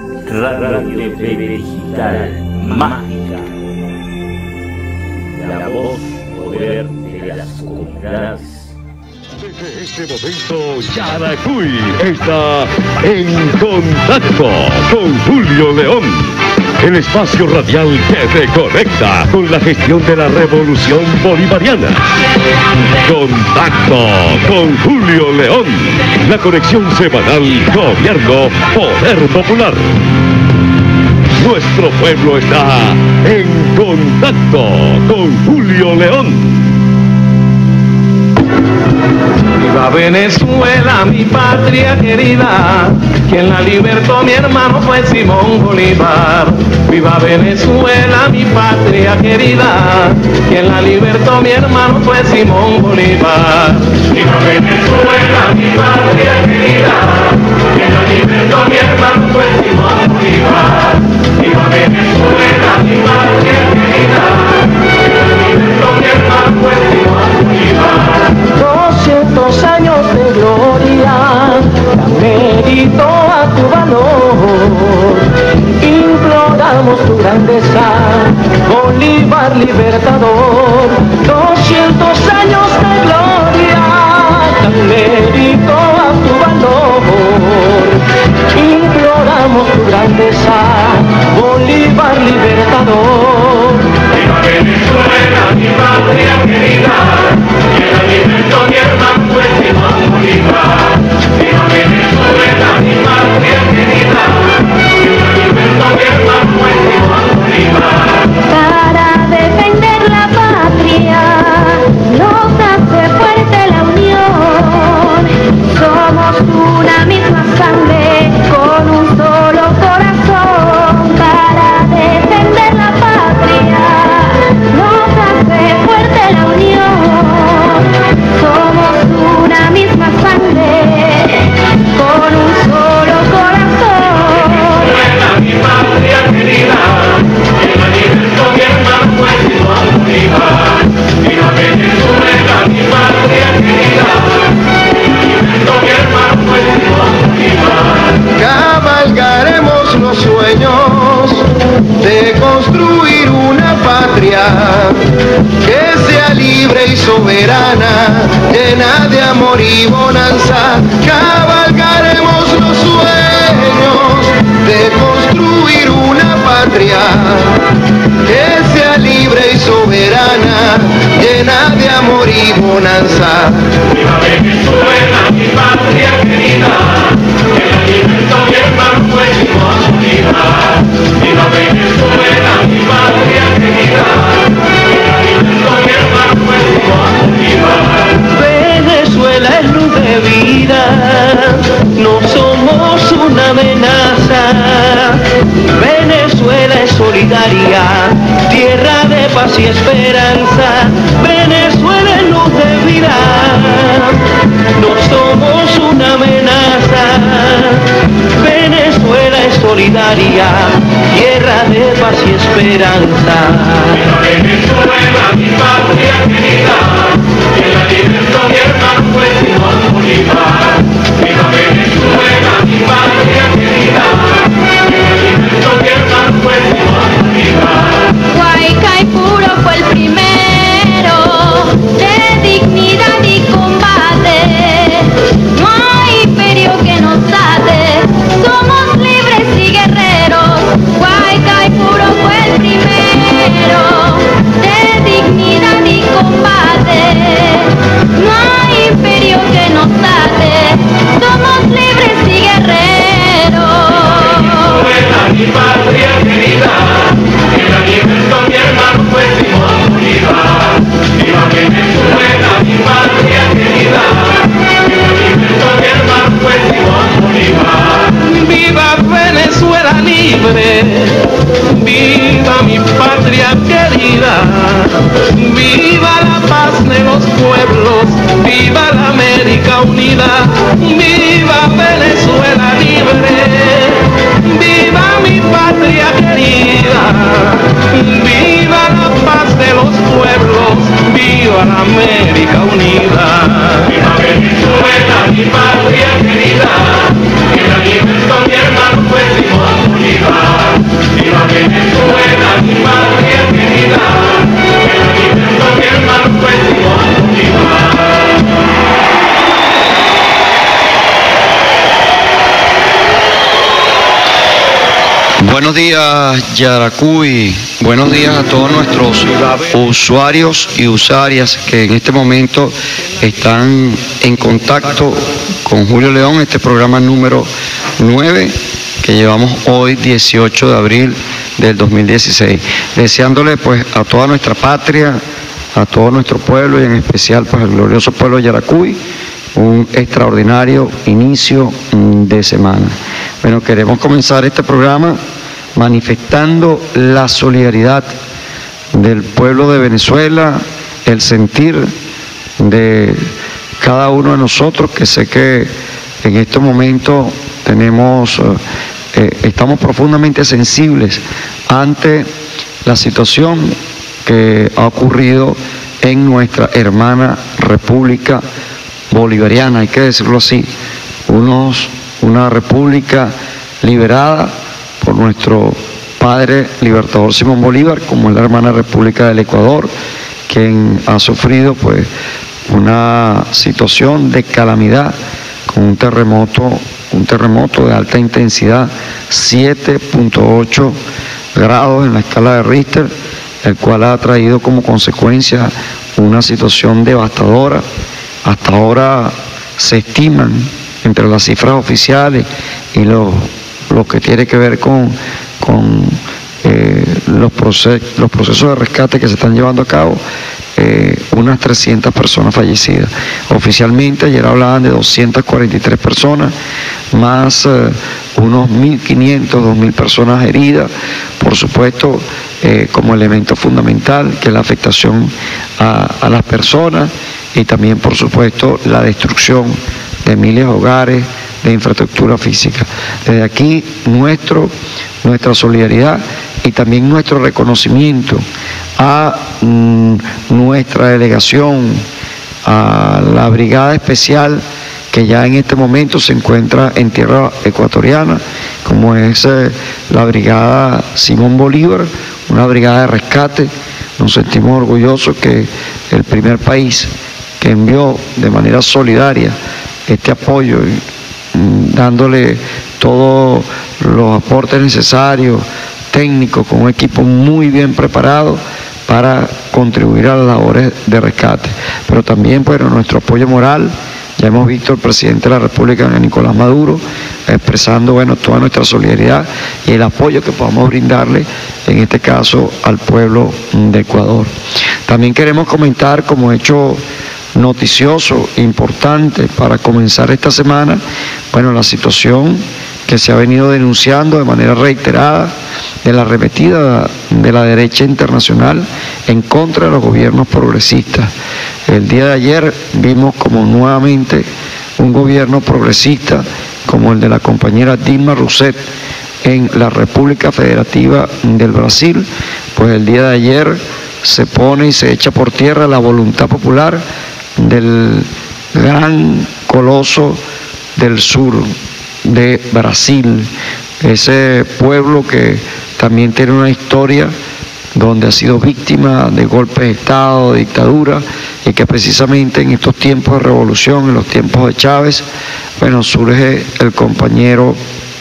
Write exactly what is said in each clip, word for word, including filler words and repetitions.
Radio T V Digital Mágica. La voz, poder de las comunidades. Desde este momento, Yaracuy está en contacto con Julio León. El espacio radial que te conecta con la gestión de la revolución bolivariana. Contacto con Julio León. La conexión semanal Gobierno Poder Popular. Nuestro pueblo está en contacto con Julio León. Viva Venezuela, mi patria querida, quien la libertó mi hermano fue Simón Bolívar. Viva Venezuela, mi patria querida, quien la libertó mi hermano fue Simón Bolívar. Viva Venezuela, mi patria querida, quien la libertó mi hermano fue Simón Bolívar. Viva Venezuela, mi patria querida, quien la libertó mi hermano fue Simón Bolívar. Doscientos años de gloria, da mérito a tu valor. Imploramos tu grandeza, Bolívar libertador. Doscientos años de gloria, da mérito a tu valor. Imploramos tu grandeza, Bolívar libertador. Viva Venezuela, mi patria querida, quien la libertó mi hermano fue Simón Bolívar. Viva Venezuela, mi patria querida, quien la libertó mi hermano fue Simón Bolívar. Para defender la patria nos hace fuerte la unión. Somos una misma sangre con un solo corazón. Para defender la patria nos hace fuerte la unión. Somos una misma sangre con un solo corazón. Venezuela, mi patria querida, quien la libertó mi hermano fue Simón Bolívar. Viva Venezuela, mi patria querida, quien la libertó mi hermano fue Simón Bolívar. Cabalgaremos los sueños de construir una patria que sea libre y soberana, llena de amor y bonanza. Cabalgaremos los sueños de construir una patria que sea libre y soberana, llena de amor y bonanza. Viva Venezuela, mi patria querida, que la libertó mi hermano fue Simón Bolívar. Viva Venezuela, mi patria querida, que la libertó mi hermano fue Simón Bolívar. Venezuela es luz de vida, no somos una amenaza. Venezuela es solidaria, tierra de paz y esperanza. Venezuela es luz de vida, no somos una amenaza. Venezuela es solidaria, tierra de paz y esperanza. Viva Venezuela, mi patria querida, que la libertó mi hermano fue Simón Bolívar. Viva Venezuela, mi patria querida, que la libertó mi hermano fue Simón Bolívar. Guaycaipuro fue el primero de dignidad y combate. No hay imperio que nos ate, somos libres y guerreros. Guaycaipuro fue el primero de dignidad y combate. No hay imperio que nos ate, somos libres y guerreros. Venezuela, mi patria querida, que la libertó mi hermano fue Simón Bolívar. Viva Venezuela, mi patria querida, que la libertó mi hermano fue Simón Bolívar. Viva Venezuela libre, viva mi patria querida, viva la paz de los pueblos, viva la América unida. Viva Venezuela libre, viva mi patria querida, viva la paz de los pueblos, viva la América unida. Viva Venezuela, mi patria querida, que la libertó mi hermano fue Simón Bolívar. Buenos días, Yaracuy. Buenos días a todos nuestros usuarios y usuarias que en este momento están en contacto con Julio León, este programa número nueve que llevamos hoy, dieciocho de abril del dos mil dieciséis. Deseándole pues a toda nuestra patria, a todo nuestro pueblo y en especial pues al glorioso pueblo de Yaracuy, un extraordinario inicio de semana. Bueno, queremos comenzar este programa manifestando la solidaridad del pueblo de Venezuela, el sentir de cada uno de nosotros, que sé que en este momento tenemos, eh, estamos profundamente sensibles ante la situación que ha ocurrido en nuestra hermana República Bolivariana, hay que decirlo así, unos, una república liberada por nuestro padre libertador Simón Bolívar, como es la hermana República del Ecuador, quien ha sufrido pues una situación de calamidad con un terremoto, un terremoto de alta intensidad, siete punto ocho grados en la escala de Richter, el cual ha traído como consecuencia una situación devastadora. Hasta ahora se estiman entre las cifras oficiales y lo, lo que tiene que ver con, con eh, los, proces, los procesos de rescate que se están llevando a cabo, eh, unas trescientas personas fallecidas. Oficialmente ayer hablaban de doscientas cuarenta y tres personas, más eh, unos mil quinientas, dos mil personas heridas. Por supuesto, eh, como elemento fundamental, que es la afectación a, a las personas, y también, por supuesto, la destrucción de miles de hogares, de infraestructura física. Desde aquí, nuestro, nuestra solidaridad y también nuestro reconocimiento a mm, nuestra delegación, a la Brigada Especial, que ya en este momento se encuentra en tierra ecuatoriana, como es eh, la Brigada Simón Bolívar, una brigada de rescate. Nos sentimos orgullosos que el primer país que envió de manera solidaria este apoyo, dándole todos los aportes necesarios, técnicos, con un equipo muy bien preparado para contribuir a las labores de rescate. Pero también, bueno, nuestro apoyo moral, ya hemos visto al presidente de la República, Nicolás Maduro, expresando, bueno, toda nuestra solidaridad y el apoyo que podamos brindarle, en este caso, al pueblo de Ecuador. También queremos comentar, como hecho noticioso, importante para comenzar esta semana, bueno, la situación que se ha venido denunciando de manera reiterada de la arremetida de la derecha internacional en contra de los gobiernos progresistas. El día de ayer vimos como nuevamente un gobierno progresista como el de la compañera Dilma Rousseff en la República Federativa del Brasil, pues el día de ayer se pone y se echa por tierra la voluntad popular del gran coloso del sur de Brasil, ese pueblo que también tiene una historia donde ha sido víctima de golpes de Estado, de dictadura, y que precisamente en estos tiempos de revolución, en los tiempos de Chávez, bueno, surge el compañero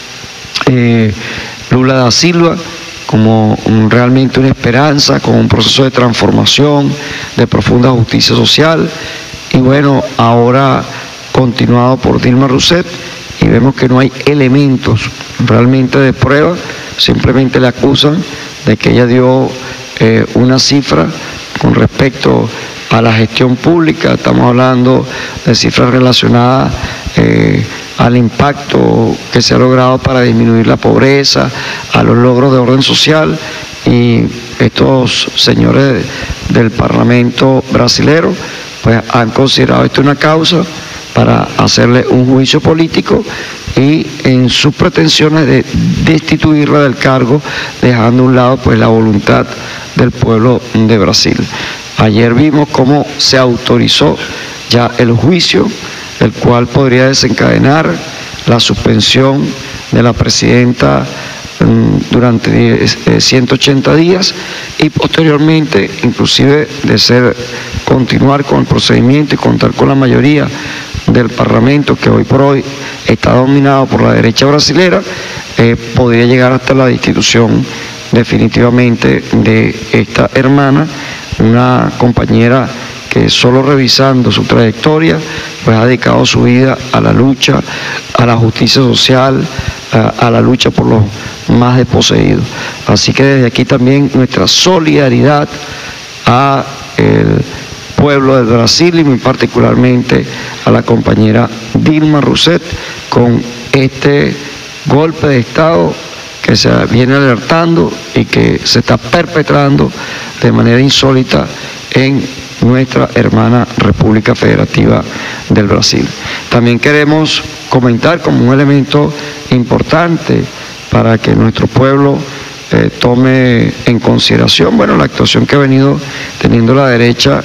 eh, Lula da Silva como un, realmente una esperanza, con un proceso de transformación, de profunda justicia social, y bueno, ahora continuado por Dilma Rousseff, y vemos que no hay elementos realmente de prueba, simplemente le acusan de que ella dio eh, una cifra con respecto a la gestión pública. Estamos hablando de cifras relacionadas eh, al impacto que se ha logrado para disminuir la pobreza, a los logros de orden social, y estos señores del Parlamento brasilero pues han considerado esto una causa para hacerle un juicio político y en sus pretensiones de destituirla del cargo, dejando a un lado pues la voluntad del pueblo de Brasil. Ayer vimos cómo se autorizó ya el juicio, el cual podría desencadenar la suspensión de la presidenta durante ciento ochenta días y posteriormente, inclusive de ser continuar con el procedimiento y contar con la mayoría del Parlamento, que hoy por hoy está dominado por la derecha brasilera, eh, podría llegar hasta la destitución definitivamente de esta hermana, una compañera que solo revisando su trayectoria, pues ha dedicado su vida a la lucha, a la justicia social, a, a la lucha por los más desposeídos. Así que desde aquí también nuestra solidaridad a el pueblo del Brasil y muy particularmente a la compañera Dilma Rousseff con este golpe de Estado que se viene alertando y que se está perpetrando de manera insólita en nuestra hermana República Federativa del Brasil. También queremos comentar como un elemento importante para que nuestro pueblo eh, tome en consideración, bueno, la actuación que ha venido teniendo la derecha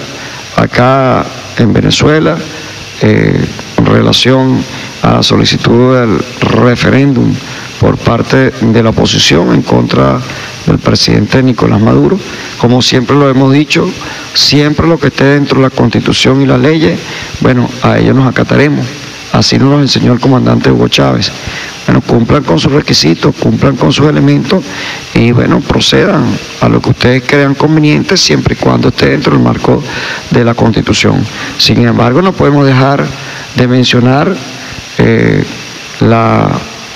acá en Venezuela eh, en relación a la solicitud del referéndum por parte de la oposición en contra del presidente Nicolás Maduro. Como siempre lo hemos dicho, siempre lo que esté dentro de la Constitución y las leyes, bueno, a ellos nos acataremos. Así nos lo enseñó el comandante Hugo Chávez. Bueno, cumplan con sus requisitos, cumplan con sus elementos y bueno, procedan a lo que ustedes crean conveniente siempre y cuando esté dentro del marco de la Constitución. Sin embargo, no podemos dejar de mencionar eh, la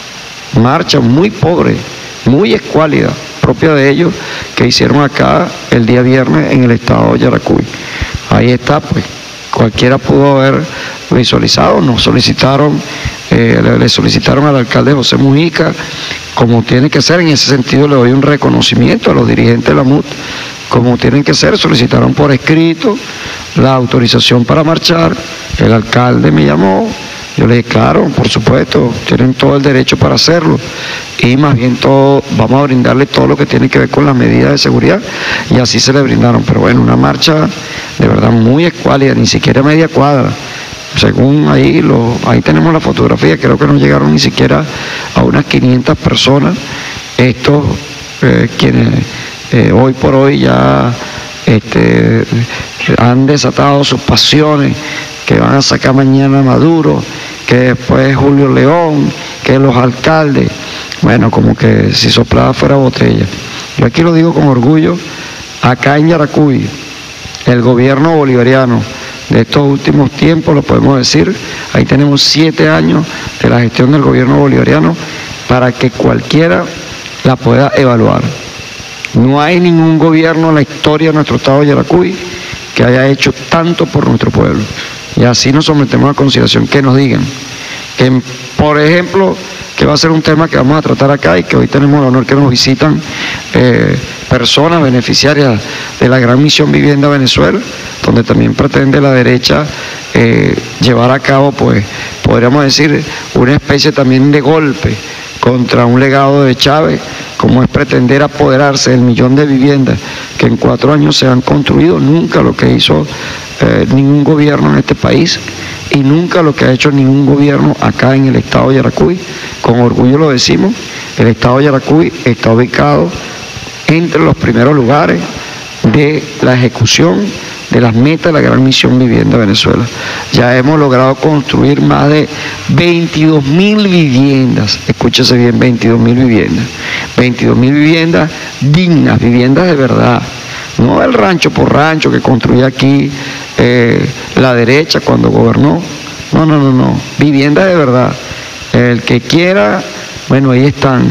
marcha muy pobre, muy escuálida, propia de ellos, que hicieron acá el día viernes en el estado de Yaracuy. Ahí está, pues, cualquiera pudo haber visualizado, nos solicitaron, eh, le, le solicitaron al alcalde José Mujica, como tiene que ser, en ese sentido le doy un reconocimiento a los dirigentes de la M U T, como tienen que ser, solicitaron por escrito la autorización para marchar, el alcalde me llamó, yo le dije, claro, por supuesto, tienen todo el derecho para hacerlo y más bien todo, vamos a brindarle todo lo que tiene que ver con las medidas de seguridad y así se le brindaron, pero bueno, una marcha de verdad muy escuálida, ni siquiera media cuadra, según ahí, lo, ahí tenemos la fotografía, creo que no llegaron ni siquiera a unas quinientas personas, estos eh, quienes eh, hoy por hoy ya este, han desatado sus pasiones, que van a sacar mañana a Maduro, que después Julio León, que los alcaldes, bueno, como que si soplada fuera botella. Yo aquí lo digo con orgullo, acá en Yaracuy, el gobierno bolivariano de estos últimos tiempos, lo podemos decir, ahí tenemos siete años de la gestión del gobierno bolivariano para que cualquiera la pueda evaluar. No hay ningún gobierno en la historia de nuestro estado de Yaracuy que haya hecho tanto por nuestro pueblo. Y así nos sometemos a consideración que nos digan que, por ejemplo, que va a ser un tema que vamos a tratar acá y que hoy tenemos el honor que nos visitan eh, personas beneficiarias de la Gran Misión Vivienda Venezuela, donde también pretende la derecha eh, llevar a cabo, pues, podríamos decir, una especie también de golpe contra un legado de Chávez, como es pretender apoderarse del millón de viviendas que en cuatro años se han construido, nunca lo que hizo eh, ningún gobierno en este país y nunca lo que ha hecho ningún gobierno acá en el estado de Yaracuy. Con orgullo lo decimos, el estado de Yaracuy está ubicado entre los primeros lugares de la ejecución de las metas de la Gran Misión Vivienda Venezuela. Ya hemos logrado construir más de veintidós mil viviendas, escúchese bien, veintidós mil viviendas, veintidós mil viviendas dignas, viviendas de verdad, no el rancho por rancho que construía aquí eh, la derecha cuando gobernó, no, no, no, no, viviendas de verdad. El que quiera, bueno, ahí están,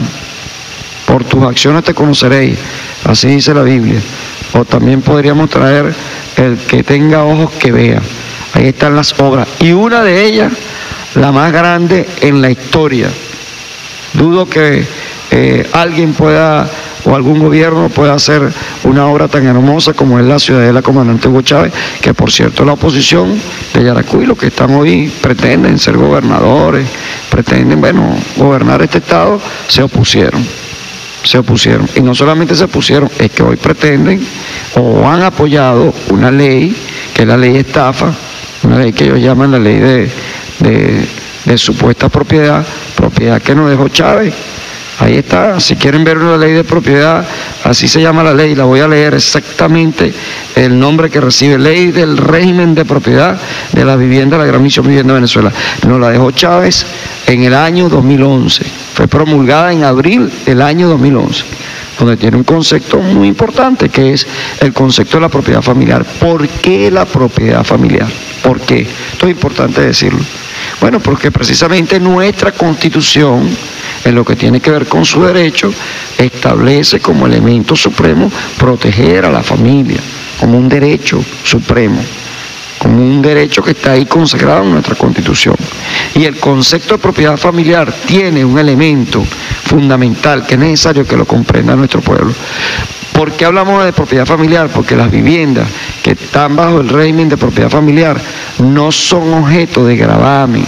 por tus acciones te conoceréis, así dice la Biblia. O también podríamos traer el que tenga ojos que vea. Ahí están las obras. Y una de ellas, la más grande en la historia. Dudo que eh, alguien pueda, o algún gobierno pueda hacer una obra tan hermosa como es la Ciudadela Comandante Hugo Chávez, que por cierto la oposición de Yaracuy, los que están hoy, pretenden ser gobernadores, pretenden, bueno, gobernar este estado, se opusieron. se opusieron, y no solamente se opusieron, es que hoy pretenden o han apoyado una ley, que es la ley estafa, una ley que ellos llaman la ley de, de, de supuesta propiedad, propiedad que nos dejó Chávez Ahí está, si quieren ver una ley de propiedad, así se llama la ley, la voy a leer exactamente el nombre que recibe, Ley del Régimen de Propiedad de la Vivienda de la Gran Misión Vivienda de Venezuela. Nos la dejó Chávez en el año dos mil once, fue promulgada en abril del año dos mil once, donde tiene un concepto muy importante, que es el concepto de la propiedad familiar. ¿Por qué la propiedad familiar? ¿Por qué? Esto es importante decirlo. Bueno, porque precisamente nuestra Constitución, en lo que tiene que ver con su derecho, establece como elemento supremo proteger a la familia, como un derecho supremo, como un derecho que está ahí consagrado en nuestra Constitución. Y el concepto de propiedad familiar tiene un elemento fundamental que es necesario que lo comprenda nuestro pueblo. ¿Por qué hablamos de propiedad familiar? Porque las viviendas que están bajo el régimen de propiedad familiar no son objeto de gravamen,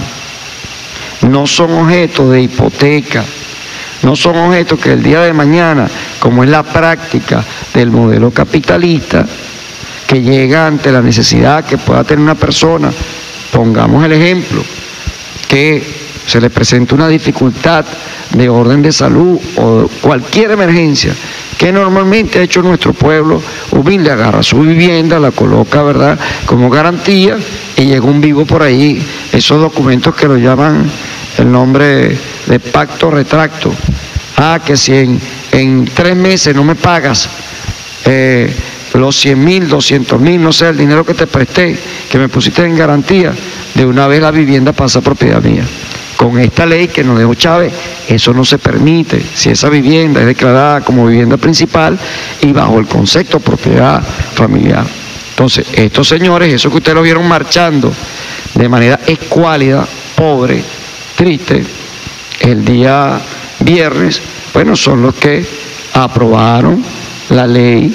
no son objeto de hipoteca, no son objeto que el día de mañana, como es la práctica del modelo capitalista, que llega ante la necesidad que pueda tener una persona, pongamos el ejemplo, que se le presenta una dificultad de orden de salud o cualquier emergencia, que normalmente ha hecho nuestro pueblo humilde, agarra su vivienda, la coloca, ¿verdad?, como garantía, y llega un vivo por ahí, esos documentos que lo llaman el nombre de pacto retracto. Ah, que si en, en tres meses no me pagas eh, los cien mil, doscientos mil, no sé, el dinero que te presté, que me pusiste en garantía, de una vez la vivienda pasa a propiedad mía. Con esta ley que nos dejó Chávez, eso no se permite. Si esa vivienda es declarada como vivienda principal y bajo el concepto de propiedad familiar. Entonces, estos señores, eso que ustedes lo vieron marchando de manera escuálida, pobre, triste, el día viernes, bueno, son los que aprobaron la ley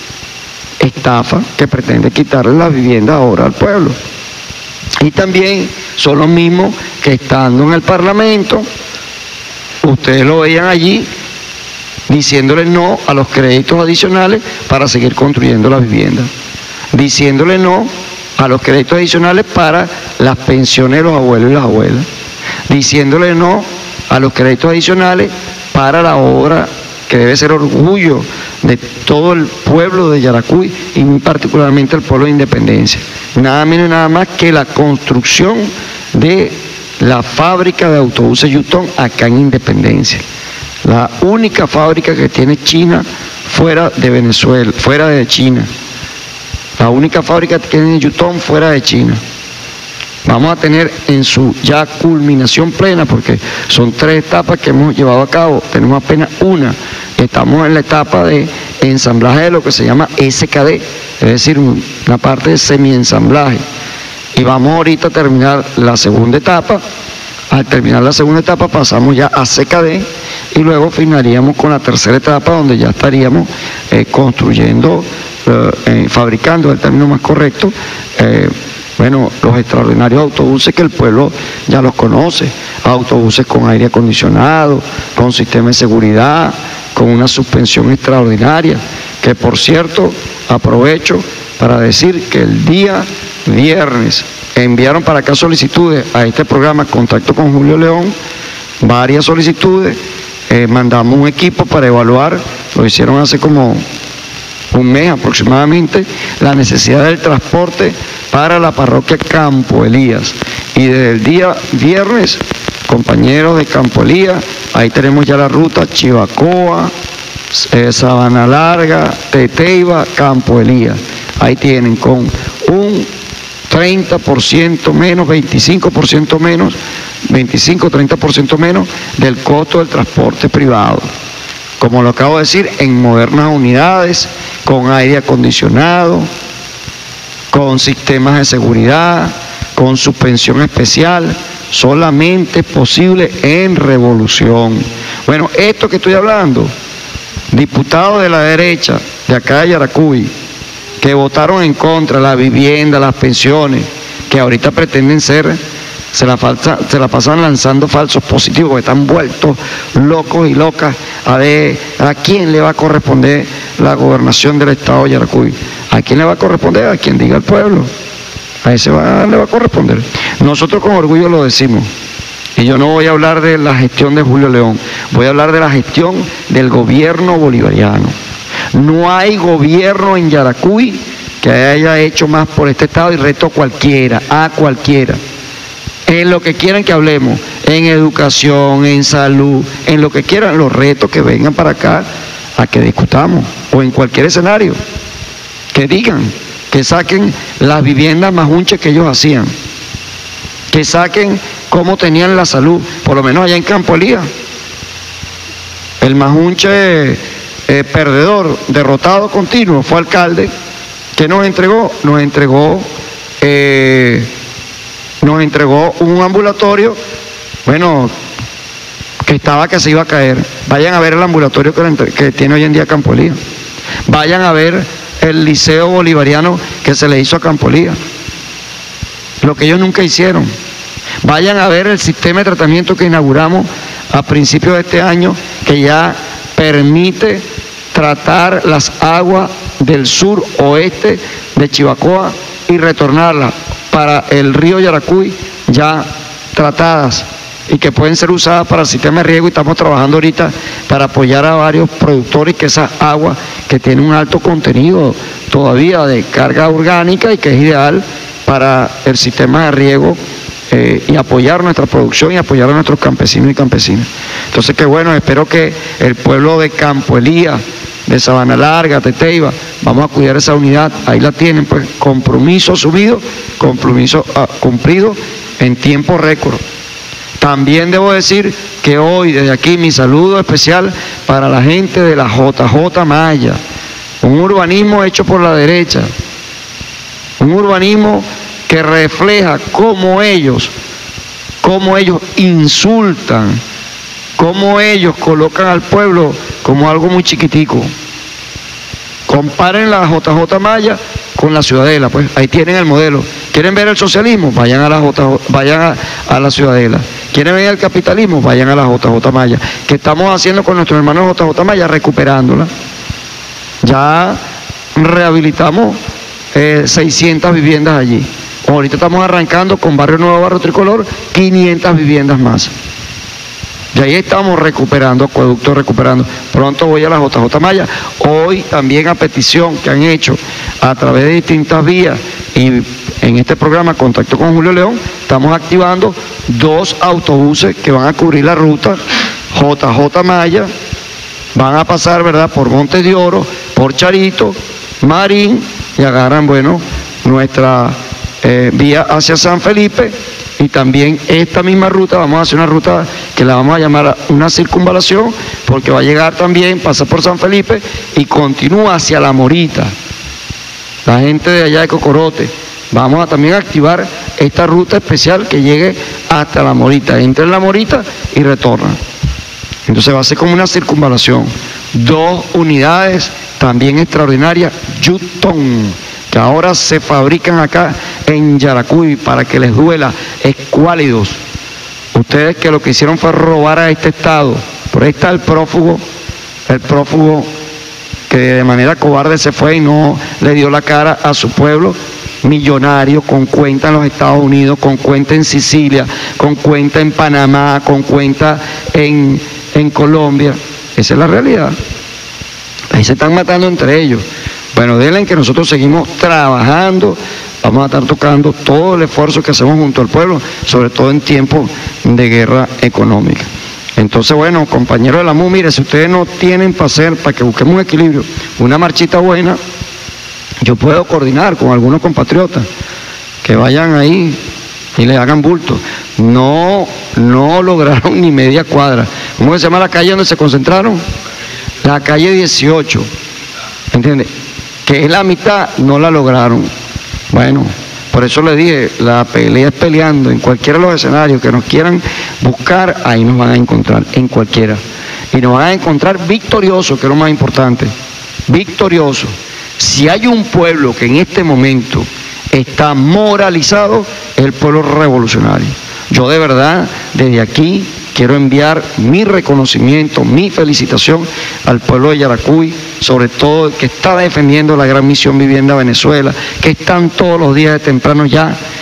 estafa que pretende quitarle la vivienda ahora al pueblo. Y también son los mismos que estando en el Parlamento, ustedes lo veían allí, diciéndole no a los créditos adicionales para seguir construyendo la vivienda, diciéndole no a los créditos adicionales para las pensiones de los abuelos y las abuelas, diciéndole no a los créditos adicionales para la obra que debe ser orgullo de todo el pueblo de Yaracuy y muy particularmente el pueblo de Independencia. Nada menos y nada más que la construcción de la fábrica de autobuses Yutón acá en Independencia. La única fábrica que tiene China fuera de Venezuela, fuera de China. La única fábrica que tiene Yutón fuera de China. Vamos a tener en su ya culminación plena, porque son tres etapas que hemos llevado a cabo, tenemos apenas una, estamos en la etapa de ensamblaje de lo que se llama S K D, es decir, una parte de semi-ensamblaje, y vamos ahorita a terminar la segunda etapa. Al terminar la segunda etapa pasamos ya a C K D y luego finalizaríamos con la tercera etapa, donde ya estaríamos eh, construyendo, eh, eh, fabricando, el término más correcto, eh, bueno, los extraordinarios autobuses que el pueblo ya los conoce, autobuses con aire acondicionado, con sistema de seguridad, con una suspensión extraordinaria, que por cierto, aprovecho para decir que el día viernes enviaron para acá solicitudes a este programa Contacto con Julio León, varias solicitudes, eh, mandamos un equipo para evaluar, lo hicieron hace como un mes aproximadamente, la necesidad del transporte para la parroquia Campo Elías. Y desde el día viernes, compañeros de Campo Elías, ahí tenemos ya la ruta Chivacoa, eh, Sabana Larga, Teteiba, Campo Elías. Ahí tienen con un treinta por ciento menos, veinticinco por ciento menos, veinticinco a treinta por ciento menos del costo del transporte privado. Como lo acabo de decir, en modernas unidades, con aire acondicionado, con sistemas de seguridad, con suspensión especial, solamente posible en Revolución. Bueno, esto que estoy hablando, diputados de la derecha de acá de Yaracuy, que votaron en contra de la vivienda, las pensiones, que ahorita pretenden ser, se la, falsa, se la pasan lanzando falsos positivos, porque están vueltos locos y locas a ver a quién le va a corresponder la gobernación del estado de Yaracuy. ¿A quién le va a corresponder? A quien diga el pueblo. A ese va, le va a corresponder. Nosotros con orgullo lo decimos. Y yo no voy a hablar de la gestión de Julio León, voy a hablar de la gestión del gobierno bolivariano. No hay gobierno en Yaracuy que haya hecho más por este estado, y reto a cualquiera, a cualquiera. En lo que quieran que hablemos, en educación, en salud, en lo que quieran, los retos que vengan para acá a que discutamos, o en cualquier escenario, que digan, que saquen las viviendas más hunches que ellos hacían, que saquen cómo tenían la salud, por lo menos allá en Campo Elías. El majunche eh, perdedor, derrotado continuo, fue alcalde. ¿Qué nos entregó? Nos entregó, eh, nos entregó un ambulatorio, bueno, que estaba que se iba a caer. Vayan a ver el ambulatorio que, entre, que tiene hoy en día Campo Elías. Vayan a ver el liceo bolivariano que se le hizo a Campo Elías. Lo que ellos nunca hicieron. Vayan a ver el sistema de tratamiento que inauguramos a principios de este año, que ya permite tratar las aguas del sur oeste de Chivacoa y retornarlas para el río Yaracuy ya tratadas y que pueden ser usadas para el sistema de riego, y estamos trabajando ahorita para apoyar a varios productores que esas aguas que tienen un alto contenido todavía de carga orgánica y que es ideal para el sistema de riego, eh, y apoyar nuestra producción y apoyar a nuestros campesinos y campesinas. Entonces, qué bueno, espero que el pueblo de Campo Elías, de Sabana Larga, Teteiba, vamos a cuidar esa unidad. Ahí la tienen, pues, compromiso asumido, compromiso uh, cumplido en tiempo récord. También debo decir que hoy, desde aquí, mi saludo especial para la gente de la J J Maya, un urbanismo hecho por la derecha, un urbanismo que refleja cómo ellos, cómo ellos insultan, cómo ellos colocan al pueblo como algo muy chiquitico. Comparen la J J Maya con la Ciudadela, pues ahí tienen el modelo. ¿Quieren ver el socialismo? Vayan a la J J, vayan a, a la Ciudadela. ¿Quieren ver el capitalismo? Vayan a la J J Maya. ¿Qué estamos haciendo con nuestros hermanos J J Maya? Recuperándola. Ya rehabilitamos eh, seiscientas viviendas allí. Ahorita estamos arrancando con Barrio Nuevo, Barrio Tricolor, quinientas viviendas más. Y ahí estamos recuperando, acueductos recuperando. Pronto voy a la J J Maya. Hoy también, a petición que han hecho a través de distintas vías y en este programa Contacto con Julio León, estamos activando dos autobuses que van a cubrir la ruta J J Maya. Van a pasar, ¿verdad?, por Montes de Oro, por Charito, Marín, y agarran, bueno, nuestra eh, vía hacia San Felipe. Y también esta misma ruta, vamos a hacer una ruta que la vamos a llamar una circunvalación, porque va a llegar también, pasa por San Felipe y continúa hacia La Morita. La gente de allá de Cocorote, vamos a también activar esta ruta especial que llegue hasta La Morita, entra en La Morita y retorna. Entonces va a ser como una circunvalación. Dos unidades también extraordinarias, Yutón, que ahora se fabrican acá en Yaracuy para que les duela, escuálidos. Ustedes que lo que hicieron fue robar a este estado. Por ahí está el prófugo, el prófugo que de manera cobarde se fue y no le dio la cara a su pueblo, millonario, con cuenta en los Estados Unidos, con cuenta en Sicilia, con cuenta en Panamá, con cuenta en, en Colombia. Esa es la realidad. Ahí se están matando entre ellos. Bueno, denle que nosotros seguimos trabajando, vamos a estar tocando todo el esfuerzo que hacemos junto al pueblo, sobre todo en tiempos de guerra económica. Entonces, bueno, compañeros de la M U, mire, si ustedes no tienen para hacer, para que busquemos un equilibrio, una marchita buena, yo puedo coordinar con algunos compatriotas que vayan ahí y le hagan bulto. No, no lograron ni media cuadra. ¿Cómo se llama la calle donde se concentraron? La calle dieciocho, ¿entiendes? Que es la mitad, no la lograron. Bueno, por eso les dije, la pelea es peleando en cualquiera de los escenarios que nos quieran buscar, ahí nos van a encontrar, en cualquiera. Y nos van a encontrar victoriosos, que es lo más importante, victoriosos. Si hay un pueblo que en este momento está moralizado, es el pueblo revolucionario. Yo de verdad, desde aquí, quiero enviar mi reconocimiento, mi felicitación al pueblo de Yaracuy, sobre todo el que está defendiendo la gran misión Vivienda Venezuela, que están todos los días de temprano ya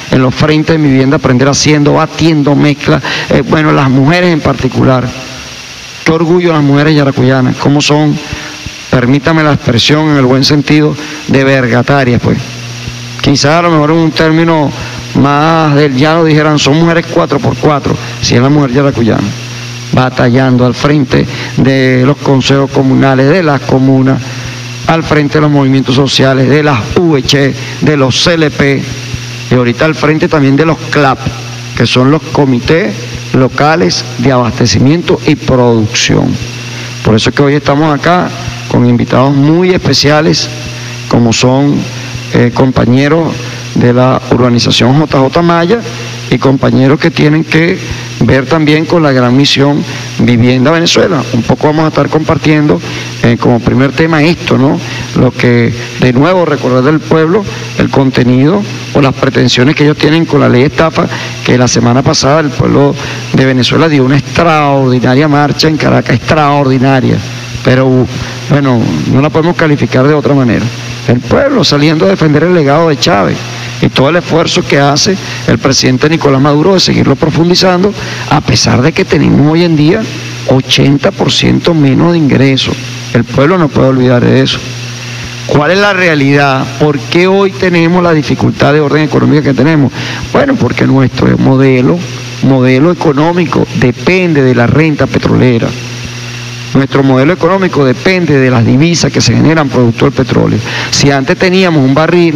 en los frentes de mi vivienda, aprender haciendo, batiendo, mezcla, eh, bueno, las mujeres en particular. Qué orgullo las mujeres yaracuyanas, cómo son, permítame la expresión en el buen sentido, de vergatarias, pues. Quizás a lo mejor en un término más del llano dijeran, son mujeres cuatro por cuatro, si es la mujer yaracuyana, batallando al frente de los consejos comunales, de las comunas, al frente de los movimientos sociales, de las U H, de los C L P, y ahorita al frente también de los C L A P, que son los comités locales de abastecimiento y producción. Por eso es que hoy estamos acá con invitados muy especiales, como son eh, compañeros de la urbanización J J Maya y compañeros que tienen que ver también con la gran misión Vivienda Venezuela. Un poco vamos a estar compartiendo eh, como primer tema esto, ¿no? Lo que, de nuevo, recordar del pueblo el contenido o las pretensiones que ellos tienen con la ley estafa, que la semana pasada el pueblo de Venezuela dio una extraordinaria marcha en Caracas, extraordinaria, pero bueno, no la podemos calificar de otra manera. El pueblo saliendo a defender el legado de Chávez y todo el esfuerzo que hace el presidente Nicolás Maduro de seguirlo profundizando, a pesar de que tenemos hoy en día ochenta por ciento menos de ingresos. El pueblo no puede olvidar de eso. ¿Cuál es la realidad? ¿Por qué hoy tenemos la dificultad de orden económico que tenemos? Bueno, porque nuestro modelo, modelo económico depende de la renta petrolera. Nuestro modelo económico depende de las divisas que se generan producto del petróleo. Si antes teníamos un barril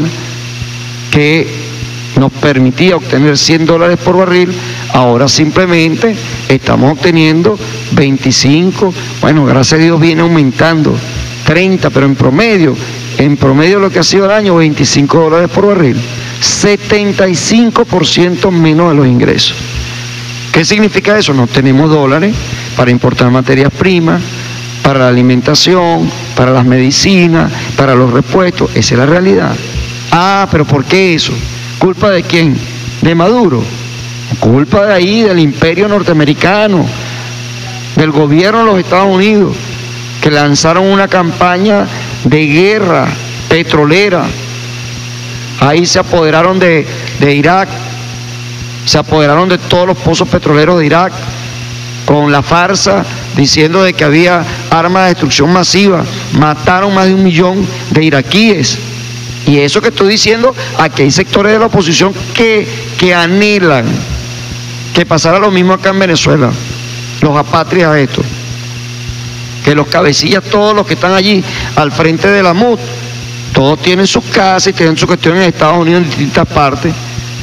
que nos permitía obtener cien dólares por barril, ahora simplemente estamos obteniendo veinticinco, bueno, gracias a Dios viene aumentando, treinta, pero en promedio, en promedio lo que ha sido el año, veinticinco dólares por barril, setenta y cinco por ciento menos de los ingresos. ¿Qué significa eso? No tenemos dólares para importar materias primas, para la alimentación, para las medicinas, para los repuestos. Esa es la realidad. Ah, pero ¿por qué eso? ¿Culpa de quién? ¿De Maduro? Culpa de ahí, del imperio norteamericano, del gobierno de los Estados Unidos, que lanzaron una campaña de guerra petrolera. Ahí se apoderaron de, de Irak, se apoderaron de todos los pozos petroleros de Irak, con la farsa diciendo de que había armas de destrucción masiva, mataron más de un millón de iraquíes. Y eso que estoy diciendo, aquí hay sectores de la oposición que, que anhelan que pasara lo mismo acá en Venezuela, los apátridas a esto, que los cabecillas, todos los que están allí al frente de la M U D, todos tienen sus casas y tienen su cuestión en Estados Unidos en distintas partes.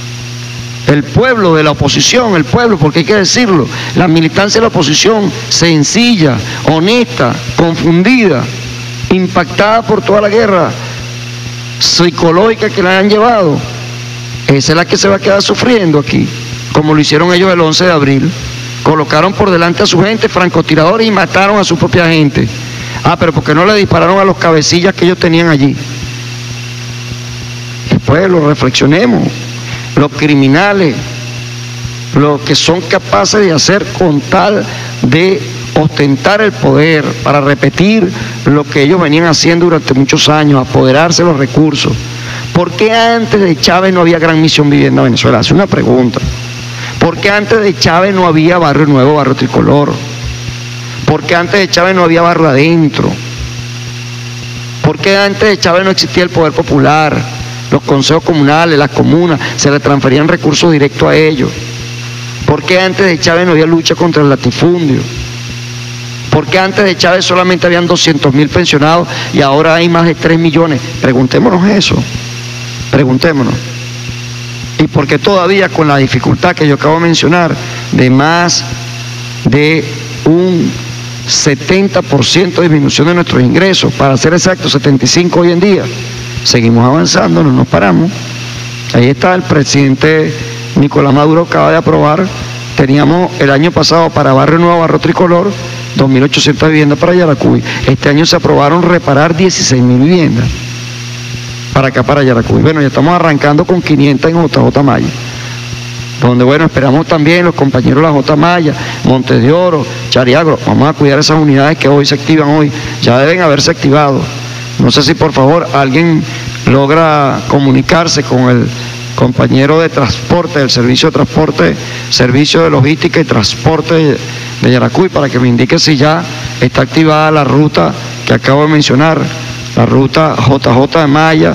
El pueblo de la oposición, el pueblo, porque hay que decirlo, la militancia de la oposición, sencilla, honesta, confundida, impactada por toda la guerra psicológica que la han llevado, esa es la que se va a quedar sufriendo aquí, como lo hicieron ellos el once de abril, colocaron por delante a su gente francotiradores y mataron a su propia gente. Ah, pero ¿por qué no le dispararon a los cabecillas que ellos tenían allí? El pueblo, reflexionemos. Los criminales, lo que son capaces de hacer con tal de ostentar el poder para repetir lo que ellos venían haciendo durante muchos años, apoderarse de los recursos. ¿Por qué antes de Chávez no había Gran Misión Vivienda Venezuela? Hace una pregunta. ¿Por qué antes de Chávez no había Barrio Nuevo, Barrio Tricolor? ¿Por qué antes de Chávez no había Barrio Adentro? ¿Por qué antes de Chávez no existía el poder popular? Los consejos comunales, las comunas, se le transferían recursos directos a ellos. ¿Por qué antes de Chávez no había lucha contra el latifundio? ¿Por qué antes de Chávez solamente habían doscientos mil pensionados y ahora hay más de tres millones? Preguntémonos eso, preguntémonos. ¿Y por qué todavía con la dificultad que yo acabo de mencionar, de más de un setenta por ciento de disminución de nuestros ingresos, para ser exacto, setenta y cinco por ciento hoy en día, seguimos avanzando, no nos paramos? Ahí está el presidente Nicolás Maduro, acaba de aprobar, teníamos el año pasado para Barrio Nuevo, Barrio Tricolor, dos mil ochocientas viviendas para Yaracuy. Este año se aprobaron reparar dieciséis mil viviendas para acá, para Yaracuy. Bueno, ya estamos arrancando con quinientas en J J Maya, donde, bueno, esperamos también los compañeros de la J Maya, Montes de Oro, Chariagro, vamos a cuidar esas unidades que hoy se activan hoy, ya deben haberse activado. No sé si por favor alguien logra comunicarse con el compañero de transporte, del servicio de transporte, servicio de logística y transporte de, de Yaracuy, para que me indique si ya está activada la ruta que acabo de mencionar, la ruta J J de Maya,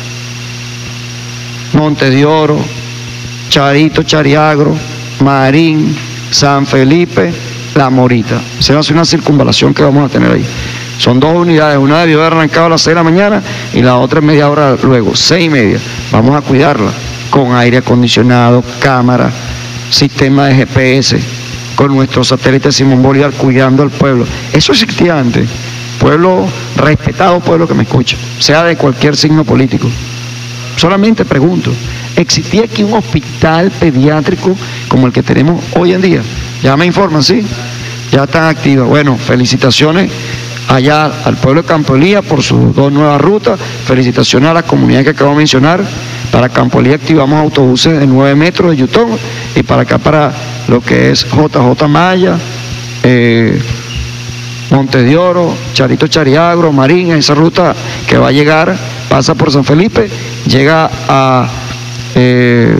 Monte de Oro, Charito, Chariagro, Marín, San Felipe, La Morita. Se va a hacer una circunvalación que vamos a tener ahí. Son dos unidades, una debió haber arrancado a las seis de la mañana y la otra es media hora luego, seis y media. Vamos a cuidarla con aire acondicionado, cámara, sistema de G P S, con nuestro satélite Simón Bolívar cuidando al pueblo. Eso existía antes. Pueblo respetado, pueblo que me escucha, sea de cualquier signo político. Solamente pregunto, ¿existía aquí un hospital pediátrico como el que tenemos hoy en día? Ya me informan, ¿sí? Ya están activas. Bueno, felicitaciones allá al pueblo de Campo Elías por sus dos nuevas rutas. Felicitaciones a la comunidad que acabo de mencionar. Para Campo Elías activamos autobuses de nueve metros de Yutón, y para acá para lo que es J J Maya, eh, Monte de Oro, Charito, Chariagro, Marín, esa ruta que va a llegar, pasa por San Felipe, llega a eh,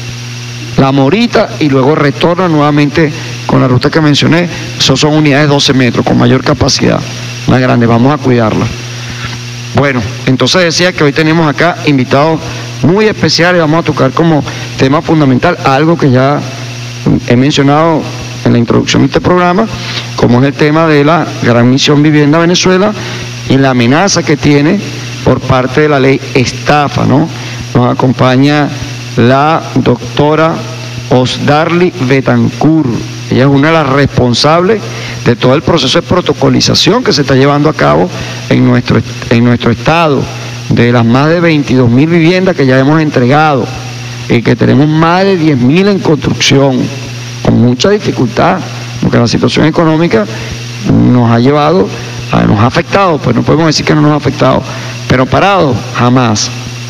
La Morita y luego retorna nuevamente con la ruta que mencioné. Eso son unidades de doce metros con mayor capacidad, más grande, vamos a cuidarla. Bueno, entonces decía que hoy tenemos acá invitados muy especiales, vamos a tocar como tema fundamental algo que ya he mencionado en la introducción de este programa, como es el tema de la Gran Misión Vivienda Venezuela y la amenaza que tiene por parte de la ley estafa, ¿no? Nos acompaña la doctora Osdarly Betancur. Ella es una de las responsables de todo el proceso de protocolización que se está llevando a cabo en nuestro, en nuestro estado, de las más de veintidós mil viviendas que ya hemos entregado y que tenemos más de diez mil en construcción, con mucha dificultad, porque la situación económica nos ha llevado, a, nos ha afectado, pues no podemos decir que no nos ha afectado, pero parado, jamás,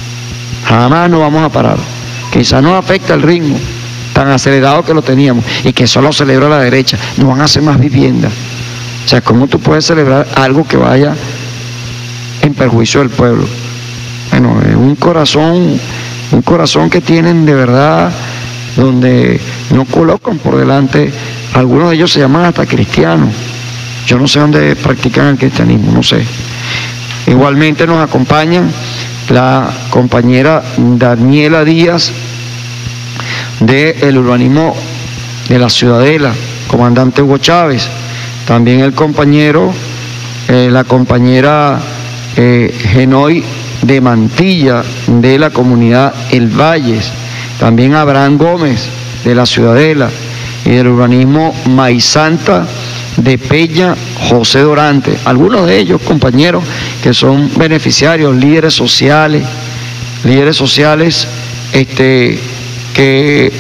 jamás no vamos a parar. Quizás nos afecta el ritmo tan acelerado que lo teníamos y que solo celebra la derecha, no van a hacer más viviendas. O sea, ¿cómo tú puedes celebrar algo que vaya en perjuicio del pueblo? Bueno, es un corazón, un corazón que tienen de verdad, donde no colocan por delante, algunos de ellos se llaman hasta cristianos. Yo no sé dónde practican el cristianismo, no sé. Igualmente nos acompañan la compañera Daniela Díaz del urbanismo de la Ciudadela, comandante Hugo Chávez, también el compañero, eh, la compañera eh, Genoy de Mantilla de la comunidad El Valles, también Abraham Gómez de la Ciudadela y del urbanismo Maizanta de Peña José Dorante, algunos de ellos compañeros que son beneficiarios, líderes sociales, líderes sociales este, que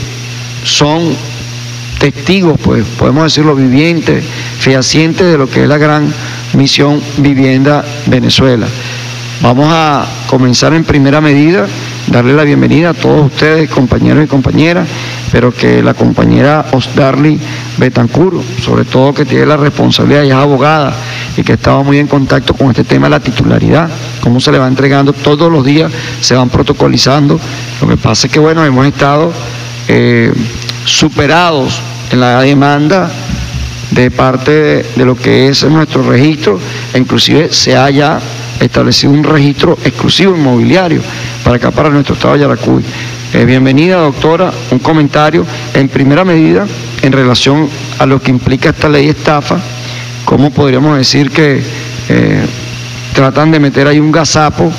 son testigos, pues podemos decirlo, vivientes, fehacientes de lo que es la Gran Misión Vivienda Venezuela. Vamos a comenzar en primera medida, darle la bienvenida a todos ustedes, compañeros y compañeras, pero que la compañera Osdarly Betancur, sobre todo que tiene la responsabilidad, ella es abogada y que estaba muy en contacto con este tema de la titularidad, cómo se le va entregando todos los días, se van protocolizando. Lo que pasa es que, bueno, hemos estado eh, superados en la demanda de parte de, de lo que es nuestro registro, e inclusive se ha ya establecido un registro exclusivo inmobiliario para acá, para nuestro estado de Yaracuy. Eh, bienvenida, doctora, un comentario en primera medida en relación a lo que implica esta ley estafa. ¿Cómo podríamos decir que eh, tratan de meter ahí un gazapo?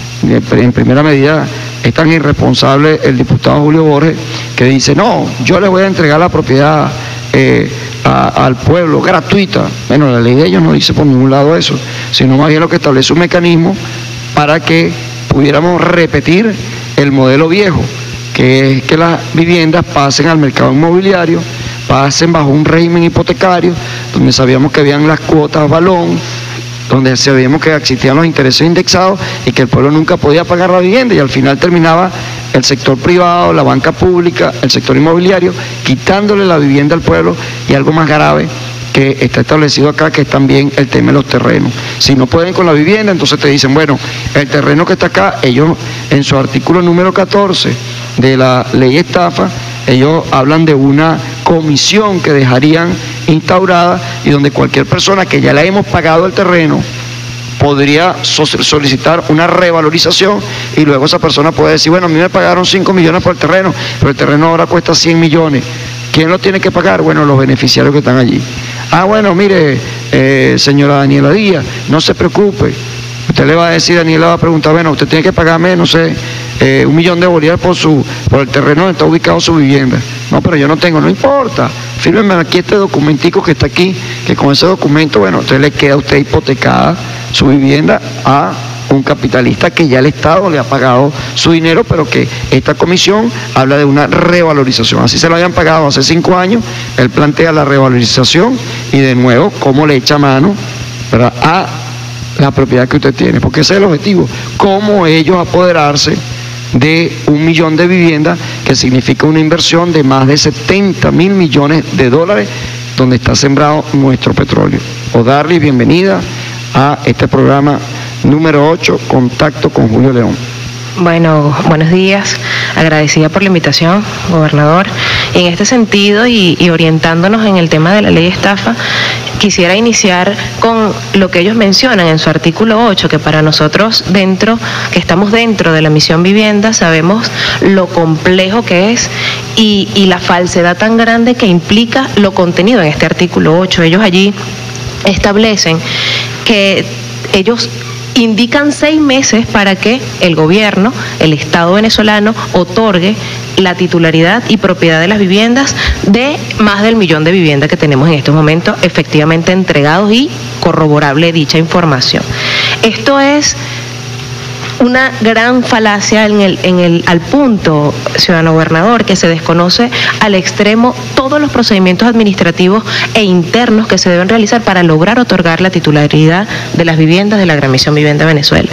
En primera medida es tan irresponsable el diputado Julio Borges que dice, no, yo le voy a entregar la propiedad eh, a, al pueblo gratuita. Bueno, la ley de ellos no dice por ningún lado eso, sino más bien lo que establece un mecanismo para que pudiéramos repetir el modelo viejo, que es que las viviendas pasen al mercado inmobiliario, pasen bajo un régimen hipotecario, donde sabíamos que habían las cuotas balón, donde sabíamos que existían los intereses indexados y que el pueblo nunca podía pagar la vivienda, y al final terminaba el sector privado, la banca pública, el sector inmobiliario, quitándole la vivienda al pueblo, y algo más grave que está establecido acá, que es también el tema de los terrenos. Si no pueden con la vivienda, entonces te dicen, bueno, el terreno que está acá, ellos en su artículo número catorce de la ley estafa, ellos hablan de una comisión que dejarían instaurada y donde cualquier persona que ya le hemos pagado el terreno podría solicitar una revalorización y luego esa persona puede decir, bueno, a mí me pagaron cinco millones por el terreno, pero el terreno ahora cuesta cien millones. ¿Quién lo tiene que pagar? Bueno, los beneficiarios que están allí. Ah, bueno, mire, eh, señora Daniela Díaz, no se preocupe. Usted le va a decir, Daniela va a preguntar, bueno, usted tiene que pagarme, no sé, eh, un millón de bolívares por, su, por el terreno donde está ubicado su vivienda. No, pero yo no tengo, no importa. Fírmeme aquí este documentico que está aquí, que con ese documento, bueno, usted le queda a usted hipotecada su vivienda a un capitalista que ya el Estado le ha pagado su dinero, pero que esta comisión habla de una revalorización. Así se lo habían pagado hace cinco años, él plantea la revalorización y de nuevo cómo le echa mano, ¿verdad?, a la propiedad que usted tiene, porque ese es el objetivo, cómo ellos apoderarse de un millón de viviendas, que significa una inversión de más de setenta mil millones de dólares, donde está sembrado nuestro petróleo. O darle bienvenida a este programa número ocho, Contacto con Julio León. Bueno, buenos días, agradecida por la invitación, gobernador. En este sentido y, y orientándonos en el tema de la ley estafa, quisiera iniciar con lo que ellos mencionan en su artículo ocho, que para nosotros dentro, que estamos dentro de la misión vivienda, sabemos lo complejo que es y, y la falsedad tan grande que implica lo contenido en este artículo ocho. Ellos allí establecen que ellos indican seis meses para que el gobierno, el Estado venezolano, otorgue la titularidad y propiedad de las viviendas de más del millón de viviendas que tenemos en estos momentos efectivamente entregados y corroborable dicha información. Esto es una gran falacia en el, en el, al punto, ciudadano gobernador, que se desconoce al extremo todos los procedimientos administrativos e internos que se deben realizar para lograr otorgar la titularidad de las viviendas de la Gran Misión Vivienda Venezuela.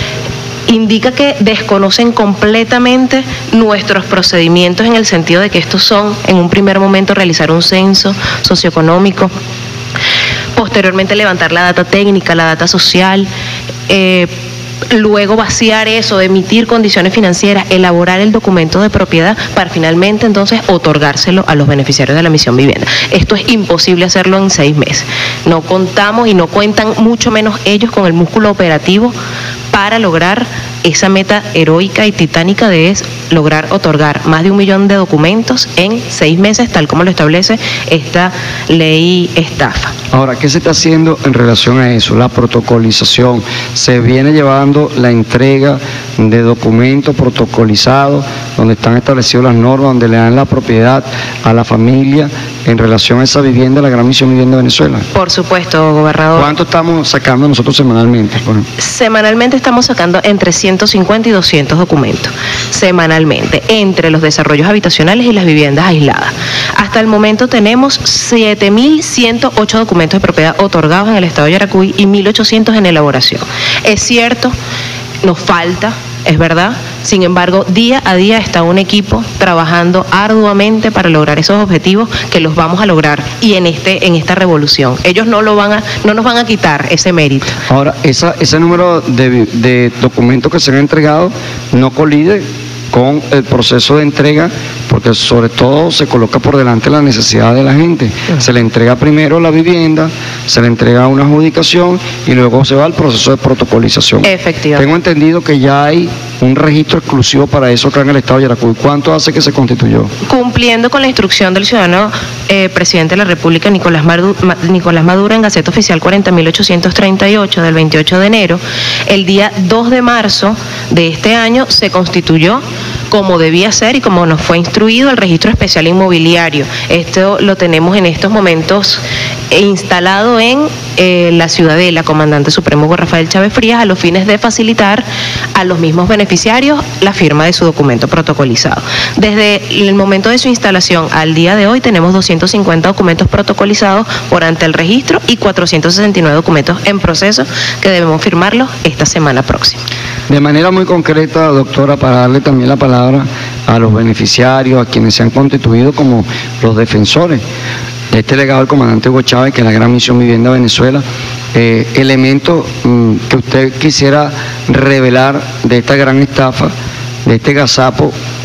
Indica que desconocen completamente nuestros procedimientos en el sentido de que estos son, en un primer momento, realizar un censo socioeconómico, posteriormente levantar la data técnica, la data social, eh, luego vaciar eso, emitir condiciones financieras, elaborar el documento de propiedad para finalmente entonces otorgárselo a los beneficiarios de la misión vivienda. Esto es imposible hacerlo en seis meses. No contamos y no cuentan mucho menos ellos con el músculo operativo para lograr esa meta heroica y titánica de es lograr otorgar más de un millón de documentos en seis meses, tal como lo establece esta ley estafa. Ahora, ¿qué se está haciendo en relación a eso? La protocolización. Se viene llevando la entrega de documentos protocolizados, donde están establecidas las normas, donde le dan la propiedad a la familia en relación a esa vivienda, la Gran Misión Vivienda de Venezuela. Por supuesto, gobernador. ¿Cuánto estamos sacando nosotros semanalmente? Bueno. Semanalmente estamos sacando entre ciento cincuenta y doscientos documentos, semanalmente, entre los desarrollos habitacionales y las viviendas aisladas. Hasta el momento tenemos siete mil ciento ocho documentos de propiedad otorgados en el estado de Yaracuy y mil ochocientos en elaboración. Es cierto, nos falta, es verdad, sin embargo, día a día está un equipo trabajando arduamente para lograr esos objetivos que los vamos a lograr y en este en esta revolución. Ellos no lo van a, no nos van a quitar ese mérito. Ahora, esa, ese número de, de documentos que se han entregado no colide con el proceso de entrega, porque sobre todo se coloca por delante la necesidad de la gente. Se le entrega primero la vivienda, se le entrega una adjudicación y luego se va al proceso de protocolización. Efectivamente. Tengo entendido que ya hay un registro exclusivo para eso acá en el estado de Yaracuy. ¿Cuánto hace que se constituyó? Cumpliendo con la instrucción del ciudadano eh, presidente de la República, Nicolás Maduro, Nicolás Maduro, en Gaceta Oficial cuarenta mil ochocientos treinta y ocho del veintiocho de enero, el día dos de marzo de este año se constituyó como debía ser y como nos fue instruido el registro especial inmobiliario. Esto lo tenemos en estos momentos instalado en eh, la Ciudadela, Comandante Supremo Rafael Chávez Frías, a los fines de facilitar a los mismos beneficiarios la firma de su documento protocolizado. Desde el momento de su instalación al día de hoy tenemos doscientos cincuenta documentos protocolizados por ante el registro y cuatrocientos sesenta y nueve documentos en proceso que debemos firmarlos esta semana próxima. De manera muy concreta, doctora, para darle también la palabra a los beneficiarios, a quienes se han constituido como los defensores de este legado del comandante Hugo Chávez, que es la Gran Misión Vivienda Venezuela, eh, elementos mm, que usted quisiera revelar de esta gran estafa, de este gazapo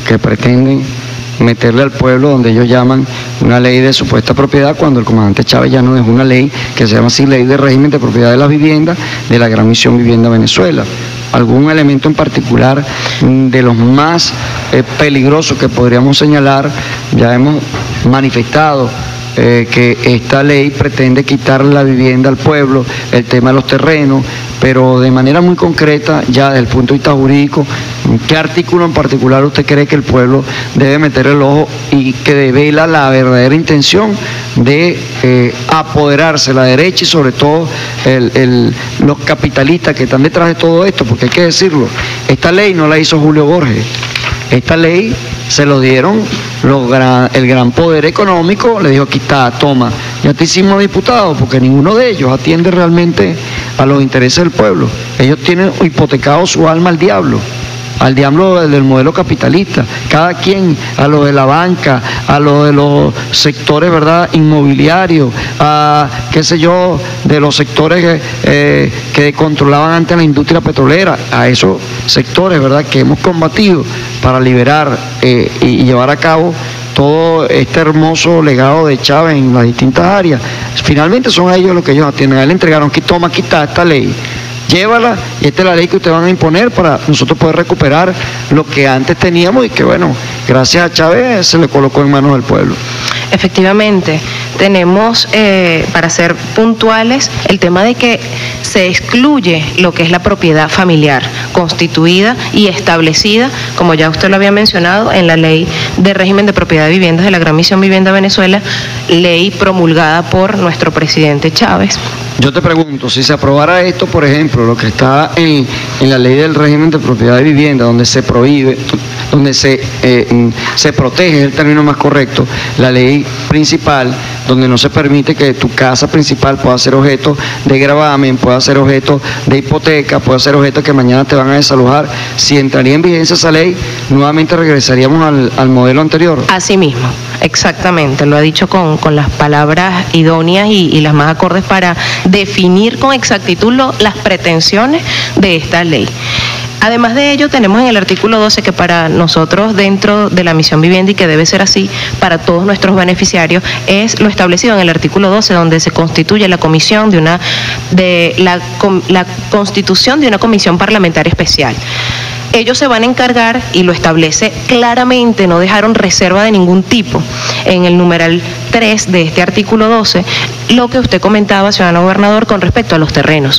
que pretenden meterle al pueblo donde ellos llaman una ley de supuesta propiedad, cuando el comandante Chávez ya no es una ley que se llama así, ley de régimen de propiedad de las viviendas de la Gran Misión Vivienda Venezuela. Algún elemento en particular de los más eh, peligrosos que podríamos señalar, ya hemos manifestado eh, que esta ley pretende quitar la vivienda al pueblo, el tema de los terrenos, pero de manera muy concreta, ya desde el punto de vista jurídico, ¿qué artículo en particular usted cree que el pueblo debe meter el ojo y que devela la verdadera intención de eh, apoderarse la derecha y sobre todo el, el, los capitalistas que están detrás de todo esto? Porque hay que decirlo, esta ley no la hizo Julio Borges, esta ley se lo dieron los gran, el gran poder económico, le dijo, aquí está, toma, ya te hicimos diputado, porque ninguno de ellos atiende realmente a los intereses del pueblo. Ellos tienen hipotecado su alma al diablo, al diablo del modelo capitalista, cada quien, a lo de la banca, a lo de los sectores, ¿verdad?, inmobiliarios, a, qué sé yo, de los sectores que, eh, que controlaban antes la industria petrolera, a esos sectores, ¿verdad?, que hemos combatido para liberar eh, y llevar a cabo todo este hermoso legado de Chávez en las distintas áreas. Finalmente son a ellos los que ellos atienden. A él le entregaron, aquí toma, aquí está esta ley, llévala, y esta es la ley que ustedes van a imponer para nosotros poder recuperar lo que antes teníamos y que, bueno, gracias a Chávez se le colocó en manos del pueblo. Efectivamente, tenemos, eh, para ser puntuales, el tema de que se excluye lo que es la propiedad familiar, constituida y establecida, como ya usted lo había mencionado, en la Ley de Régimen de Propiedad de Viviendas de la Gran Misión Vivienda Venezuela, ley promulgada por nuestro presidente Chávez. Yo te pregunto, si se aprobara esto, por ejemplo, lo que está en, en la Ley del Régimen de Propiedad de Vivienda, donde se prohíbe, donde se, eh, se protege, es el término más correcto, la ley principal, donde no se permite que tu casa principal pueda ser objeto de gravamen, pueda ser objeto de hipoteca, pueda ser objeto que mañana te van a desalojar, si entraría en vigencia esa ley, nuevamente regresaríamos al, al modelo anterior. Así mismo, exactamente, lo ha dicho con, con las palabras idóneas y, y las más acordes para definir con exactitud lo, las pretensiones de esta ley. Además de ello, tenemos en el artículo doce que para nosotros dentro de la misión vivienda, y que debe ser así para todos nuestros beneficiarios, es lo establecido en el artículo doce, donde se constituye la comisión de una, de la, la constitución de una comisión parlamentaria especial. Ellos se van a encargar, y lo establece claramente, no dejaron reserva de ningún tipo, en el numeral tres de este artículo doce, lo que usted comentaba, ciudadano gobernador, con respecto a los terrenos.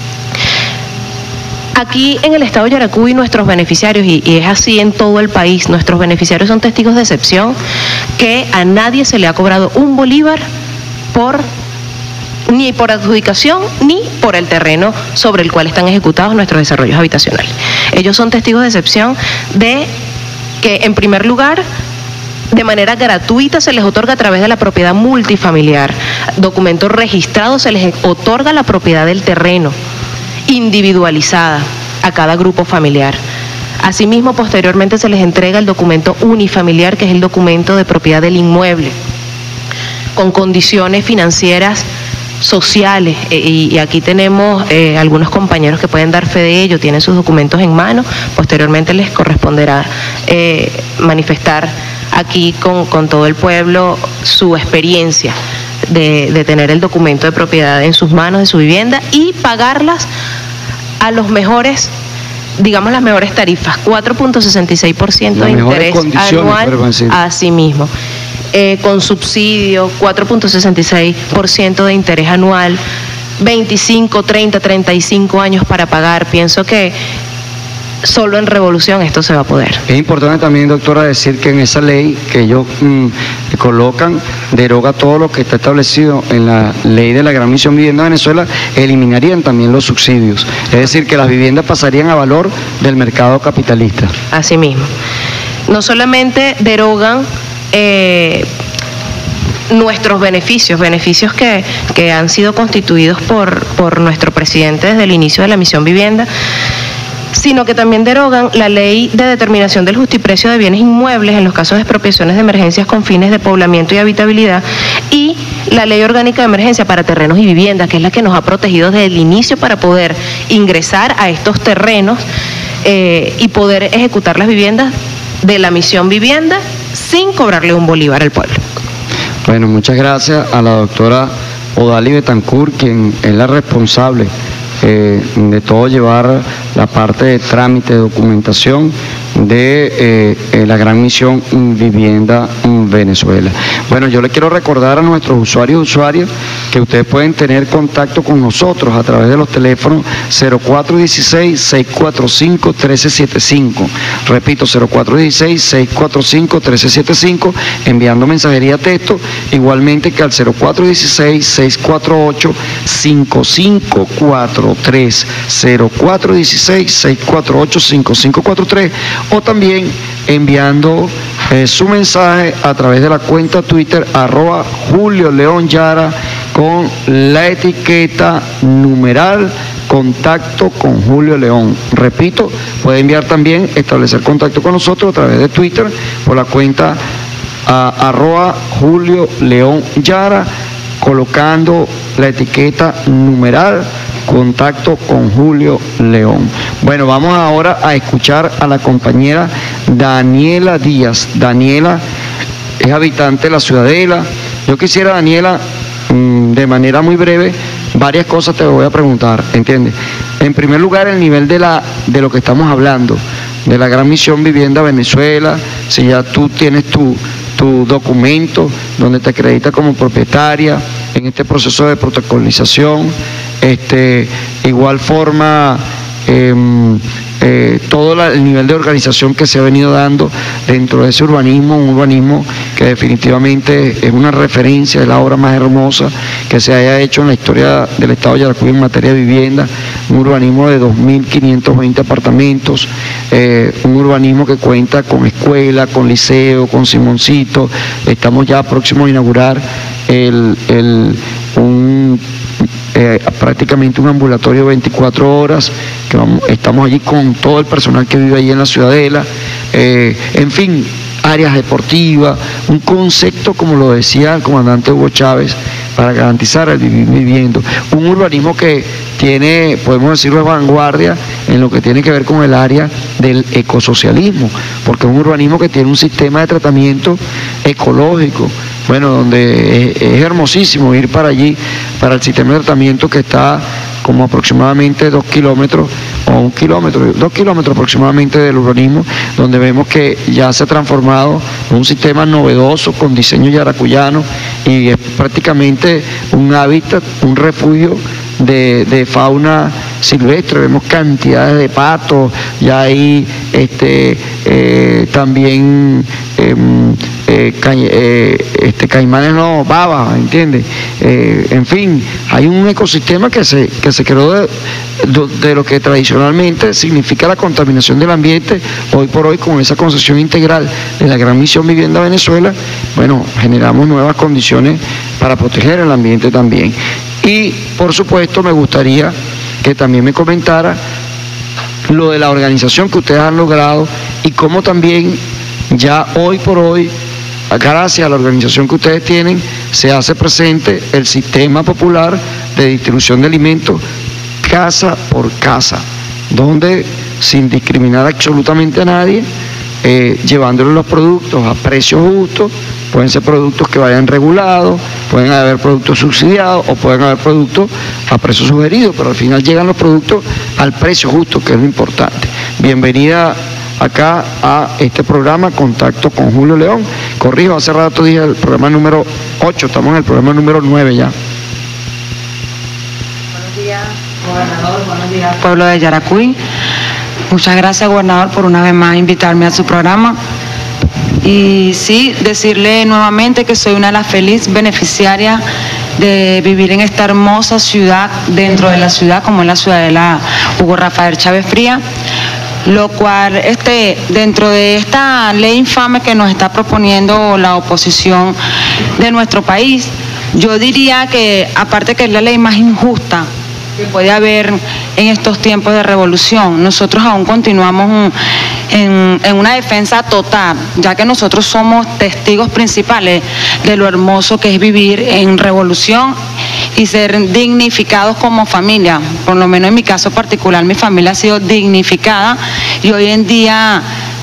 Aquí en el estado de Yaracuy nuestros beneficiarios, y, y es así en todo el país, nuestros beneficiarios son testigos de excepción, que a nadie se le ha cobrado un bolívar por ni por adjudicación ni por el terreno sobre el cual están ejecutados nuestros desarrollos habitacionales. Ellos son testigos de excepción de que, en primer lugar, de manera gratuita se les otorga a través de la propiedad multifamiliar, documentos registrados, se les otorga la propiedad del terreno, individualizada a cada grupo familiar. Asimismo, posteriormente se les entrega el documento unifamiliar, que es el documento de propiedad del inmueble, con condiciones financieras, sociales, y, y aquí tenemos eh, algunos compañeros que pueden dar fe de ello, tienen sus documentos en mano, posteriormente les corresponderá eh, manifestar aquí con, con todo el pueblo su experiencia De, de tener el documento de propiedad en sus manos de su vivienda y pagarlas a los mejores, digamos las mejores tarifas, cuatro punto sesenta y seis por ciento de interés anual, así mismo, eh, con subsidio, cuatro punto sesenta y seis por ciento de interés anual, veinticinco, treinta, treinta y cinco años para pagar. Pienso que solo en revolución esto se va a poder. Es importante también, doctora, decir que en esa ley que ellos mmm, colocan, deroga todo lo que está establecido en la ley de la Gran Misión Vivienda de Venezuela, eliminarían también los subsidios. Es decir, que las viviendas pasarían a valor del mercado capitalista. Así mismo. No solamente derogan eh, nuestros beneficios, beneficios que, que han sido constituidos por, por nuestro presidente desde el inicio de la misión vivienda, sino que también derogan la ley de determinación del justiprecio de bienes inmuebles en los casos de expropiaciones de emergencias con fines de poblamiento y habitabilidad, y la ley orgánica de emergencia para terrenos y viviendas, que es la que nos ha protegido desde el inicio para poder ingresar a estos terrenos eh, y poder ejecutar las viviendas de la misión vivienda sin cobrarle un bolívar al pueblo. Bueno, muchas gracias a la doctora Odalis Betancourt, quien es la responsable eh, de todo llevar la parte de trámite, de documentación de eh, eh, la gran misión Vivienda Venezuela. Bueno, yo le quiero recordar a nuestros usuarios y usuarias que ustedes pueden tener contacto con nosotros a través de los teléfonos cero cuatro uno seis, seis cuatro cinco, uno tres siete cinco. Repito, cero cuatro uno seis, seis cuatro cinco, uno tres siete cinco, enviando mensajería texto, igualmente que al cero cuatro uno seis, seis cuatro ocho, cinco cinco cuatro tres, cero cuatro uno seis, seis cuatro ocho, cinco cinco cuatro tres, o también enviando eh, su mensaje a través de la cuenta Twitter arroba Julio León Yara con la etiqueta numeral contacto con Julio León. Repito, puede enviar también, establecer contacto con nosotros a través de Twitter por la cuenta a, arroba Julio León Yara, colocando la etiqueta numeral contacto con Julio León. Bueno, vamos ahora a escuchar a la compañera Daniela Díaz. Daniela es habitante de la Ciudadela. Yo quisiera, Daniela, de manera muy breve, varias cosas te voy a preguntar, ¿entiendes? En primer lugar, el nivel de, la, de lo que estamos hablando, de la gran misión Vivienda Venezuela, si ya tú tienes tu, tu documento donde te acredita como propietaria en este proceso de protocolización, este, igual forma eh, eh, todo la, el nivel de organización que se ha venido dando dentro de ese urbanismo, un urbanismo que definitivamente es una referencia, es la obra más hermosa que se haya hecho en la historia del Estado de Yaracuy en materia de vivienda, un urbanismo de dos mil quinientos veinte apartamentos, eh, un urbanismo que cuenta con escuela, con liceo, con Simoncito. Estamos ya próximos a inaugurar el, el, un Eh, prácticamente un ambulatorio veinticuatro horas, que vamos, estamos allí con todo el personal que vive allí en la Ciudadela, eh, en fin, áreas deportivas, un concepto, como lo decía el comandante Hugo Chávez, para garantizar el vivir viviendo, un urbanismo que tiene, podemos decirlo, de vanguardia en lo que tiene que ver con el área del ecosocialismo, porque es un urbanismo que tiene un sistema de tratamiento ecológico, bueno, donde es, es hermosísimo ir para allí, para el sistema de tratamiento que está como aproximadamente dos kilómetros o un kilómetro, dos kilómetros aproximadamente del urbanismo, donde vemos que ya se ha transformado en un sistema novedoso con diseño yaracuyano y es prácticamente un hábitat, un refugio de, de fauna silvestre. Vemos cantidades de patos, ya hay este, eh, también eh, eh, ca, eh, este, caimanes, no, babas, ¿entiendes? Eh, en fin, hay un ecosistema que se, que se creó de, de lo que tradicionalmente significa la contaminación del ambiente. Hoy por hoy, con esa concesión integral de la gran misión Vivienda Venezuela, bueno, generamos nuevas condiciones para proteger el ambiente también. Y por supuesto me gustaría que también me comentara lo de la organización que ustedes han logrado y cómo también ya hoy por hoy, gracias a la organización que ustedes tienen, se hace presente el sistema popular de distribución de alimentos casa por casa, donde sin discriminar absolutamente a nadie, eh, llevándole los productos a precios justos. Pueden ser productos que vayan regulados, pueden haber productos subsidiados o pueden haber productos a precio sugerido, pero al final llegan los productos al precio justo, que es lo importante. Bienvenida acá a este programa, Contacto con Julio León. Corrijo, hace rato dije el programa número ocho, estamos en el programa número nueve ya. Buenos días, gobernador, buenos días, pueblo de Yaracuy. Muchas gracias, gobernador, por una vez más invitarme a su programa. Y sí, decirle nuevamente que soy una de las felices beneficiarias de vivir en esta hermosa ciudad, dentro de la ciudad, como es la Ciudadela Hugo Rafael Chávez Frías, lo cual este, dentro de esta ley infame que nos está proponiendo la oposición de nuestro país, yo diría que, aparte que es la ley más injusta que puede haber en estos tiempos de revolución, nosotros aún continuamos en, en una defensa total, ya que nosotros somos testigos principales de lo hermoso que es vivir en revolución y ser dignificados como familia. Por lo menos en mi caso particular, mi familia ha sido dignificada y hoy en día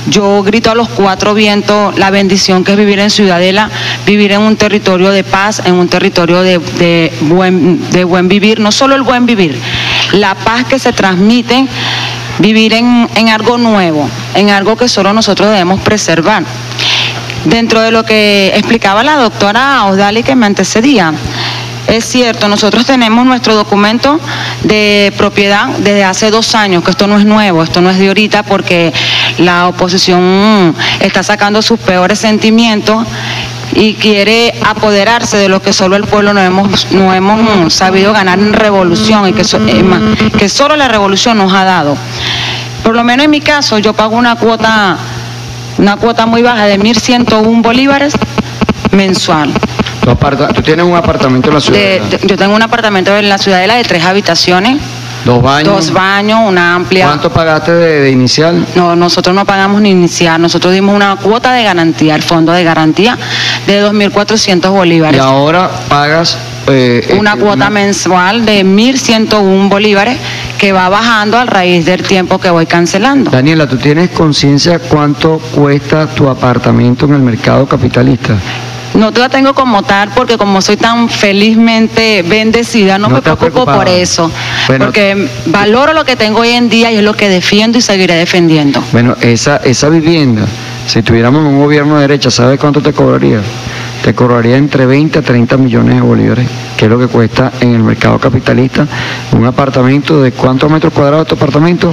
yo grito a los cuatro vientos la bendición que es vivir en Ciudadela, vivir en un territorio de paz, en un territorio de, de, buen, de buen vivir, no solo el buen vivir, la paz que se transmite, vivir en, en algo nuevo, en algo que solo nosotros debemos preservar. Dentro de lo que explicaba la doctora Osdali que me antecedía, es cierto, nosotros tenemos nuestro documento de propiedad desde hace dos años, que esto no es nuevo, esto no es de ahorita, porque la oposición está sacando sus peores sentimientos y quiere apoderarse de lo que solo el pueblo no hemos, no hemos sabido ganar en revolución y que, so, que solo la revolución nos ha dado. Por lo menos en mi caso, yo pago una cuota, una cuota muy baja de mil ciento uno bolívares mensual. ¿Tú, aparta, ¿Tú tienes un apartamento en la ciudad? De, de, yo tengo un apartamento en la Ciudadela de tres habitaciones. ¿Dos baños? Dos baños, una amplia... ¿Cuánto pagaste de, de inicial? No, nosotros no pagamos ni inicial, nosotros dimos una cuota de garantía, el fondo de garantía de dos mil cuatrocientos bolívares. ¿Y ahora pagas...? Eh, una este, cuota una... mensual de mil ciento uno bolívares que va bajando a raíz del tiempo que voy cancelando. Daniela, ¿tú tienes conciencia cuánto cuesta tu apartamento en el mercado capitalista? No te la tengo como tal porque como soy tan felizmente bendecida, no, no me preocupo por eso. Bueno, porque valoro lo que tengo hoy en día y es lo que defiendo y seguiré defendiendo. Bueno, esa, esa vivienda, si tuviéramos un gobierno de derecha, ¿sabes cuánto te cobraría? Te cobraría entre veinte a treinta millones de bolívares, que es lo que cuesta en el mercado capitalista un apartamento. ¿De cuántos metros cuadrados tu apartamento?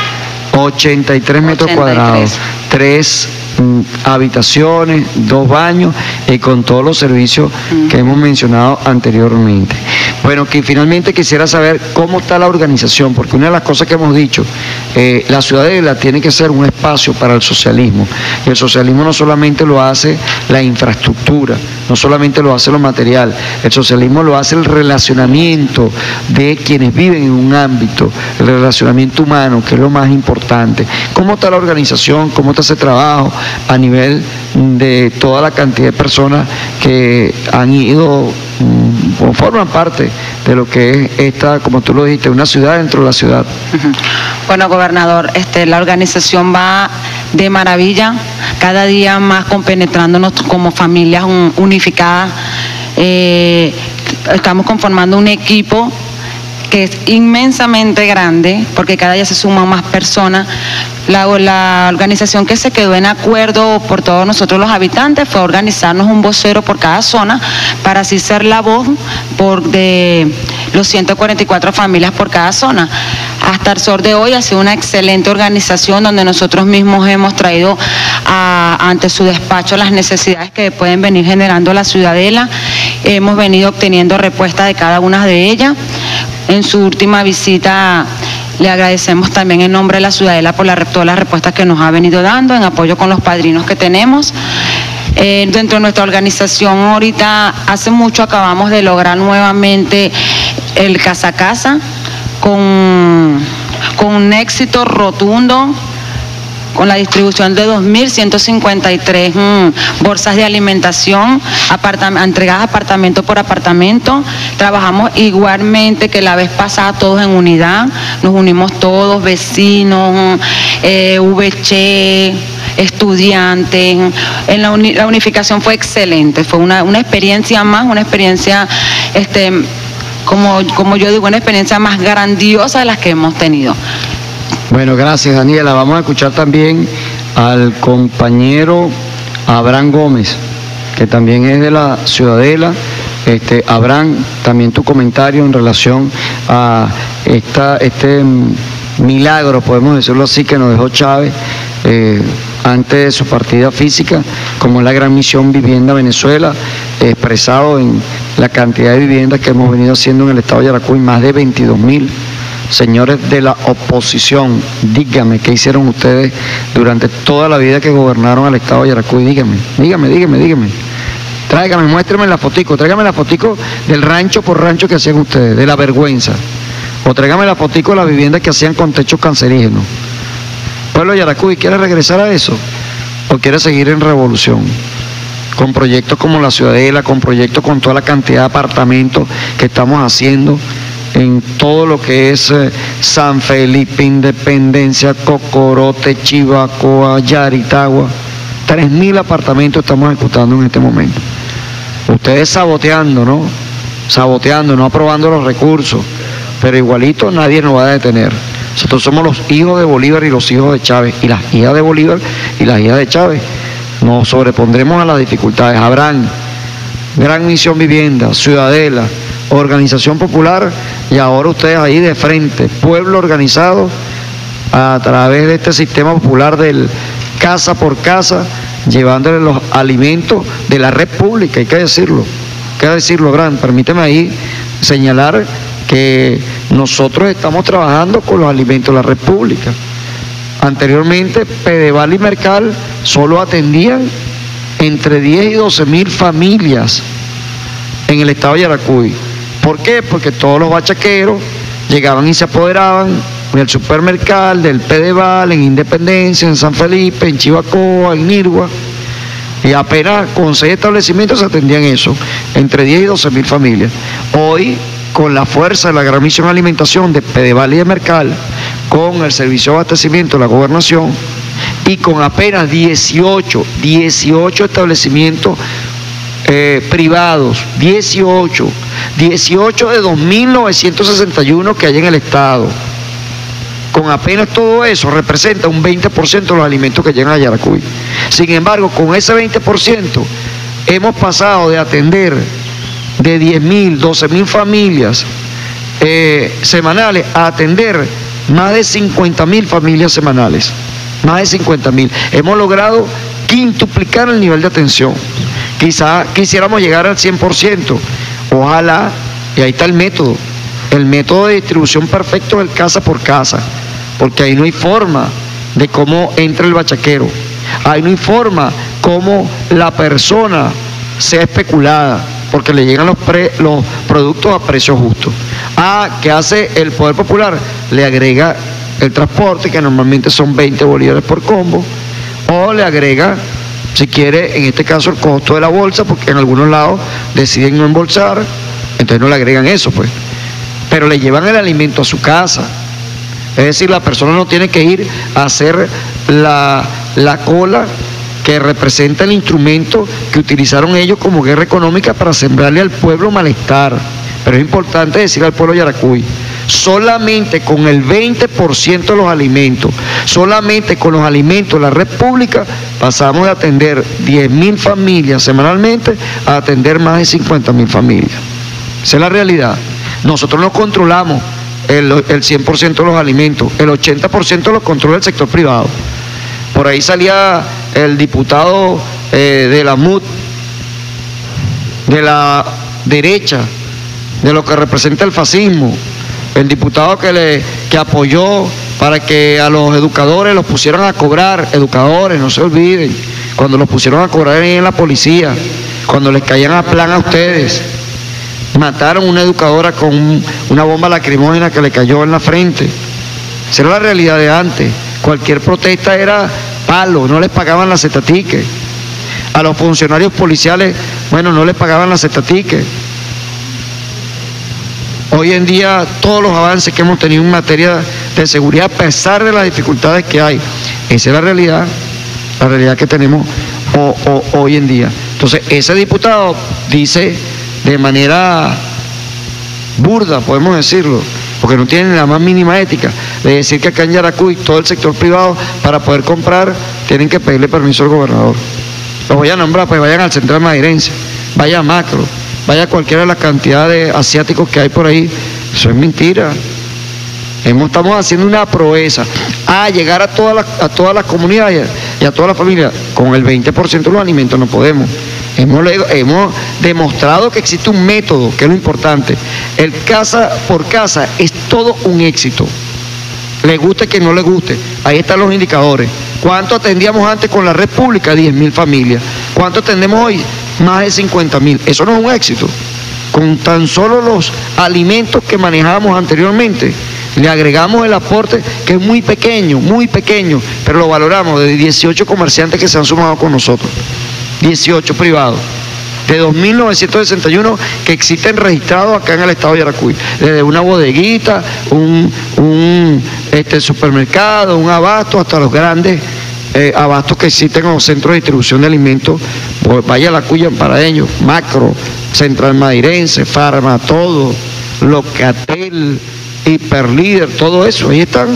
ochenta y tres metros cuadrados, tres mm, habitaciones, dos baños y con todos los servicios mm. que hemos mencionado anteriormente. Bueno, que finalmente quisiera saber cómo está la organización, porque una de las cosas que hemos dicho, eh, la Ciudadela tiene que ser un espacio para el socialismo, y el socialismo no solamente lo hace la infraestructura, no solamente lo hace lo material, el socialismo lo hace el relacionamiento de quienes viven en un ámbito, el relacionamiento humano, que es lo más importante. ¿Cómo está la organización? ¿Cómo está ese trabajo a nivel de toda la cantidad de personas que han ido o forman parte de lo que es esta, como tú lo dijiste, una ciudad dentro de la ciudad? Bueno, gobernador, este, la organización va de maravilla, cada día más compenetrándonos como familias unificadas. Eh, estamos conformando un equipo que es inmensamente grande, porque cada día se suman más personas. La, la organización que se quedó en acuerdo por todos nosotros los habitantes fue organizarnos un vocero por cada zona, para así ser la voz por de los ciento cuarenta y cuatro familias por cada zona. Hasta el sol de hoy ha sido una excelente organización donde nosotros mismos hemos traído a, ante su despacho las necesidades que pueden venir generando la Ciudadela. Hemos venido obteniendo respuestas de cada una de ellas. En su última visita le agradecemos también en nombre de la Ciudadela por la, todas las respuestas que nos ha venido dando, en apoyo con los padrinos que tenemos. Eh, dentro de nuestra organización ahorita, hace mucho acabamos de lograr nuevamente el Casa a Casa con, con un éxito rotundo, con la distribución de dos mil ciento cincuenta y tres mmm, bolsas de alimentación apartam entregadas apartamento por apartamento. Trabajamos igualmente que la vez pasada todos en unidad, nos unimos todos, vecinos, eh, V C H, estudiantes. En la, uni la unificación fue excelente, fue una, una experiencia más, una experiencia, este, como, como yo digo, una experiencia más grandiosa de las que hemos tenido. Bueno, gracias, Daniela. Vamos a escuchar también al compañero Abraham Gómez, que también es de la Ciudadela. Este, Abraham, también tu comentario en relación a esta, este milagro, podemos decirlo así, que nos dejó Chávez eh, antes de su partida física, como es la gran misión Vivienda Venezuela, eh, expresado en la cantidad de viviendas que hemos venido haciendo en el estado de Yaracuy, más de veintidós mil. Señores de la oposición, díganme qué hicieron ustedes durante toda la vida que gobernaron al estado de Yaracuy. Díganme, díganme, díganme, díganme. Tráigame, muéstrenme la fotico, tráigame la fotico del rancho por rancho que hacían ustedes, de la vergüenza. O tráigame la fotico de las viviendas que hacían con techos cancerígenos. Pueblo de Yaracuy, ¿quiere regresar a eso? ¿O quiere seguir en revolución? Con proyectos como la Ciudadela, con proyectos con toda la cantidad de apartamentos que estamos haciendo, en todo lo que es eh, San Felipe, Independencia, Cocorote, Chivacoa, Yaritagua. tres mil apartamentos estamos ejecutando en este momento. Ustedes saboteando, ¿no? Saboteando, no aprobando los recursos, pero igualito nadie nos va a detener. Nosotros somos los hijos de Bolívar y los hijos de Chávez, y las hijas de Bolívar y las hijas de Chávez. Nos sobrepondremos a las dificultades. Habrán Gran Misión Vivienda, Ciudadela, Organización Popular, y ahora ustedes ahí de frente, pueblo organizado a través de este sistema popular del casa por casa, llevándole los alimentos de la red pública, hay que decirlo, hay que decirlo, Gran. Permíteme ahí señalar que nosotros estamos trabajando con los alimentos de la red pública. Anteriormente, Pedeval y Mercal solo atendían entre diez y doce mil familias en el estado de Yaracuy. ¿Por qué? Porque todos los bachaqueros llegaban y se apoderaban del supermercado, del Pedeval, en Independencia, en San Felipe, en Chivacoa, en Nirgua, y apenas con seis establecimientos se atendían eso, entre diez y doce mil familias. Hoy, con la fuerza de la Gran Misión Alimentación de Pedeval y de Mercal, con el servicio de abastecimiento de la gobernación y con apenas dieciocho, dieciocho establecimientos eh, privados, dieciocho, dieciocho de dos mil novecientos sesenta y uno que hay en el estado. Con apenas todo eso representa un veinte por ciento de los alimentos que llegan a Yaracuy. Sin embargo, con ese veinte por ciento hemos pasado de atender de diez mil, doce mil familias eh, semanales a atender más de cincuenta mil familias semanales. Más de cincuenta mil. Hemos logrado quintuplicar el nivel de atención. Quizá quisiéramos llegar al cien por ciento. Ojalá, y ahí está el método. El método de distribución perfecto es el casa por casa, porque ahí no hay forma de cómo entra el bachaquero. Ahí no hay forma cómo la persona sea especulada, porque le llegan los, pre, los productos a precio justo. Ah, ¿qué hace el Poder Popular? Le agrega el transporte, que normalmente son veinte bolívares por combo, o le agrega, si quiere, en este caso el costo de la bolsa, porque en algunos lados deciden no embolsar, entonces no le agregan eso, pues. Pero le llevan el alimento a su casa. Es decir, la persona no tiene que ir a hacer la, la cola que representa el instrumento que utilizaron ellos como guerra económica para sembrarle al pueblo malestar. Pero es importante decir al pueblo de Yaracuy, solamente con el veinte por ciento de los alimentos, solamente con los alimentos de la red pública, pasamos de atender diez mil familias semanalmente a atender más de cincuenta mil familias. Esa es la realidad. Nosotros no controlamos el, el cien por ciento de los alimentos, el ochenta por ciento los controla el sector privado. Por ahí salía el diputado eh, de la M U D, de la derecha, de lo que representa el fascismo, el diputado que, le, que apoyó para que a los educadores los pusieran a cobrar, educadores, no se olviden, cuando los pusieron a cobrar ahí en la policía, cuando les caían a plan a ustedes. Mataron a una educadora con un, una bomba lacrimógena que le cayó en la frente. Esa era la realidad de antes. Cualquier protesta era palo, no les pagaban la cetatique. A los funcionarios policiales, bueno, no les pagaban la cetatique. Hoy en día todos los avances que hemos tenido en materia de seguridad, a pesar de las dificultades que hay, esa es la realidad, la realidad que tenemos o, o, hoy en día. Entonces, ese diputado dice de manera burda, podemos decirlo, porque no tiene la más mínima ética, de decir que acá en Yaracuy todo el sector privado para poder comprar tienen que pedirle permiso al gobernador. Los voy a nombrar, pues vayan al Central Madirense, vaya a Macro, vaya a cualquiera de las cantidades de asiáticos que hay por ahí. Eso es mentira. Hemos, estamos haciendo una proeza a llegar a todas las a todas las comunidades y a todas las familias. Con el veinte por ciento de los alimentos no podemos. Hemos, hemos demostrado que existe un método, que es lo importante. El casa por casa es todo un éxito. Le guste que no le guste. Ahí están los indicadores. ¿Cuánto atendíamos antes con la red pública? diez mil familias. ¿Cuánto atendemos hoy? Más de cincuenta mil. Eso no es un éxito. Con tan solo los alimentos que manejábamos anteriormente, le agregamos el aporte, que es muy pequeño, muy pequeño, pero lo valoramos, de dieciocho comerciantes que se han sumado con nosotros. dieciocho privados. de dos mil novecientos sesenta y uno que existen registrados acá en el estado de Yaracuy, desde una bodeguita, un, un este, supermercado, un abasto, hasta los grandes eh, abastos que existen en los centros de distribución de alimentos. Pues vaya a la Cuya para ellos, Macro, Central Madirense, Farma, todo, Locatel, Hiperlíder, todo eso, ahí están.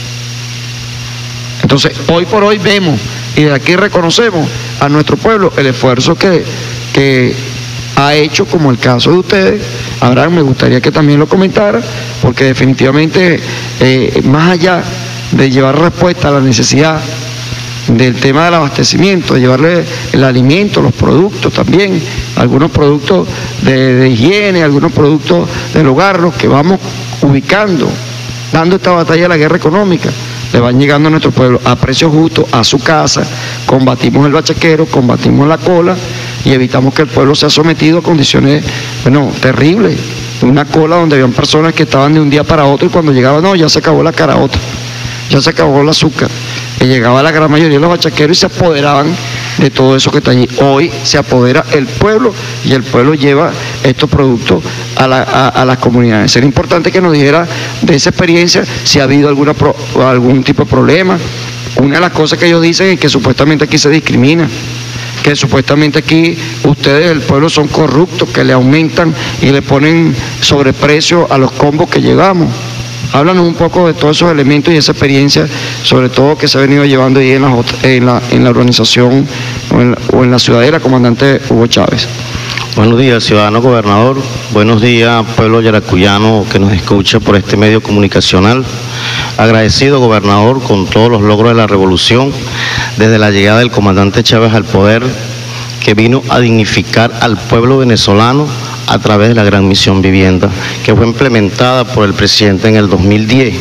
Entonces, hoy por hoy vemos y de aquí reconocemos a nuestro pueblo el esfuerzo que, que ha hecho, como el caso de ustedes. Abraham, me gustaría que también lo comentara, porque definitivamente, eh, más allá de llevar respuesta a la necesidad del tema del abastecimiento, de llevarle el alimento, los productos también, algunos productos de, de higiene, algunos productos del hogar, los que vamos ubicando, dando esta batalla a la guerra económica, le van llegando a nuestro pueblo a precios justos, a su casa, combatimos el bachaquero, combatimos la cola y evitamos que el pueblo sea sometido a condiciones, bueno, terribles. Una cola donde habían personas que estaban de un día para otro y cuando llegaban, no, ya se acabó la caraota, ya se acabó el azúcar. Y llegaba la gran mayoría de los bachaqueros y se apoderaban de todo eso que está allí. Hoy se apodera el pueblo y el pueblo lleva estos productos a, la, a, a las comunidades. Sería importante que nos dijera de esa experiencia si ha habido alguna pro, algún tipo de problema. Una de las cosas que ellos dicen es que supuestamente aquí se discrimina, que supuestamente aquí ustedes, el pueblo, son corruptos, que le aumentan y le ponen sobreprecio a los combos que llevamos. Háblanos un poco de todos esos elementos y esa experiencia, sobre todo que se ha venido llevando ahí en la, en la, en la organización o en la, o en la ciudadela, comandante Hugo Chávez. Buenos días, ciudadano gobernador. Buenos días, pueblo yaracuyano que nos escucha por este medio comunicacional. Agradecido, gobernador, con todos los logros de la revolución, desde la llegada del comandante Chávez al poder, que vino a dignificar al pueblo venezolano a través de la Gran Misión Vivienda, que fue implementada por el presidente en el dos mil diez.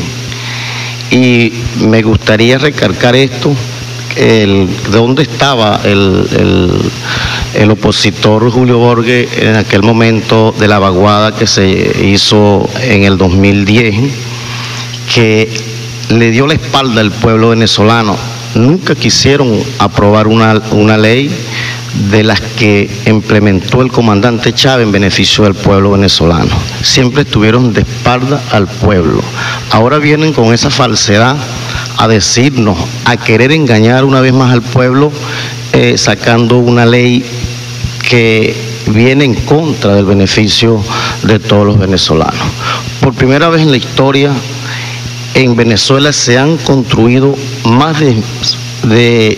Y me gustaría recalcar esto, el, de dónde estaba el, el, el opositor Julio Borges en aquel momento de la vaguada que se hizo en el dos mil diez, que le dio la espalda al pueblo venezolano. Nunca quisieron aprobar una, una ley de las que implementó el comandante Chávez en beneficio del pueblo venezolano. Siempre estuvieron de espalda al pueblo. Ahora vienen con esa falsedad a decirnos, a querer engañar una vez más al pueblo, eh, sacando una ley que viene en contra del beneficio de todos los venezolanos. Por primera vez en la historia, en Venezuela se han construido más de, de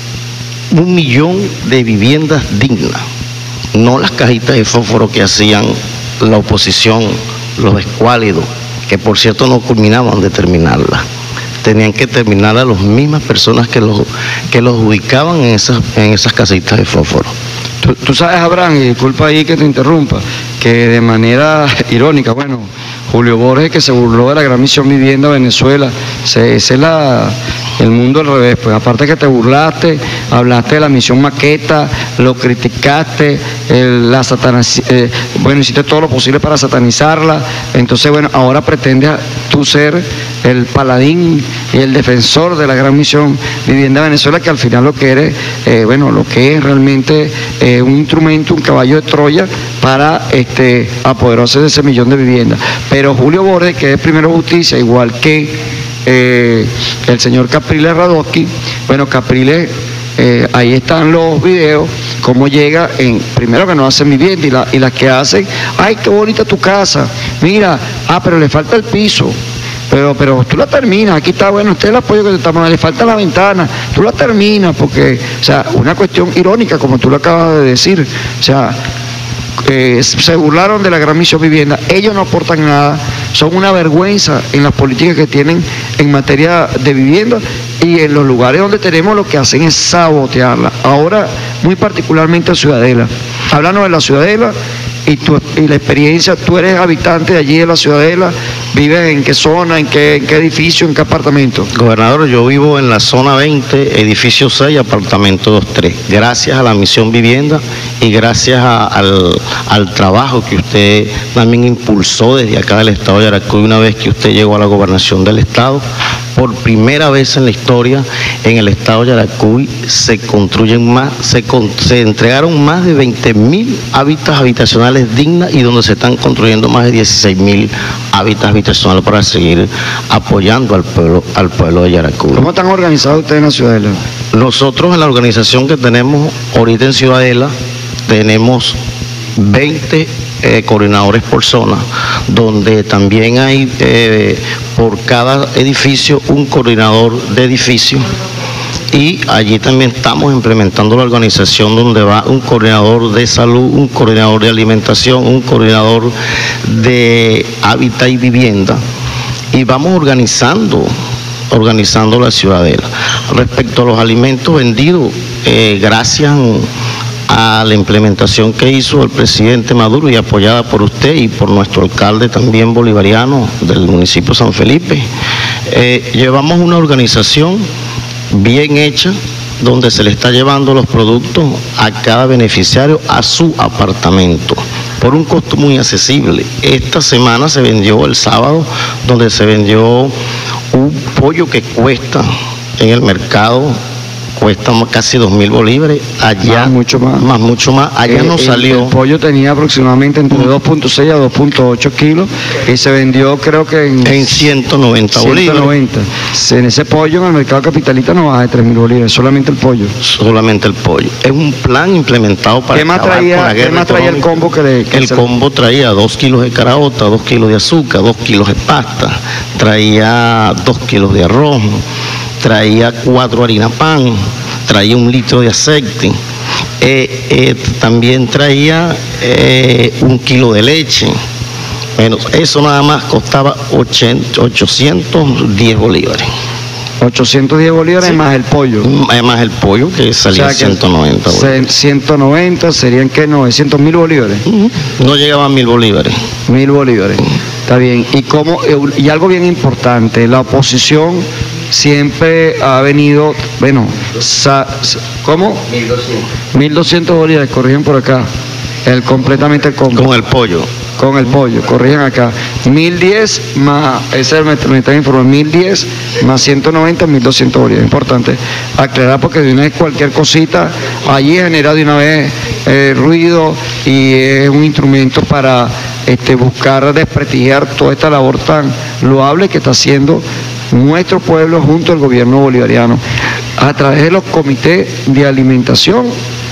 un millón de viviendas dignas, no las cajitas de fósforo que hacían la oposición, los escuálidos, que por cierto no culminaban de terminarlas. Tenían que terminarlas las mismas personas que los, que los ubicaban en esas, en esas casitas de fósforo. Tú, tú sabes, Abraham, y disculpa ahí que te interrumpa, que de manera irónica, bueno, Julio Borges, que se burló de la Gran Misión Vivienda Venezuela, se, ese es la, el mundo al revés, pues aparte que te burlaste, hablaste de la misión Maqueta, lo criticaste, el, la sataniz, eh, bueno, hiciste todo lo posible para satanizarla, entonces bueno, ahora pretendes tú ser el paladín y el defensor de la Gran Misión Vivienda Venezuela, que al final lo que eres, eh, bueno, lo que es realmente eh, un instrumento, un caballo de Troya para este, apoderarse de ese millón de viviendas. Pero Julio Borges, que es Primero Justicia, igual que eh, el señor Capriles Radosky, bueno, Capriles, eh, ahí están los videos, cómo llega, en primero que no hacen vivienda y, la, y las que hacen, ay, qué bonita tu casa, mira, ah, pero le falta el piso. Pero, pero tú la terminas, aquí está, bueno, usted el apoyo que te está dando, le falta la ventana, tú la terminas, porque, o sea, una cuestión irónica, como tú lo acabas de decir, o sea, eh, se burlaron de la Gran Misión Vivienda, ellos no aportan nada, son una vergüenza en las políticas que tienen en materia de vivienda y en los lugares donde tenemos lo que hacen es sabotearla. Ahora, muy particularmente a Ciudadela, háblanos de la Ciudadela y, tu, y la experiencia, tú eres habitante de allí de la Ciudadela, ¿Vives en qué zona, en qué, en qué edificio, en qué apartamento? Gobernador, yo vivo en la zona veinte, edificio seis, apartamento dos tres. Gracias a la Misión Vivienda y gracias a, al, al trabajo que usted también impulsó desde acá del Estado de Yaracuy una vez que usted llegó a la gobernación del Estado. Por primera vez en la historia, en el Estado de Yaracuy se construyen más, se, con, se entregaron más de veinte mil hábitats habitacionales dignas y donde se están construyendo más de dieciséis mil hábitats habitacionales para seguir apoyando al pueblo, al pueblo de Yaracuy. ¿Cómo están organizados ustedes en la Ciudadela? Nosotros en la organización que tenemos ahorita en Ciudadela tenemos veinte eh, coordinadores por zona, donde también hay eh, por cada edificio un coordinador de edificio. Y allí también estamos implementando la organización donde va un coordinador de salud, un coordinador de alimentación, un coordinador de hábitat y vivienda. Y vamos organizando, organizando la Ciudadela. Respecto a los alimentos vendidos, eh, gracias a la implementación que hizo el presidente Maduro y apoyada por usted y por nuestro alcalde también bolivariano del municipio de San Felipe, eh, llevamos una organización bien hecha, donde se le está llevando los productos a cada beneficiario a su apartamento, por un costo muy accesible. Esta semana se vendió el sábado, donde se vendió un pollo que cuesta en el mercado, cuesta casi dos mil bolívares, allá más, mucho más, más mucho más, allá eh, no el, salió. El pollo tenía aproximadamente entre dos punto seis a dos punto ocho kilos y se vendió creo que en, en ciento noventa bolívares. En ese pollo en el mercado capitalista no baja de tres mil bolívares, solamente el pollo. Solamente el pollo. Es un plan implementado para ¿Qué más acabar traía, con la guerra ¿qué más traía el combo que le que El se... combo traía dos kilos de caraota, dos kilos de azúcar, dos kilos de pasta, traía dos kilos de arroz, traía cuatro harina pan, traía un litro de aceite, eh, eh, también traía eh, un kilo de leche. Bueno, eso nada más costaba ochocientos diez bolívares. ochocientos diez bolívares sí. Más el pollo. Más el pollo que salía, o sea, que ciento noventa bolívares. ciento noventa serían que novecientos mil bolívares. Uh-huh. No llegaba a mil bolívares. Mil bolívares. Uh-huh. Está bien. Y cómo, y algo bien importante, la oposición siempre ha venido, bueno, sa, sa, ¿cómo? mil doscientos. mil doscientos bolívares, corrigen por acá. El completamente el combo. Con el pollo. Con el pollo, corrigen acá. mil diez más, ese me, me está informando, mil diez más ciento noventa, mil doscientos bolívares. Importante aclarar porque de una vez cualquier cosita, allí genera de una vez eh, ruido y es un instrumento para este, buscar desprestigiar toda esta labor tan loable que está haciendo nuestro pueblo junto al gobierno bolivariano a través de los comités de alimentación,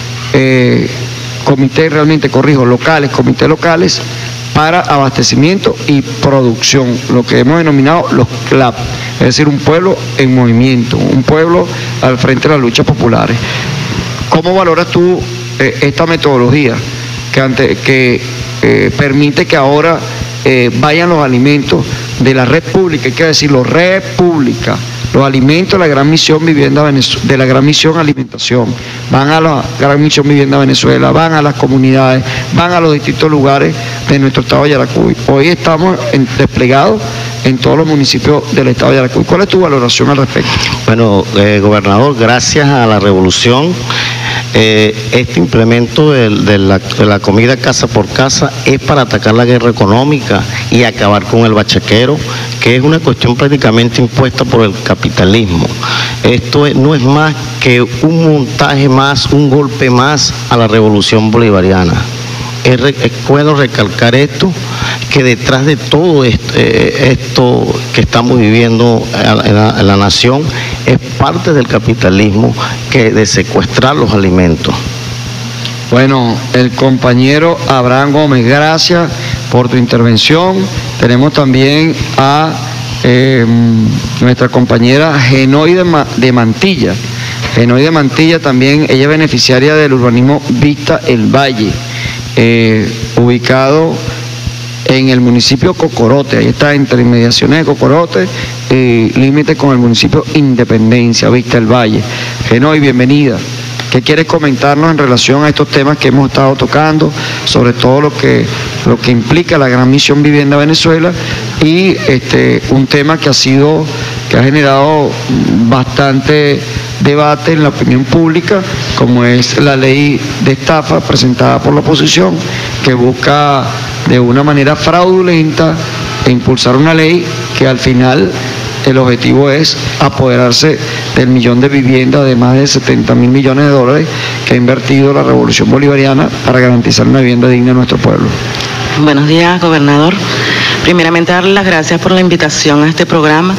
eh, comités realmente, corrijo, locales, comités locales para abastecimiento y producción, lo que hemos denominado los C L A P, es decir, un pueblo en movimiento, un pueblo al frente de las luchas populares. ¿Cómo valoras tú eh, esta metodología que, ante, que eh, permite que ahora eh, vayan los alimentos de la red pública, hay que decirlo, red pública, los alimentos de la Gran Misión Vivienda Venezuela, de la Gran Misión Alimentación, van a la Gran Misión Vivienda Venezuela, van a las comunidades, van a los distintos lugares de nuestro estado de Yaracuy? Hoy estamos en, desplegados en todos los municipios del estado de Yaracuy. ¿Cuál es tu valoración al respecto? Bueno, eh, gobernador, gracias a la revolución, eh, este implemento de, de, la, de la comida casa por casa es para atacar la guerra económica y acabar con el bachaquero, que es una cuestión prácticamente impuesta por el capitalismo. Esto es, no es más que un montaje más, un golpe más a la revolución bolivariana. Es, re, es bueno recalcar esto, que detrás de todo esto, eh, esto que estamos viviendo en la, en la nación es parte del capitalismo, que de secuestrar los alimentos. Bueno, el compañero Abraham Gómez, gracias por tu intervención. Tenemos también a eh, nuestra compañera Genoy de, Ma, de Mantilla. Genoy de Mantilla también, ella es beneficiaria del urbanismo Vista el Valle, eh, ubicado en el municipio Cocorote, ahí está entre inmediaciones de Cocorote, eh, límite con el municipio Independencia, Vista el Valle. Genoy, bienvenida. ¿Qué quieres comentarnos en relación a estos temas que hemos estado tocando, sobre todo lo que, lo que implica la Gran Misión Vivienda Venezuela y este, un tema que ha sido, que ha generado bastante debate en la opinión pública, como es la ley de estafa presentada por la oposición, que busca de una manera fraudulenta impulsar una ley que al final el objetivo es apoderarse del millón de viviendas de más de setenta mil millones de dólares que ha invertido la Revolución Bolivariana para garantizar una vivienda digna a nuestro pueblo. Buenos días, gobernador. Primeramente, darle las gracias por la invitación a este programa.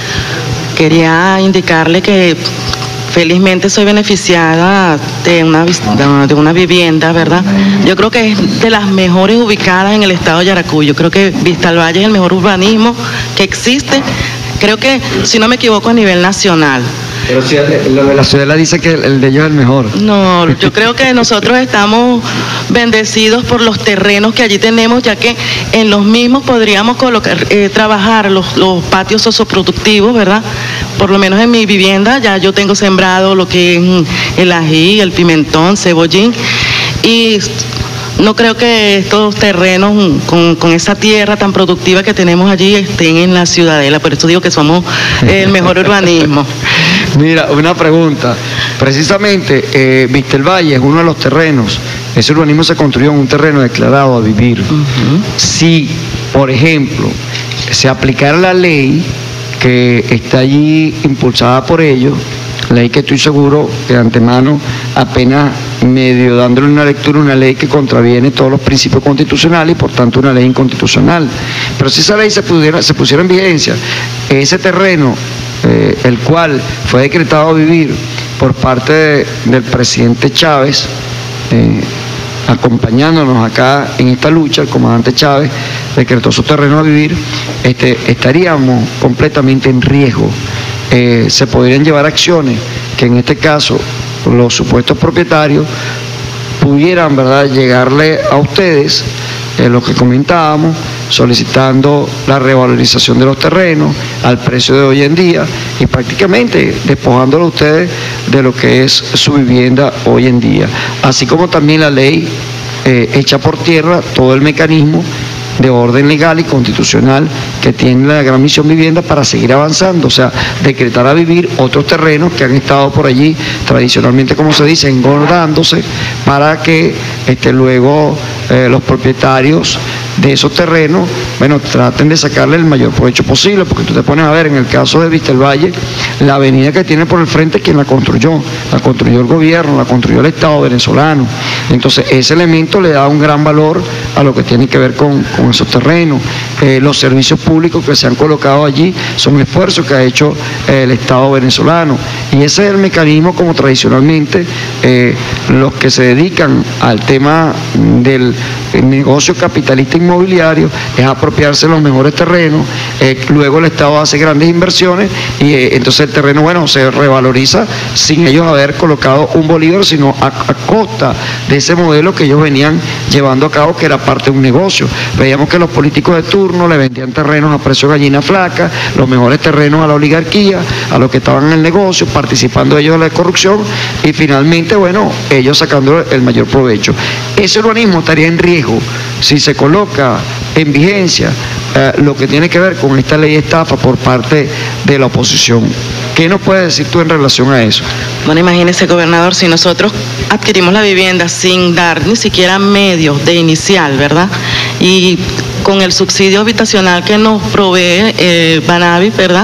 Quería indicarle que felizmente soy beneficiada de una, de una vivienda, ¿verdad? Yo creo que es de las mejores ubicadas en el estado de Yaracuy. Yo creo que Vista al Valle es el mejor urbanismo que existe. Creo que, si no me equivoco, a nivel nacional. Pero si lo de la ciudadela dice que el de ellos es el mejor. No, yo creo que nosotros estamos bendecidos por los terrenos que allí tenemos, ya que en los mismos podríamos colocar, eh, trabajar los, los patios socioproductivos, ¿verdad? Por lo menos en mi vivienda ya yo tengo sembrado lo que es el ají, el pimentón, cebollín, y no creo que estos terrenos con, con esa tierra tan productiva que tenemos allí estén en la ciudadela. Por eso digo que somos el mejor urbanismo. Mira, una pregunta. Precisamente, eh, Vista al Valle es uno de los terrenos. Ese urbanismo se construyó en un terreno declarado a vivir. Uh-huh. Si, por ejemplo, se aplicara la ley que está allí impulsada por ellos, ley que estoy seguro que de antemano, apenas medio dándole una lectura, una ley que contraviene todos los principios constitucionales y por tanto una ley inconstitucional. Pero si esa ley se, pudiera, se pusiera en vigencia, ese terreno, eh, el cual fue decretado a vivir por parte de, del presidente Chávez, eh, acompañándonos acá en esta lucha, el comandante Chávez decretó su terreno a vivir, este, estaríamos completamente en riesgo. Eh, se podrían llevar acciones que en este caso los supuestos propietarios pudieran, ¿verdad?, llegarle a ustedes, eh, lo que comentábamos, solicitando la revalorización de los terrenos al precio de hoy en día y prácticamente despojándolo a ustedes de lo que es su vivienda hoy en día. Así como también la ley eh, echa por tierra todo el mecanismo de orden legal y constitucional que tiene la Gran Misión Vivienda para seguir avanzando, o sea, decretar a vivir otros terrenos que han estado por allí tradicionalmente, como se dice, engordándose, para que este, luego eh, los propietarios de esos terrenos, bueno, traten de sacarle el mayor provecho posible, porque tú te pones a ver, en el caso de Vista al Valle, la avenida que tiene por el frente, ¿quién la construyó? La construyó el gobierno, la construyó el Estado venezolano. Entonces, ese elemento le da un gran valor a lo que tiene que ver con, con esos terrenos. Eh, los servicios públicos que se han colocado allí son esfuerzos que ha hecho eh, el Estado venezolano. Y ese es el mecanismo como tradicionalmente eh, los que se dedican al tema del negocio capitalista inmobiliario es apropiarse de los mejores terrenos, eh, luego el Estado hace grandes inversiones y eh, entonces el terreno, bueno, se revaloriza sin ellos haber colocado un bolívar, sino a, a costa de ese modelo que ellos venían llevando a cabo, que era parte de un negocio. Veíamos que los políticos de turno le vendían terrenos a precio de gallina flaca, los mejores terrenos a la oligarquía, a los que estaban en el negocio, participando ellos de la corrupción y finalmente, bueno, ellos sacando el mayor provecho. Ese urbanismo estaría en riesgo si se coloca en vigencia eh, lo que tiene que ver con esta ley de estafa por parte de la oposición. ¿Qué nos puedes decir tú en relación a eso? Bueno, imagínese, gobernador, si nosotros adquirimos la vivienda sin dar ni siquiera medios de inicial, ¿verdad? Y con el subsidio habitacional que nos provee eh, Banavi, ¿verdad?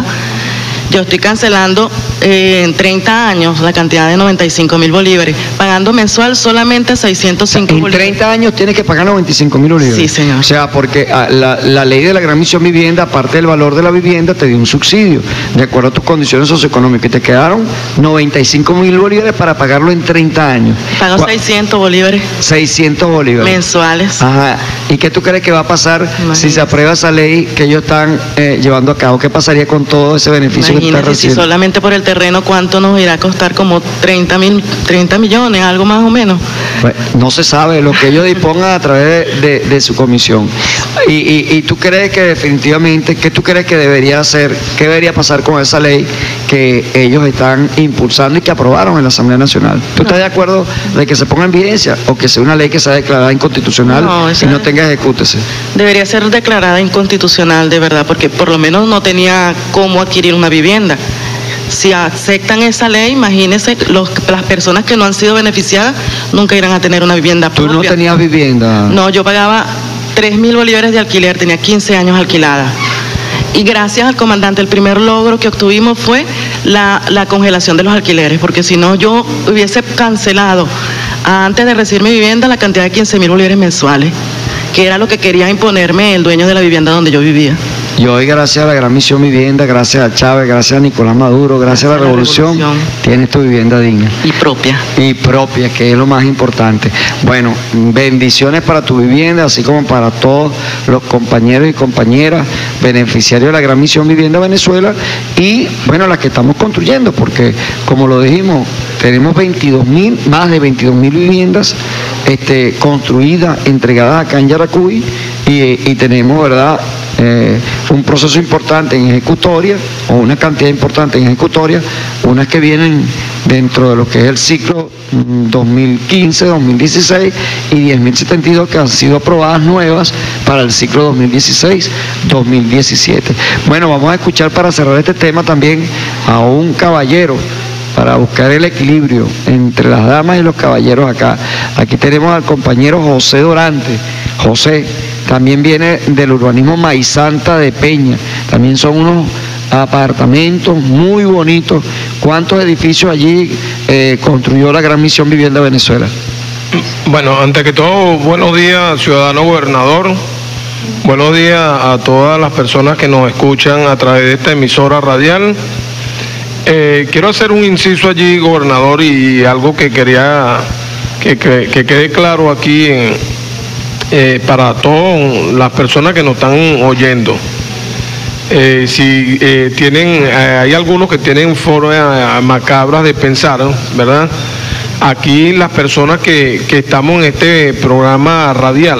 Yo estoy cancelando eh, en treinta años la cantidad de noventa y cinco mil bolívares, pagando mensual solamente seiscientos cinco en bolívares. En treinta años tienes que pagar noventa y cinco mil bolívares. Sí, señor. O sea, porque ah, la, la ley de la Gran Misión Vivienda, aparte del valor de la vivienda, te dio un subsidio de acuerdo a tus condiciones socioeconómicas y te quedaron noventa y cinco mil bolívares para pagarlo en treinta años. Pago ¿Cuál? seiscientos bolívares. seiscientos bolívares. Mensuales. Ajá. ¿Y qué tú crees que va a pasar Imagínate. si se aprueba esa ley que ellos están eh, llevando a cabo? ¿Qué pasaría con todo ese beneficio Imagínate, que está recibiendo? Si solamente por el terreno, ¿cuánto nos irá a costar? Como treinta mil, treinta millones, algo más o menos. Bueno, no se sabe lo que ellos dispongan a través de, de su comisión. Y, y, y tú crees que definitivamente, ¿qué tú crees que debería hacer? ¿Qué debería pasar con esa ley que ellos están impulsando y que aprobaron en la Asamblea Nacional? ¿Tú estás de acuerdo de que se ponga en vigencia o que sea una ley que sea declarada inconstitucional No, y no tenga ejecútese? Debería ser declarada inconstitucional, de verdad, porque por lo menos no tenía cómo adquirir una vivienda. Si aceptan esa ley, imagínense, los, las personas que no han sido beneficiadas nunca irán a tener una vivienda propia. ¿Tú no tenías vivienda? No, yo pagaba tres mil bolívares de alquiler, tenía quince años alquilada. Y gracias al comandante, el primer logro que obtuvimos fue la, la congelación de los alquileres, porque si no yo hubiese cancelado antes de recibir mi vivienda la cantidad de quince mil bolívares mensuales, que era lo que quería imponerme el dueño de la vivienda donde yo vivía. Y hoy, gracias a la Gran Misión Vivienda, gracias a Chávez, gracias a Nicolás Maduro, gracias, gracias a la Revolución, revolución, tienes tu vivienda digna. Y propia. Y propia, que es lo más importante. Bueno, bendiciones para tu vivienda, así como para todos los compañeros y compañeras beneficiarios de la Gran Misión Vivienda Venezuela y, bueno, las que estamos construyendo, porque, como lo dijimos, tenemos veintidós mil, más de veintidós mil viviendas este, construidas, entregadas acá en Yaracuy y, y tenemos, ¿verdad?, Eh, un proceso importante en ejecutoria, o una cantidad importante en ejecutoria, unas que vienen dentro de lo que es el ciclo dos mil quince dos mil dieciséis y diez mil setenta y dos que han sido aprobadas nuevas para el ciclo dos mil dieciséis dos mil diecisiete. Bueno, vamos a escuchar para cerrar este tema también a un caballero para buscar el equilibrio entre las damas y los caballeros acá. Aquí tenemos al compañero José Dorante. José también viene del urbanismo Maizanta de Peña. También son unos apartamentos muy bonitos. ¿Cuántos edificios allí eh, construyó la Gran Misión Vivienda Venezuela? Bueno, antes que todo, buenos días, ciudadano gobernador. Buenos días a todas las personas que nos escuchan a través de esta emisora radial. Eh, quiero hacer un inciso allí, gobernador, y algo que quería que, que, que quede claro aquí en, eh, para todas las personas que nos están oyendo. Eh, si eh, tienen, eh, hay algunos que tienen formas macabras de pensar, ¿verdad? Aquí las personas que, que estamos en este programa radial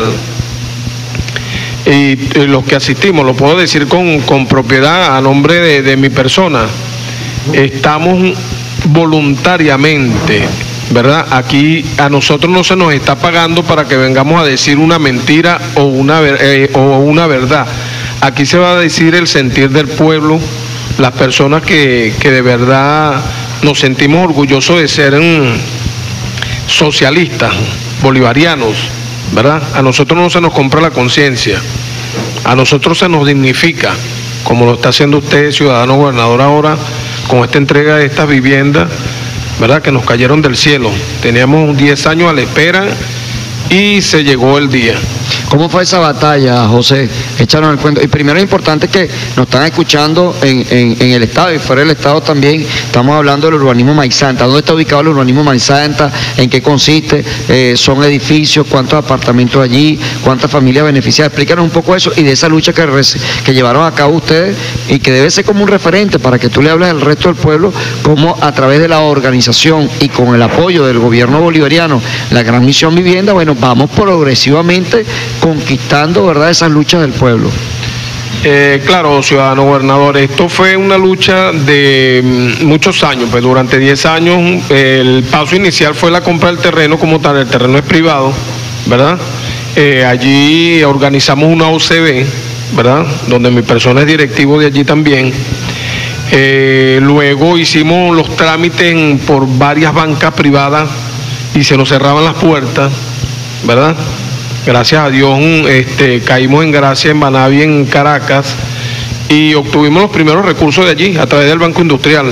y eh, los que asistimos, lo puedo decir con, con propiedad a nombre de, de mi persona, estamos voluntariamente, ¿verdad? Aquí a nosotros no se nos está pagando para que vengamos a decir una mentira o una, eh, o una verdad. Aquí se va a decir el sentir del pueblo, las personas que, que de verdad nos sentimos orgullosos de ser um, socialistas, bolivarianos, ¿verdad? A nosotros no se nos compra la conciencia, a nosotros se nos dignifica, como lo está haciendo usted, ciudadano gobernador, ahora, con esta entrega de estas viviendas, ¿verdad?, que nos cayeron del cielo. Teníamos diez años a la espera y se llegó el día. ¿Cómo fue esa batalla, José? Échanos el cuento. Y primero es importante que nos están escuchando en, en, en el Estado y fuera del Estado también. Estamos hablando del urbanismo Maizanta. ¿Dónde está ubicado el urbanismo Maizanta? ¿En qué consiste? Eh, ¿Son edificios? ¿Cuántos apartamentos allí? ¿Cuántas familias beneficiadas? Explícanos un poco eso y de esa lucha que, que llevaron a cabo ustedes y que debe ser como un referente para que tú le hables al resto del pueblo, cómo a través de la organización y con el apoyo del gobierno bolivariano, la Gran Misión Vivienda, bueno, vamos progresivamente conquistando, ¿verdad?, esas luchas del pueblo. Eh, claro, ciudadano gobernador, esto fue una lucha de muchos años, pues durante diez años el paso inicial fue la compra del terreno como tal, el terreno es privado, ¿verdad? Eh, allí organizamos una O C B, ¿verdad?, donde mi persona es directivo de allí también. Eh, luego hicimos los trámites por varias bancas privadas y se nos cerraban las puertas, ¿verdad? Gracias a Dios este, caímos en gracia en Manaví, en Caracas, y obtuvimos los primeros recursos de allí, a través del Banco Industrial.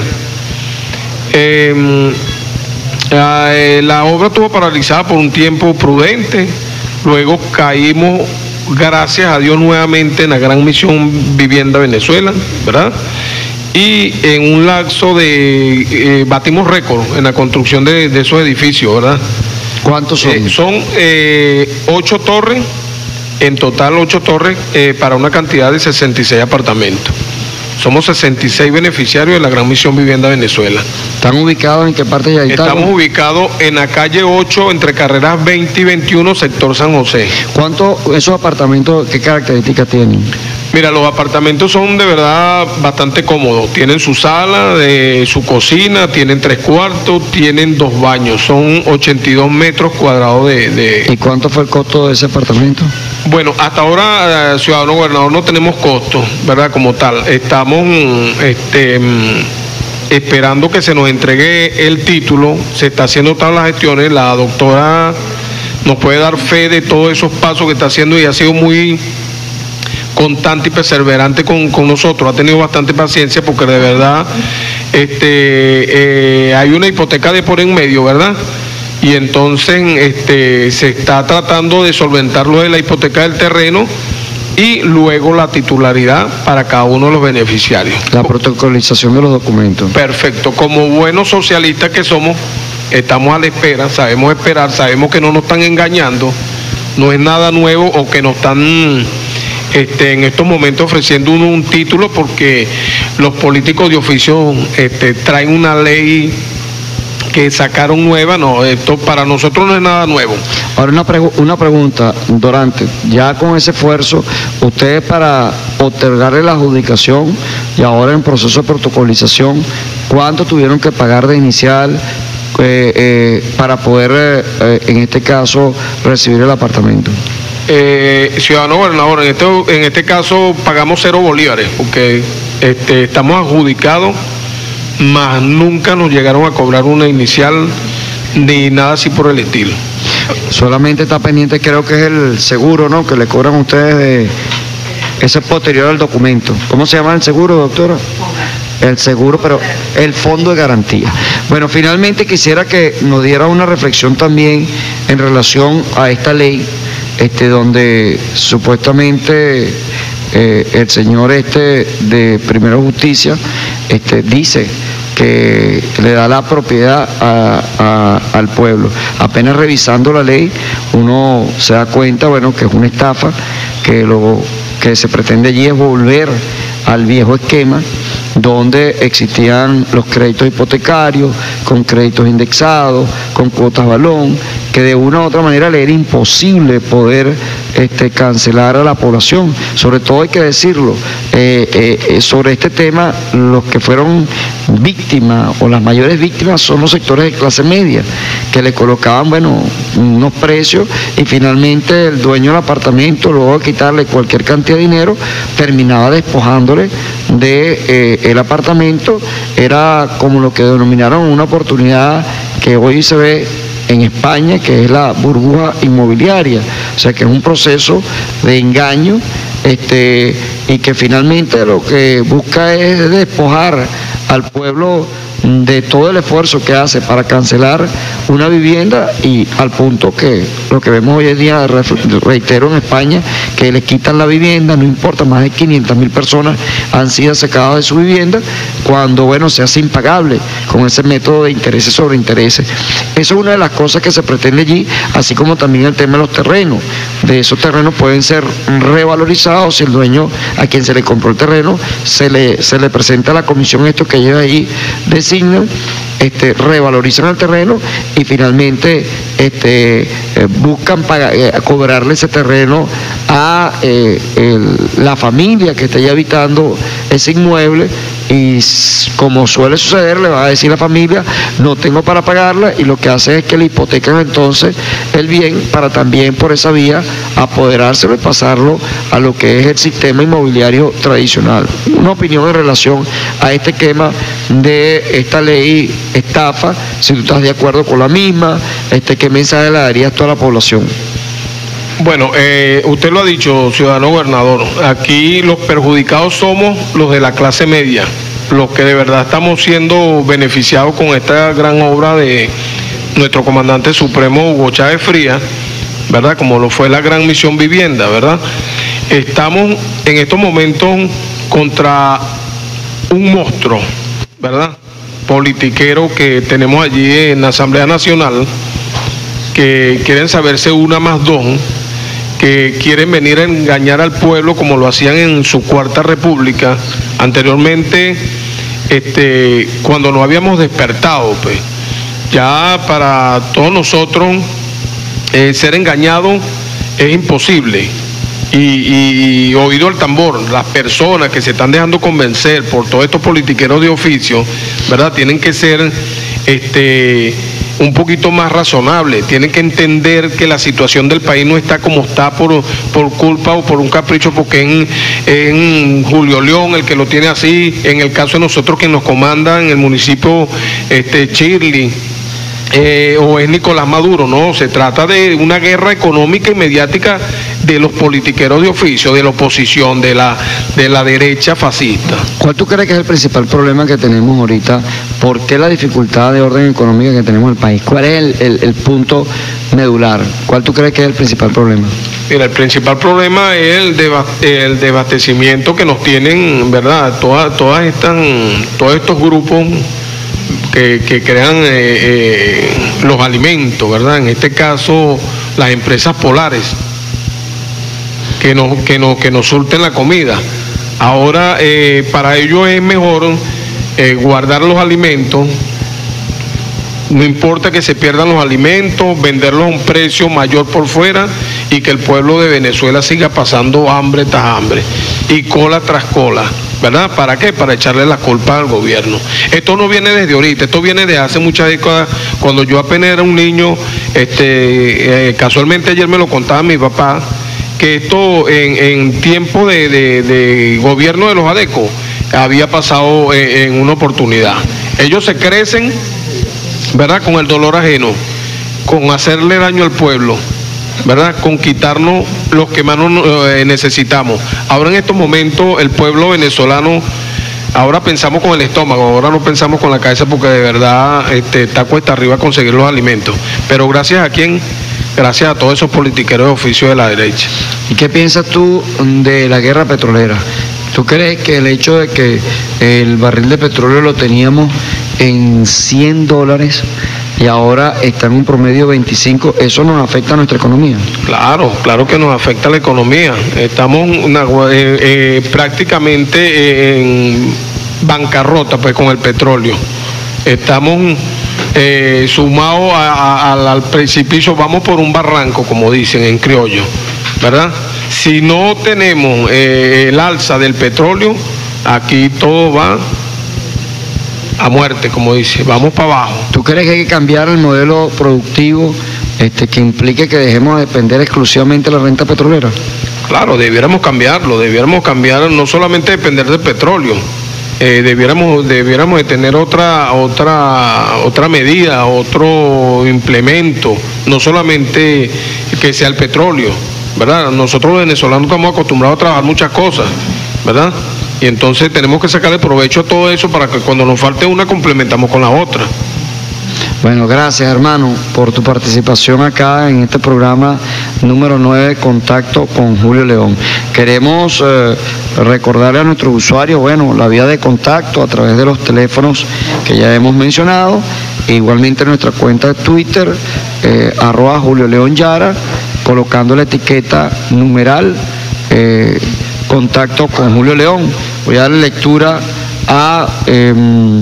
Eh, eh, la obra estuvo paralizada por un tiempo prudente, luego caímos, gracias a Dios, nuevamente en la Gran Misión Vivienda Venezuela, ¿verdad? Y en un lapso de, eh, batimos récord en la construcción de, de esos edificios, ¿verdad? ¿Cuántos son? Eh, son eh, ocho torres, en total ocho torres, eh, para una cantidad de sesenta y seis apartamentos. Somos sesenta y seis beneficiarios de la Gran Misión Vivienda Venezuela. ¿Están ubicados en qué parte de Yaritagua? Estamos ubicados en la calle ocho, entre carreras veinte y veintiuno, sector San José. ¿Cuántos esos apartamentos, qué características tienen? Mira, los apartamentos son de verdad bastante cómodos. Tienen su sala, de, su cocina, tienen tres cuartos, tienen dos baños. Son ochenta y dos metros cuadrados de, de... ¿Y cuánto fue el costo de ese apartamento? Bueno, hasta ahora, eh, ciudadano gobernador, no tenemos costo, ¿verdad? Como tal. Estamos este, esperando que se nos entregue el título. Se está haciendo todas las gestiones. La doctora nos puede dar fe de todos esos pasos que está haciendo y ha sido muy constante y perseverante con, con nosotros, ha tenido bastante paciencia porque de verdad este, eh, hay una hipoteca de por en medio, ¿verdad? Y entonces este, se está tratando de solventar lo de la hipoteca del terreno y luego la titularidad para cada uno de los beneficiarios. La protocolización de los documentos. Perfecto, como buenos socialistas que somos, estamos a la espera, sabemos esperar, sabemos que no nos están engañando, no es nada nuevo o que nos están... Este, en estos momentos ofreciendo uno un título porque los políticos de oficio este, traen una ley que sacaron nueva. No, esto para nosotros no es nada nuevo. Ahora una, pregu una pregunta, Dorante, ya con ese esfuerzo, ustedes para otorgarle la adjudicación y ahora en proceso de protocolización, ¿cuánto tuvieron que pagar de inicial eh, eh, para poder, eh, en este caso, recibir el apartamento? Eh, ciudadano gobernador, en este, en este caso pagamos cero bolívares porque este, estamos adjudicados, más nunca nos llegaron a cobrar una inicial ni nada así por el estilo. Solamente está pendiente, creo que es el seguro, ¿no?, que le cobran a ustedes de ese posterior al documento. ¿Cómo se llama el seguro, doctora? El seguro, pero el fondo de garantía. Bueno, finalmente quisiera que nos diera una reflexión también en relación a esta ley, este, donde supuestamente eh, el señor este de Primero Justicia este, dice que le da la propiedad a, a, al pueblo. Apenas revisando la ley, uno se da cuenta, bueno, que es una estafa, que lo que se pretende allí es volver al viejo esquema donde existían los créditos hipotecarios, con créditos indexados, con cuotas balón, que de una u otra manera le era imposible poder este, cancelar a la población. Sobre todo hay que decirlo, eh, eh, sobre este tema los que fueron víctimas o las mayores víctimas son los sectores de clase media, que le colocaban, bueno, unos precios y finalmente el dueño del apartamento, luego de quitarle cualquier cantidad de dinero, terminaba despojándole de eh, el apartamento. Era como lo que denominaron una oportunidad que hoy se ve en España, que es la burbuja inmobiliaria, o sea que es un proceso de engaño este, y que finalmente lo que busca es despojar al pueblo de todo el esfuerzo que hace para cancelar una vivienda, y al punto que lo que vemos hoy en día, reitero, en España, que le quitan la vivienda, no importa, más de quinientas mil personas han sido sacadas de su vivienda, cuando, bueno, se hace impagable con ese método de intereses sobre intereses. Eso es una de las cosas que se pretende allí, así como también el tema de los terrenos. De esos terrenos pueden ser revalorizados si el dueño a quien se le compró el terreno se le, se le presenta a la comisión esto que lleva ahí, designan, este, revalorizan el terreno y finalmente este, eh, buscan pagar, eh, cobrarle ese terreno a eh, el, la familia que está ahí habitando ese inmueble, y como suele suceder, le va a decir la familia, no tengo para pagarla, y lo que hace es que le hipotecan entonces el bien para también por esa vía apoderárselo y pasarlo a lo que es el sistema inmobiliario tradicional. Una opinión en relación a este esquema de esta ley estafa, si tú estás de acuerdo con la misma, este, ¿qué mensaje le darías a toda la población? Bueno, eh, usted lo ha dicho, ciudadano gobernador, aquí los perjudicados somos los de la clase media, los que de verdad estamos siendo beneficiados con esta gran obra de nuestro comandante supremo Hugo Chávez Frías, ¿verdad? Como lo fue la Gran Misión Vivienda, ¿verdad? Estamos en estos momentos contra un monstruo, ¿verdad?, politiquero que tenemos allí en la Asamblea Nacional, que quieren saberse una más dos, que quieren venir a engañar al pueblo como lo hacían en su cuarta república, anteriormente, este, cuando no habíamos despertado, pues, ya para todos nosotros eh, ser engañados es imposible. Y, y oído el tambor, las personas que se están dejando convencer por todos estos politiqueros de oficio, ¿verdad? Tienen que ser este, un poquito más razonables, tienen que entender que la situación del país no está como está por, por culpa o por un capricho, porque en, en Julio León el que lo tiene así, en el caso de nosotros que nos comanda en el municipio este, Chirli, Eh, o es Nicolás Maduro. No, se trata de una guerra económica y mediática de los politiqueros de oficio, de la oposición, de la, de la derecha fascista. ¿Cuál tú crees que es el principal problema que tenemos ahorita? ¿Por qué la dificultad de orden económica que tenemos en el país? ¿Cuál es el, el, el punto medular? ¿Cuál tú crees que es el principal problema? Mira, el principal problema es el, deba el desabastecimiento que nos tienen, ¿verdad? Todas, todas estas, todos estos grupos Que, que crean eh, eh, los alimentos, ¿verdad? En este caso, las empresas polares, que nos, que nos, que nos surten la comida. Ahora, eh, para ellos es mejor eh, guardar los alimentos, no importa que se pierdan los alimentos, venderlos a un precio mayor por fuera y que el pueblo de Venezuela siga pasando hambre tras hambre y cola tras cola, ¿verdad? ¿Para qué? Para echarle la culpa al gobierno. Esto no viene desde ahorita, esto viene de hace muchas décadas. Cuando yo apenas era un niño, este, eh, casualmente ayer me lo contaba mi papá, que esto en, en tiempo de, de, de gobierno de los ADECO había pasado en, en una oportunidad. Ellos se crecen, ¿verdad? Con el dolor ajeno, con hacerle daño al pueblo, ¿verdad? Con quitarnos los que más eh, necesitamos. Ahora en estos momentos el pueblo venezolano, ahora pensamos con el estómago, ahora no pensamos con la cabeza, porque de verdad este, está cuesta arriba conseguir los alimentos. Pero gracias a quién, gracias a todos esos politiqueros de oficio de la derecha. ¿Y qué piensas tú de la guerra petrolera? ¿Tú crees que el hecho de que el barril de petróleo lo teníamos en cien dólares y ahora está en un promedio veinticinco, eso nos afecta a nuestra economía? Claro, claro que nos afecta a la economía. Estamos una, eh, eh, prácticamente en bancarrota pues con el petróleo. Estamos eh, sumados a, a, al, al precipicio, vamos por un barranco, como dicen en criollo, ¿verdad? Si no tenemos eh, el alza del petróleo, aquí todo va a muerte, como dice, vamos para abajo. ¿Tú crees que hay que cambiar el modelo productivo este, que implique que dejemos de depender exclusivamente de la renta petrolera? Claro, debiéramos cambiarlo, debiéramos cambiar, no solamente depender del petróleo, eh, debiéramos, debiéramos de tener otra, otra, otra medida, otro implemento, no solamente que sea el petróleo, ¿verdad? Nosotros los venezolanos estamos acostumbrados a trabajar muchas cosas, ¿verdad? Y entonces tenemos que sacarle provecho a todo eso para que cuando nos falte una complementamos con la otra. Bueno, gracias hermano por tu participación acá en este programa número nueve, Contacto con Julio León. Queremos eh, recordarle a nuestros usuarios, bueno, la vía de contacto a través de los teléfonos que ya hemos mencionado, e igualmente nuestra cuenta de Twitter, eh, arroba Julio León Yara, colocando la etiqueta numeral eh, Contacto con Julio León. Voy a darle lectura a eh,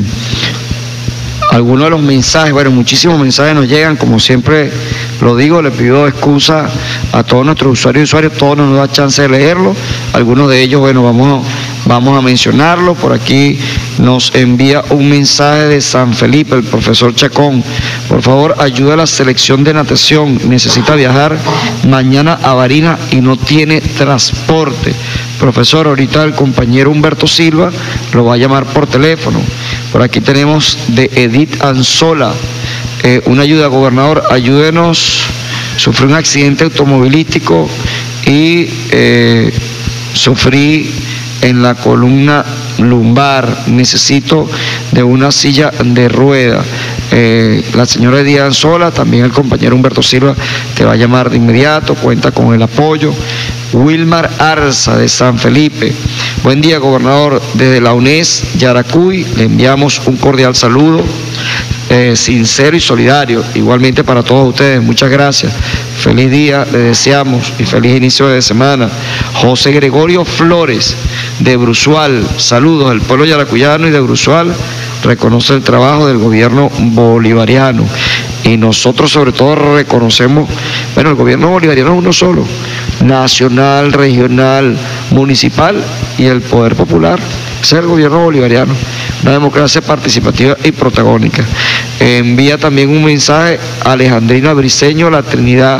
algunos de los mensajes. Bueno, muchísimos mensajes nos llegan, como siempre lo digo, le pido excusa a todos nuestros usuarios y usuarios, todos no nos da chance de leerlo. Algunos de ellos, bueno, vamos, vamos a mencionarlo. Por aquí nos envía un mensaje de San Felipe, el profesor Chacón. Por favor, ayuda a la selección de natación, necesita viajar mañana a Barinas y no tiene transporte. Profesor, ahorita el compañero Humberto Silva lo va a llamar por teléfono. Por aquí tenemos de Edith Anzola, eh, una ayuda, gobernador, ayúdenos, sufrí un accidente automovilístico y eh, sufrí en la columna lumbar, necesito de una silla de rueda. Eh, la señora Edith Anzola, también el compañero Humberto Silva te va a llamar de inmediato, cuenta con el apoyo. Wilmar Arza de San Felipe, buen día gobernador, desde la UNES Yaracuy le enviamos un cordial saludo, eh, sincero y solidario, igualmente para todos ustedes, muchas gracias. feliz día le deseamos y feliz inicio de semana. José Gregorio Flores, de Brusual, saludos, el pueblo yaracuyano y de Brusual reconoce el trabajo del gobierno bolivariano y nosotros sobre todo reconocemos, bueno, el gobierno bolivariano es uno solo, nacional, regional, municipal y el poder popular, ese es el gobierno bolivariano, una democracia participativa y protagónica. Envía también un mensaje a Alejandrina Briceño, la Trinidad,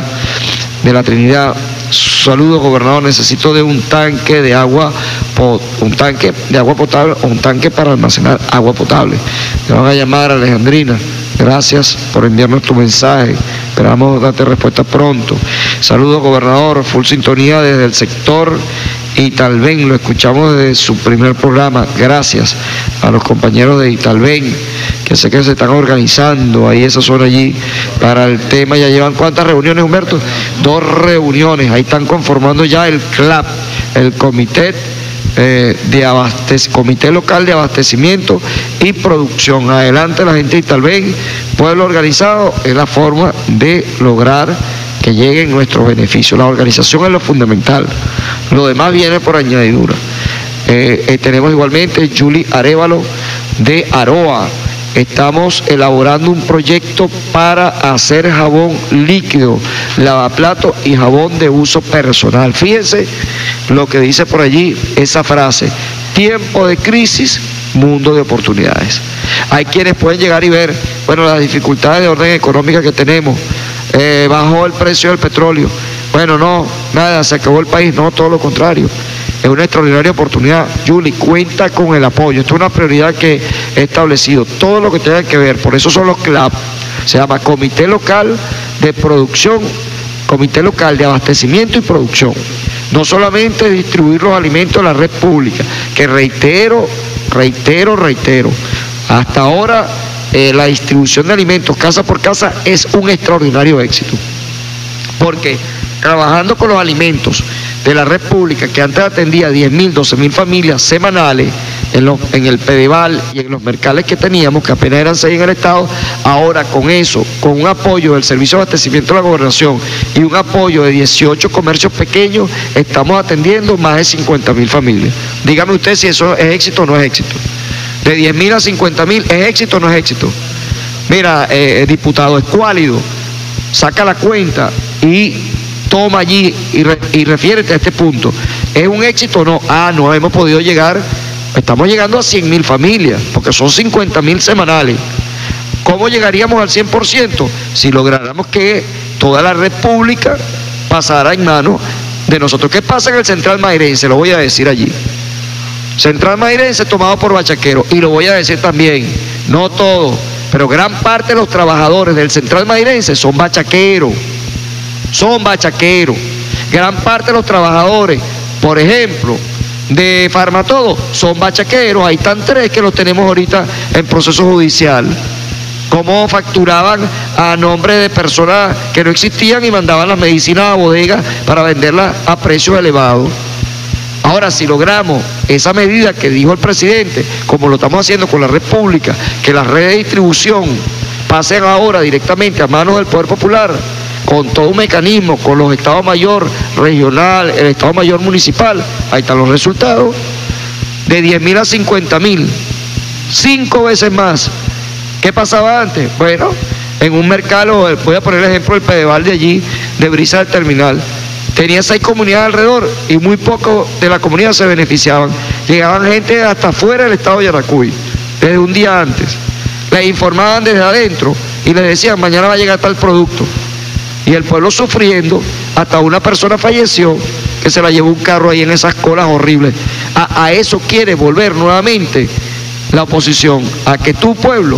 de la Trinidad. Saludos, gobernador, necesito de un tanque de agua, un tanque de agua potable o un tanque para almacenar agua potable. Te van a llamar, Alejandrina. Gracias por enviarnos tu mensaje. Esperamos darte respuesta pronto. Saludos, gobernador, full sintonía desde el sector Italben, lo escuchamos desde su primer programa. Gracias a los compañeros de Italben, que sé que se están organizando ahí, esa zona allí, para el tema. Ya llevan ¿cuántas reuniones, Humberto? Dos reuniones, ahí están conformando ya el C L A P, el Comité eh, de Abastec- Comité Local de Abastecimiento y Producción. Adelante la gente de Italben, pueblo organizado, es la forma de lograr que lleguen nuestros beneficios. La organización es lo fundamental, lo demás viene por añadidura. Eh, eh, tenemos igualmente Julie Arévalo de Aroa. Estamos elaborando un proyecto para hacer jabón líquido, lavaplato y jabón de uso personal. Fíjense lo que dice por allí esa frase: tiempo de crisis, mundo de oportunidades. Hay quienes pueden llegar y ver, bueno, las dificultades de orden económica que tenemos. Eh, bajó el precio del petróleo. Bueno, no, nada, se acabó el país. No, todo lo contrario. Es una extraordinaria oportunidad. Julie, cuenta con el apoyo. Esto es una prioridad que he establecido. Todo lo que tenga que ver, por eso son los C L A P. Se llama Comité Local de Producción, Comité Local de Abastecimiento y Producción. No solamente distribuir los alimentos en la red pública, que reitero, reitero, reitero. Hasta ahora, Eh, la distribución de alimentos casa por casa es un extraordinario éxito, porque trabajando con los alimentos de la red pública, que antes atendía diez mil, doce mil familias semanales en, los, en el Pedeval y en los mercales que teníamos, que apenas eran seis en el estado, ahora con eso, con un apoyo del Servicio de Abastecimiento de la Gobernación y un apoyo de dieciocho comercios pequeños, estamos atendiendo más de cincuenta mil familias. Dígame usted si eso es éxito o no es éxito. De diez mil a cincuenta mil, ¿es éxito o no es éxito? Mira, eh, diputado Escuálido, saca la cuenta y toma allí y, re, y refiérete a este punto. ¿Es un éxito o no? Ah, no hemos podido llegar, estamos llegando a cien mil familias, porque son cincuenta mil semanales. ¿Cómo llegaríamos al cien por ciento? Si lográramos que toda la red pública pasara en manos de nosotros. ¿Qué pasa en el Central Mairense? Lo voy a decir allí. Central Mairense tomado por bachaqueros, y lo voy a decir también, no todo, pero gran parte de los trabajadores del Central Mairense son bachaqueros, son bachaqueros. Gran parte de los trabajadores, por ejemplo, de Farmatodo, son bachaqueros. Ahí están tres que los tenemos ahorita en proceso judicial. Cómo facturaban a nombre de personas que no existían y mandaban las medicinas a bodegas para venderlas a precios elevados. Ahora, si logramos esa medida que dijo el presidente, como lo estamos haciendo con la red pública, que las redes de distribución pasen ahora directamente a manos del Poder Popular, con todo un mecanismo, con los estados mayor regional, el estado mayor municipal, ahí están los resultados, de diez mil a cincuenta mil, cinco veces más. ¿Qué pasaba antes? Bueno, en un mercado, voy a poner el ejemplo del Pedeval de allí, de Brisa del Terminal, tenía seis comunidades alrededor y muy poco de la comunidad se beneficiaban. Llegaban gente hasta afuera del estado de Yaracuy, desde un día antes. Les informaban desde adentro y les decían, mañana va a llegar tal producto. Y el pueblo sufriendo, hasta una persona falleció, que se la llevó un carro ahí en esas colas horribles. A, a eso quiere volver nuevamente la oposición, a que tu pueblo,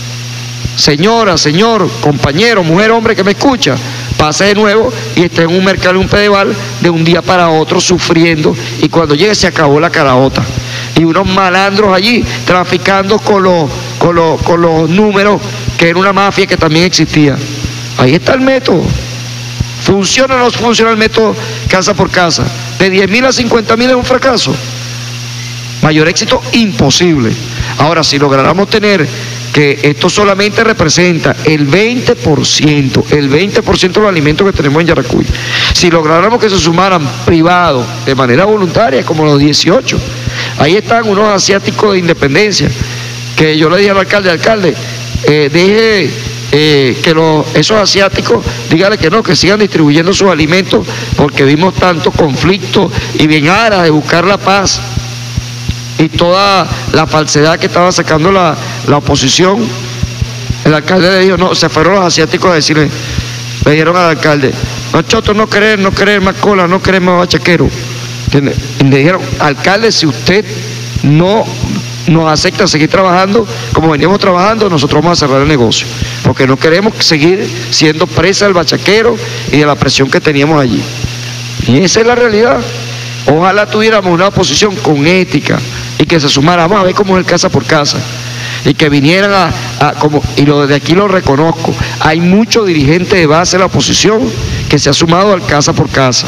señora, señor, compañero, mujer, hombre que me escucha, pase de nuevo y esté en un mercado, en un Pedeval, de un día para otro sufriendo, y cuando llegue se acabó la caraota. Y unos malandros allí traficando con los, con los, con los números, que era una mafia que también existía. Ahí está el método. ¿Funciona o no funciona el método casa por casa? De diez mil a cincuenta mil es un fracaso. Mayor éxito imposible. Ahora, si lográramos tener que esto solamente representa el veinte por ciento, el veinte por ciento de los alimentos que tenemos en Yaracuy. Si lográramos que se sumaran privados de manera voluntaria, como los dieciocho, ahí están unos asiáticos de Independencia, que yo le dije al alcalde, alcalde, eh, deje eh, que los, esos asiáticos, dígale que no, que sigan distribuyendo sus alimentos, porque vimos tanto conflicto y bien aras de buscar la paz y toda la falsedad que estaba sacando la, la oposición. El alcalde le dijo, no, se fueron los asiáticos a decirle, le dijeron al alcalde, nosotros no queremos, no queremos más cola, no queremos más bachaquero. Y le dijeron, alcalde, si usted no nos acepta seguir trabajando como veníamos trabajando, nosotros vamos a cerrar el negocio, porque no queremos seguir siendo presa del bachaquero y de la presión que teníamos allí. Y esa es la realidad. Ojalá tuviéramos una oposición con ética y que se sumara, vamos a ver cómo es el casa por casa, y que vinieran a, a como, y lo de aquí lo reconozco, hay muchos dirigentes de base de la oposición que se ha sumado al casa por casa.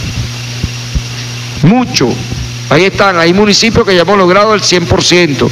Mucho. Ahí están, hay municipios que ya hemos logrado el cien por ciento.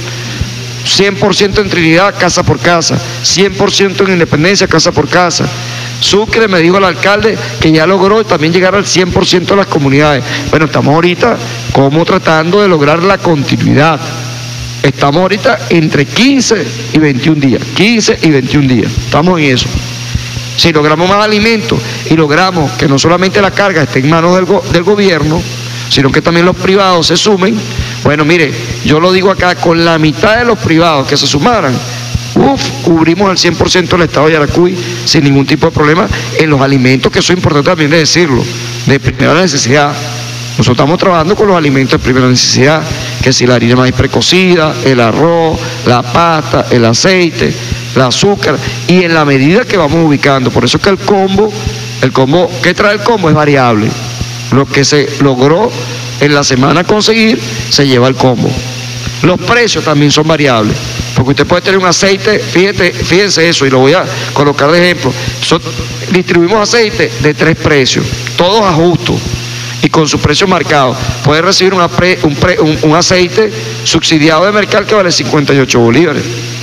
cien por ciento en Trinidad, casa por casa. cien por ciento en Independencia, casa por casa. Sucre me dijo el alcalde que ya logró también llegar al cien por ciento de las comunidades. Bueno, estamos ahorita como tratando de lograr la continuidad. Estamos ahorita entre quince y veintiún días. quince y veintiún días. Estamos en eso. Si logramos más alimentos y logramos que no solamente la carga esté en manos del, go del gobierno, sino que también los privados se sumen, bueno, mire, yo lo digo acá, con la mitad de los privados que se sumaran, uff, cubrimos al cien por ciento el estado de Yaracuy sin ningún tipo de problema en los alimentos, que eso es importante también de decirlo, de primera necesidad. Nosotros estamos trabajando con los alimentos de primera necesidad, que si la harina de maíz precocida, el arroz, la pasta, el aceite, el azúcar, y en la medida que vamos ubicando. Por eso es que el combo, el combo, ¿qué trae el combo? Es variable. Lo que se logró en la semana conseguir, se lleva el combo. Los precios también son variables, porque usted puede tener un aceite, fíjate, fíjense eso, y lo voy a colocar de ejemplo. Nosotros distribuimos aceite de tres precios, todos a justo y con su precio marcado. Puede recibir una pre, un, pre, un, un aceite subsidiado de mercado que vale cincuenta y ocho bolívares.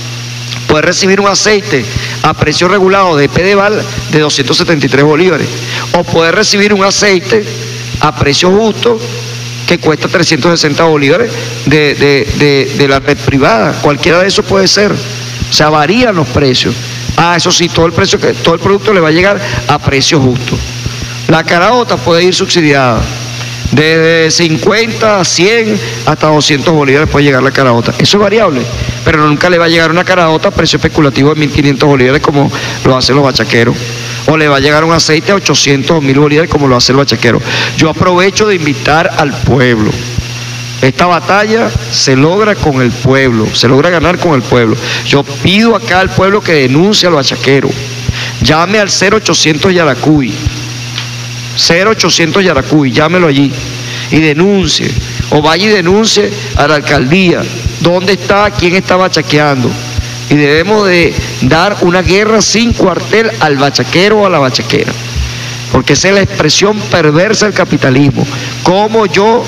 Puede recibir un aceite a precio regulado de Pedeval de doscientos setenta y tres bolívares. O puede recibir un aceite a precio justo que cuesta trescientos sesenta bolívares de, de, de, de la red privada. Cualquiera de esos puede ser. O sea, varían los precios. Ah, eso sí, todo el precio que, todo el producto le va a llegar a precio justo. La caraota puede ir subsidiada. Desde cincuenta a cien hasta doscientos bolívares puede llegar la caraota. Eso es variable, pero nunca le va a llegar una caraota a precio especulativo de mil quinientos bolívares como lo hacen los bachaqueros. O le va a llegar un aceite a ochocientos o mil bolívares como lo hace el bachaquero. Yo aprovecho de invitar al pueblo. Esta batalla se logra con el pueblo, se logra ganar con el pueblo. Yo pido acá al pueblo que denuncie al bachaquero. Llame al cero ochocientos Yaracuy. cero ochocientos Yaracuy, llámelo allí y denuncie, o vaya y denuncie a la alcaldía dónde está, quién está bachaqueando, y debemos de dar una guerra sin cuartel al bachaquero o a la bachaquera, porque esa es la expresión perversa del capitalismo. Cómo yo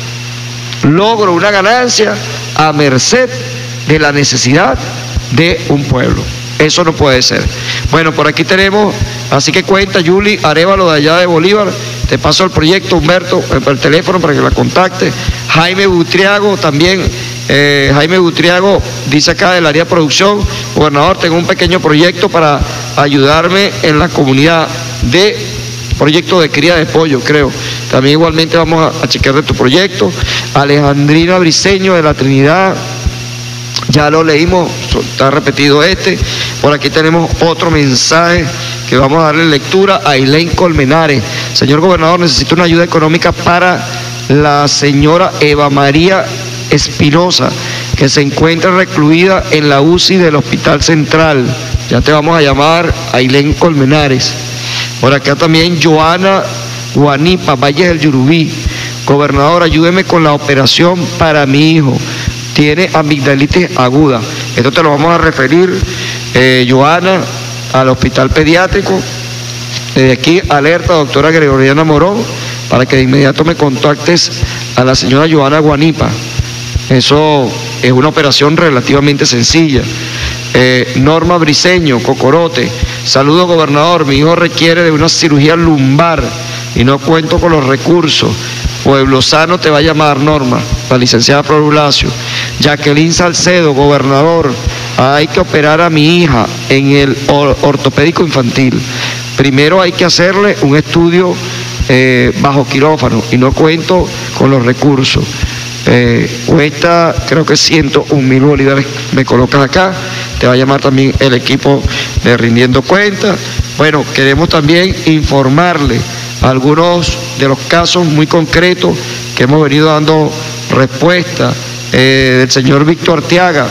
logro una ganancia a merced de la necesidad de un pueblo. Eso no puede ser. Bueno, por aquí tenemos, así que cuenta Yuli Arevalo de allá de Bolívar, te paso el proyecto, Humberto, el teléfono para que la contacte. Jaime Butriago también, eh, Jaime Butriago dice acá del área de producción, gobernador, tengo un pequeño proyecto para ayudarme en la comunidad de proyecto de cría de pollo, creo. También igualmente vamos a, a chequear de tu proyecto. Alejandrina Briceño de la Trinidad, ya lo leímos, está repetido este. Por aquí tenemos otro mensaje que vamos a darle lectura a Elaine Colmenares. Señor gobernador, necesito una ayuda económica para la señora Eva María Espinosa, que se encuentra recluida en la U C I del Hospital Central. Ya te vamos a llamar a Elaine Colmenares. Por acá también Joana Guanipa, Valles del Yurubí. Gobernador, ayúdeme con la operación para mi hijo. Tiene amigdalitis aguda. Esto te lo vamos a referir, eh, Joana, al hospital pediátrico. Desde aquí, alerta, doctora Gregoriana Morón, para que de inmediato me contactes a la señora Joana Guanipa. Eso es una operación relativamente sencilla. Eh, Norma Briceño, Cocorote. Saludos, gobernador. Mi hijo requiere de una cirugía lumbar y no cuento con los recursos. Pueblo Sano te va a llamar, Norma, la licenciada Flor Blasio. Jacqueline Salcedo, gobernador, hay que operar a mi hija en el or ortopédico infantil. Primero hay que hacerle un estudio eh, bajo quirófano y no cuento con los recursos. Eh, cuesta creo que ciento un mil bolívares, me colocas acá, te va a llamar también el equipo de Rindiendo Cuentas. Bueno, queremos también informarle algunos de los casos muy concretos que hemos venido dando respuesta eh, del señor Víctor Arteaga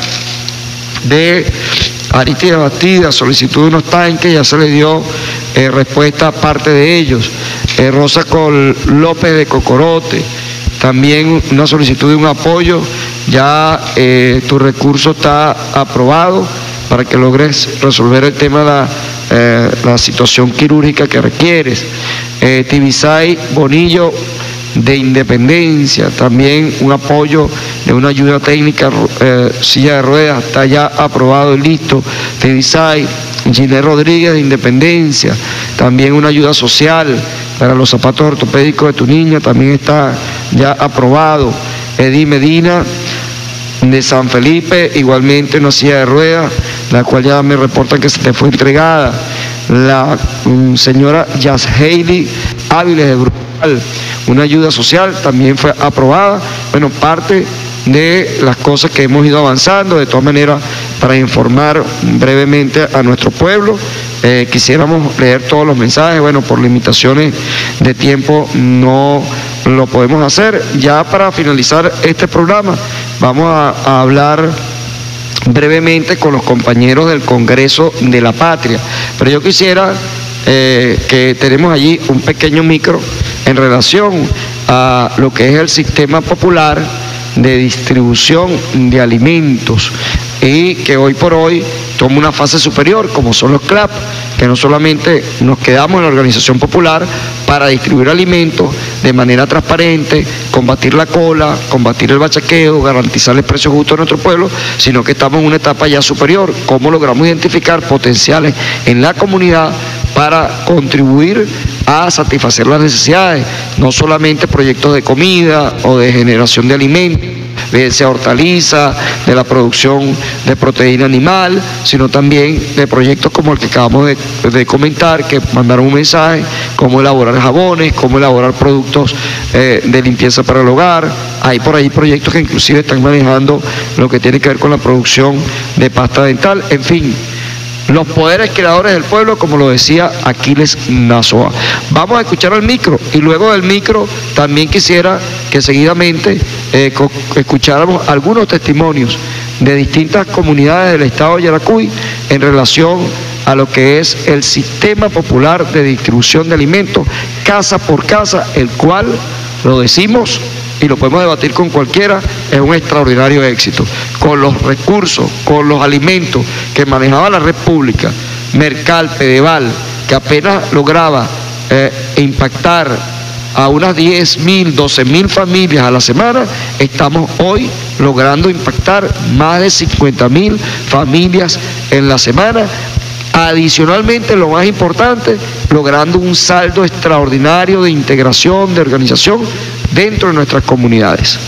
de Aristide Bastida, solicitud de unos tanques, ya se le dio eh, respuesta a parte de ellos. Eh, Rosa Col López de Cocorote, también una solicitud de un apoyo, ya eh, tu recurso está aprobado para que logres resolver el tema de la, eh, la situación quirúrgica que requieres. Eh, Tibisay Bonillo de Independencia, también un apoyo de una ayuda técnica, eh, silla de ruedas, está ya aprobado y listo. Tibisay, Giné Rodríguez de Independencia, también una ayuda social para los zapatos ortopédicos de tu niña, también está ya aprobado. Edi Medina de San Felipe, igualmente una silla de ruedas, la cual ya me reportan que se te fue entregada. La um, señora Yasheili Áviles de Brugal, una ayuda social, también fue aprobada. Bueno, parte de las cosas que hemos ido avanzando. De todas maneras, para informar brevemente a nuestro pueblo, eh, quisiéramos leer todos los mensajes. Bueno, por limitaciones de tiempo no lo podemos hacer. Ya para finalizar este programa, vamos a, a hablar brevemente con los compañeros del Congreso de la Patria, pero yo quisiera eh, que tenemos allí un pequeño micro en relación a lo que es el sistema popular de distribución de alimentos y que hoy por hoy toma una fase superior, como son los C L A P, que no solamente nos quedamos en la organización popular para distribuir alimentos de manera transparente, combatir la cola, combatir el bachaqueo, garantizar el precio justo a nuestro pueblo, sino que estamos en una etapa ya superior. ¿Cómo logramos identificar potenciales en la comunidad para contribuir a satisfacer las necesidades? No solamente proyectos de comida o de generación de alimentos, bien sea hortaliza, de la producción de proteína animal, sino también de proyectos como el que acabamos de, de comentar, que mandaron un mensaje, cómo elaborar jabones, cómo elaborar productos eh, de limpieza para el hogar. Hay por ahí proyectos que inclusive están manejando lo que tiene que ver con la producción de pasta dental, en fin. Los poderes creadores del pueblo, como lo decía Aquiles Nazoa. Vamos a escuchar al micro y luego del micro también quisiera que seguidamente eh, escucháramos algunos testimonios de distintas comunidades del estado de Yaracuy en relación a lo que es el sistema popular de distribución de alimentos casa por casa, el cual, lo decimos y lo podemos debatir con cualquiera, es un extraordinario éxito. Con los recursos, con los alimentos que manejaba la red pública, Mercal, Pedeval, que apenas lograba eh, impactar a unas diez mil, doce mil familias a la semana, estamos hoy logrando impactar más de cincuenta mil familias en la semana. Adicionalmente, lo más importante, logrando un saldo extraordinario de integración, de organización dentro de nuestras comunidades.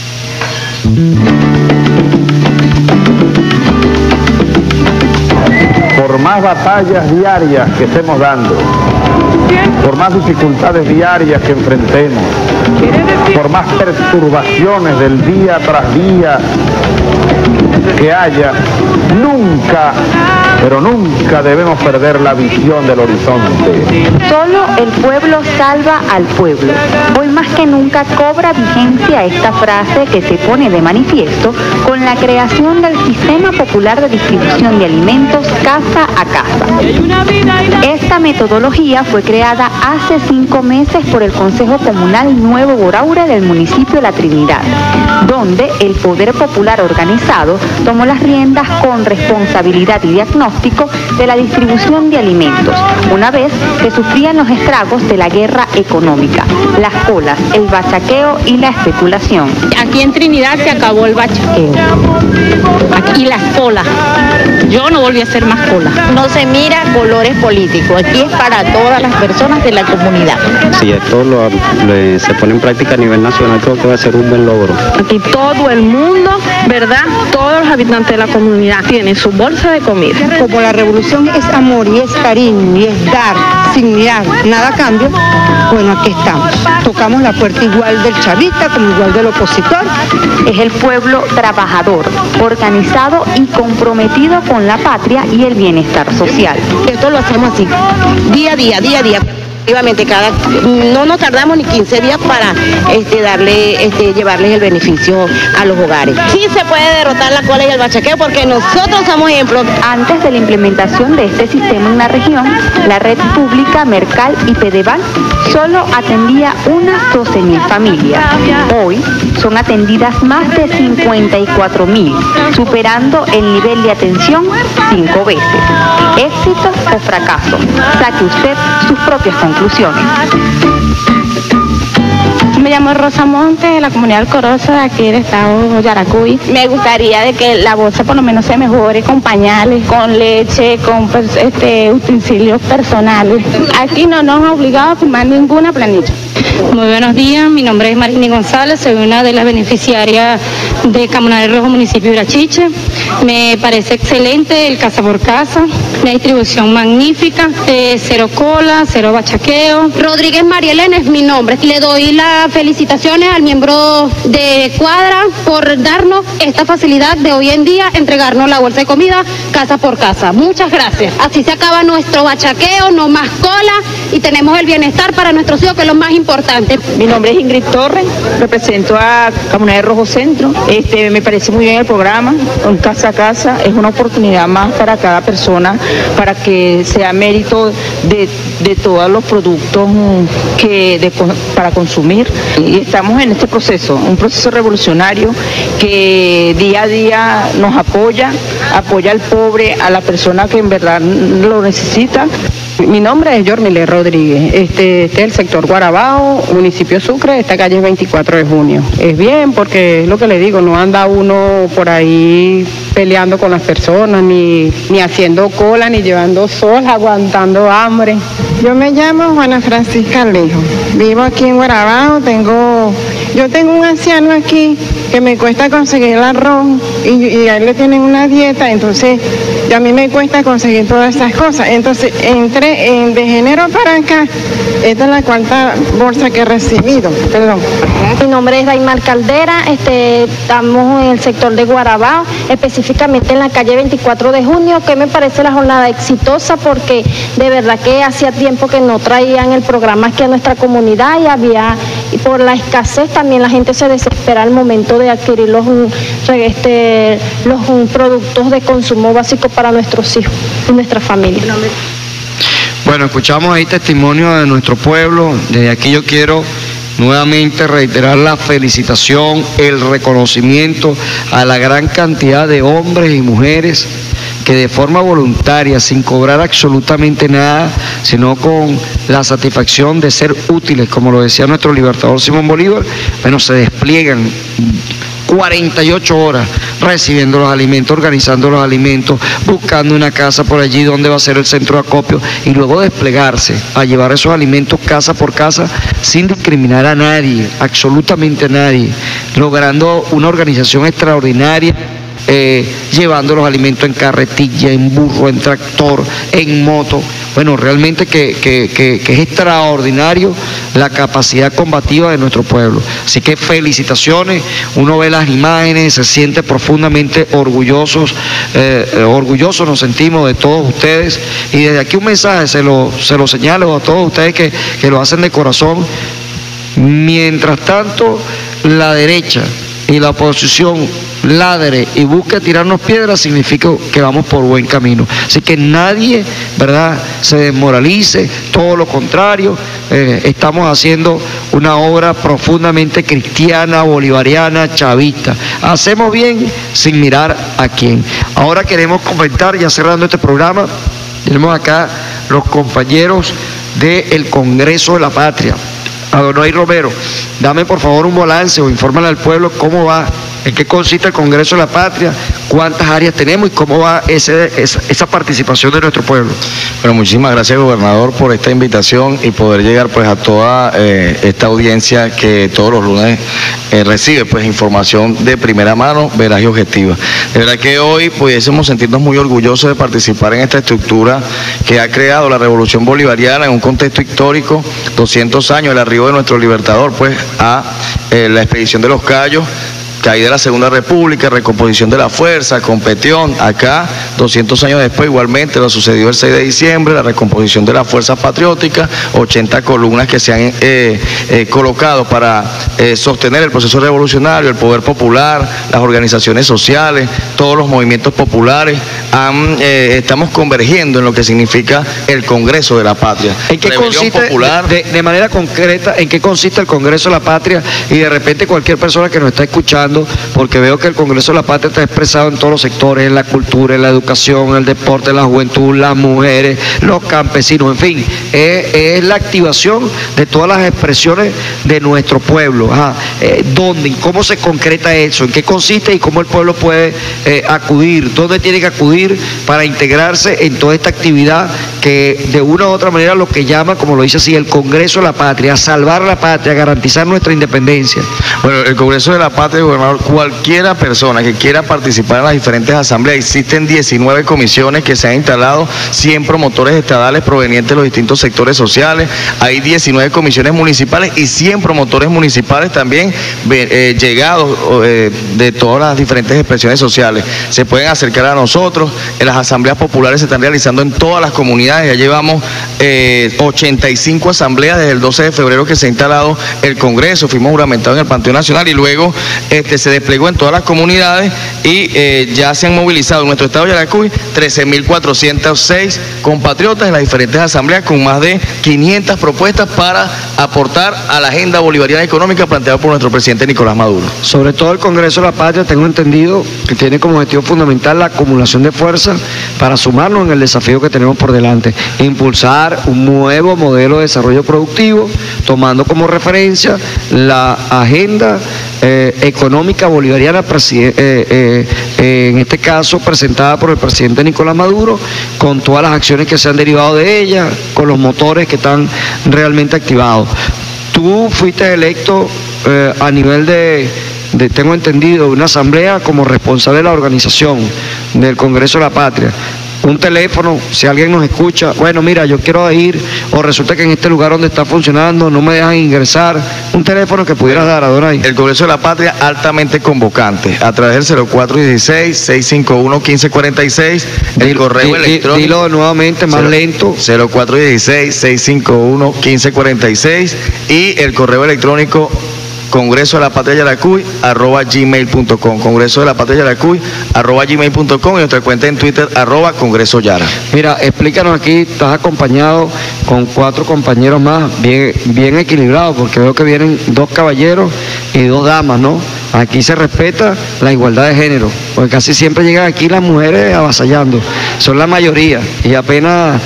Por más batallas diarias que estemos dando, por más dificultades diarias que enfrentemos, por más perturbaciones del día tras día que haya, nunca, pero nunca debemos perder la visión del horizonte. Solo el pueblo salva al pueblo. Hoy más que nunca cobra vigencia esta frase que se pone de manifiesto con la creación del Sistema Popular de Distribución de Alimentos casa a casa. Esta metodología fue creada hace cinco meses por el Consejo Comunal Nuevo Boraure del municipio de La Trinidad, donde el Poder Popular organizado tomó las riendas con responsabilidad y diagnóstico diagnóstico de la distribución de alimentos, una vez que sufrían los estragos de la guerra económica, las colas, el bachaqueo y la especulación. Aquí en Trinidad se acabó el bachaqueo. Aquí las colas. Yo no volví a hacer más cola. No se mira colores políticos. Aquí es para todas las personas de la comunidad. Si esto lo, le, se pone en práctica a nivel nacional, creo que va a ser un buen logro. Aquí todo el mundo, ¿verdad? Todos los habitantes de la comunidad tienen su bolsa de comida. Como la revolución es amor y es cariño y es dar sin mirar nada a cambio, bueno, aquí estamos. Tocamos la puerta igual del chavista como igual del opositor. Es el pueblo trabajador, organizado y comprometido con la patria y el bienestar social. Esto lo hacemos así, día a día, día a día. Efectivamente, cada, no nos tardamos ni quince días para este, darle, este, llevarles el beneficio a los hogares. Sí se puede derrotar la cola y el bachaqueo porque nosotros somos ejemplos. Antes de la implementación de este sistema en la región, la red pública Mercal y Pedeval solo atendía unas doce mil familias. Hoy son atendidas más de cincuenta y cuatro mil, superando el nivel de atención cinco veces. ¿Éxito o fracaso? Saque usted sus propias conclusiones. Me llamo Rosa Monte, de la comunidad Alcorosa, de aquí del estado Yaracuy. Me gustaría de que la bolsa por lo menos se mejore con pañales, con leche, con este, utensilios personales. Aquí no nos ha obligado a firmar ninguna planilla. Muy buenos días, mi nombre es Marini González, soy una de las beneficiarias de Camonal Rojo, municipio de Irachiche. Me parece excelente el casa por casa, la distribución magnífica, eh, cero cola, cero bachaqueo. Rodríguez Marielena es mi nombre. Le doy las felicitaciones al miembro de Cuadra por darnos esta facilidad de hoy en día entregarnos la bolsa de comida casa por casa. Muchas gracias. Así se acaba nuestro bachaqueo, no más cola y tenemos el bienestar para nuestros hijos, que es lo más importante. Mi nombre es Ingrid Torres, represento a Camonal Rojo Centro. Este, me parece muy bien el programa, con casa a casa, es una oportunidad más para cada persona, para que sea mérito de, de todos los productos que de, para consumir. Y estamos en este proceso, un proceso revolucionario que día a día nos apoya, apoya al pobre, a la persona que en verdad lo necesita. Mi nombre es Yormile Rodríguez, este, este es el sector Guarabao, municipio Sucre, esta calle es veinticuatro de junio. Es bien porque es lo que le digo, no anda uno por ahí peleando con las personas, ni, ni haciendo cola, ni llevando sol, aguantando hambre. Yo me llamo Juana Francisca Alejo, vivo aquí en Guarabao, tengo, yo tengo un anciano aquí que me cuesta conseguir el arroz y, y a él le tienen una dieta, entonces y a mí me cuesta conseguir todas esas cosas. Entonces entré en, de enero para acá, esta es la cuarta bolsa que he recibido, perdón. Mi nombre es Daimar Caldera, este, estamos en el sector de Guarabao, específicamente en la calle veinticuatro de junio, que me parece la jornada exitosa porque de verdad que hacía tiempo que no traían el programa aquí a nuestra comunidad y había, y por la escasez también la gente se desespera al momento de adquirir los, este, los productos de consumo básico para nuestros hijos y nuestra familia. Bueno, escuchamos ahí testimonio de nuestro pueblo. Desde aquí yo quiero nuevamente reiterar la felicitación, el reconocimiento a la gran cantidad de hombres y mujeres que de forma voluntaria, sin cobrar absolutamente nada, sino con la satisfacción de ser útiles, como lo decía nuestro libertador Simón Bolívar, bueno, se despliegan cuarenta y ocho horas recibiendo los alimentos, organizando los alimentos, buscando una casa por allí donde va a ser el centro de acopio y luego desplegarse a llevar esos alimentos casa por casa sin discriminar a nadie, absolutamente a nadie, logrando una organización extraordinaria. Eh, llevando los alimentos en carretilla, en burro, en tractor, en moto. Bueno, realmente que, que, que, que es extraordinario la capacidad combativa de nuestro pueblo. Así que felicitaciones, uno ve las imágenes, se siente profundamente orgullosos, eh, orgullosos nos sentimos de todos ustedes y desde aquí un mensaje, se lo, se lo señalo a todos ustedes que, que lo hacen de corazón. Mientras tanto, la derecha y la oposición ladre y busque tirarnos piedras, significa que vamos por buen camino. Así que nadie, ¿verdad?, se desmoralice, todo lo contrario, eh, estamos haciendo una obra profundamente cristiana, bolivariana, chavista. Hacemos bien sin mirar a quién. Ahora queremos comentar, ya cerrando este programa, tenemos acá los compañeros del Congreso de la Patria. Adonai Romero, dame por favor un balance o infórmale al pueblo cómo va, en qué consiste el Congreso de la Patria, cuántas áreas tenemos y cómo va ese, esa, esa participación de nuestro pueblo. Bueno, muchísimas gracias, gobernador, por esta invitación y poder llegar pues a toda eh, esta audiencia que todos los lunes eh, recibe pues información de primera mano, veraz y objetiva. De verdad que hoy pudiésemos sentirnos muy orgullosos de participar en esta estructura que ha creado la Revolución Bolivariana en un contexto histórico, doscientos años, el arribo de nuestro libertador pues a eh, la expedición de los Cayos, caída de la Segunda República, recomposición de la fuerza, competición, acá, doscientos años después, igualmente, lo sucedió el seis de diciembre, la recomposición de las fuerzas patrióticas, ochenta columnas que se han eh, eh, colocado para eh, sostener el proceso revolucionario, el poder popular, las organizaciones sociales, todos los movimientos populares, han, eh, estamos convergiendo en lo que significa el Congreso de la Patria. ¿En qué consiste, popular, de, de manera concreta, en qué consiste el Congreso de la Patria? Y de repente cualquier persona que nos está escuchando, porque veo que el Congreso de la Patria está expresado en todos los sectores, en la cultura, en la educación, en el deporte, en la juventud, las mujeres, los campesinos, en fin, es, es la activación de todas las expresiones de nuestro pueblo. Ajá. Eh, ¿Dónde y cómo se concreta eso? ¿En qué consiste y cómo el pueblo puede eh, acudir? ¿Dónde tiene que acudir para integrarse en toda esta actividad que de una u otra manera lo que llama, como lo dice así, el Congreso de la Patria, a salvar la patria, a garantizar nuestra independencia? Bueno, el Congreso de la Patria, cualquiera persona que quiera participar en las diferentes asambleas, existen diecinueve comisiones que se han instalado, cien promotores estadales provenientes de los distintos sectores sociales, hay diecinueve comisiones municipales y cien promotores municipales también eh, llegados eh, de todas las diferentes expresiones sociales. Se pueden acercar a nosotros, en las asambleas populares se están realizando en todas las comunidades, ya llevamos eh, ochenta y cinco asambleas desde el doce de febrero que se ha instalado el Congreso, fuimos juramentados en el Panteón Nacional y luego este, se desplegó en todas las comunidades y eh, ya se han movilizado en nuestro estado de Yaracuy trece mil cuatrocientos seis compatriotas en las diferentes asambleas con más de quinientas propuestas para aportar a la agenda bolivariana económica planteada por nuestro presidente Nicolás Maduro. Sobre todo el Congreso de la Patria, tengo entendido que tiene como objetivo fundamental la acumulación de fuerzas para sumarnos en el desafío que tenemos por delante, impulsar un nuevo modelo de desarrollo productivo, tomando como referencia la agenda eh, económica bolivariana, eh, eh, eh, en este caso presentada por el presidente Nicolás Maduro, con todas las acciones que se han derivado de ella, con los motores que están realmente activados. Tú fuiste electo eh, a nivel de, de, tengo entendido, de una asamblea como responsable de la organización del Congreso de la Patria. Un teléfono, si alguien nos escucha, bueno, mira, yo quiero ir, o resulta que en este lugar donde está funcionando no me dejan ingresar, un teléfono que pudieras dar, Adonai. El Congreso de la Patria altamente convocante, a través del cero cuatro dieciséis, seiscientos cincuenta y uno, quince cuarenta y seis, el dilo, correo di, electrónico. Dilo nuevamente, más cero, lento. cero cuatro dieciséis, seiscientos cincuenta y uno, quince cuarenta y seis y el correo electrónico Congreso de la Patria Yaracuy, arroba gmail punto com, Congreso de la Patria Yaracuy, arroba gmail punto com y nuestra cuenta en Twitter, arroba Congreso Yara. Mira, explícanos aquí, estás acompañado con cuatro compañeros más, bien, bien equilibrados, porque veo que vienen dos caballeros y dos damas, ¿no? Aquí se respeta la igualdad de género, porque casi siempre llegan aquí las mujeres avasallando, son la mayoría, y apenas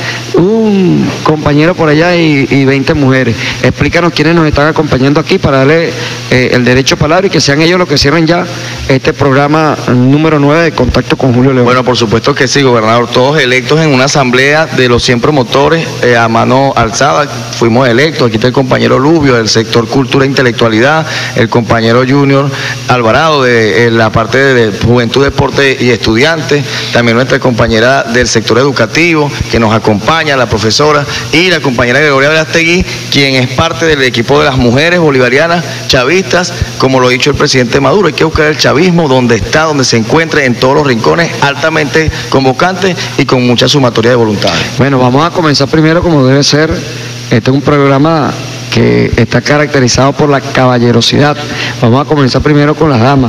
un compañero por allá y, y veinte mujeres. Explícanos quiénes nos están acompañando aquí para darle eh, el derecho a palabra y que sean ellos los que cierren ya este programa número nueve de Contacto con Julio León. Bueno, por supuesto que sí, gobernador, todos electos en una asamblea de los cien promotores eh, a mano alzada, fuimos electos, aquí está el compañero Lubio del sector Cultura e Intelectualidad, el compañero Junior Alvarado de, de la parte de, de Juventud, Deporte y Estudiantes, también nuestra compañera del sector educativo que nos acompaña, la profesora, y la compañera Gregoria Verastegui, quien es parte del equipo de las mujeres bolivarianas chavistas, como lo ha dicho el presidente Maduro, hay que buscar el chavismo donde está, donde se encuentre, en todos los rincones, altamente convocante y con mucha sumatoria de voluntades. Bueno, vamos a comenzar primero como debe ser. Este es un programa que está caracterizado por la caballerosidad. Vamos a comenzar primero con las damas.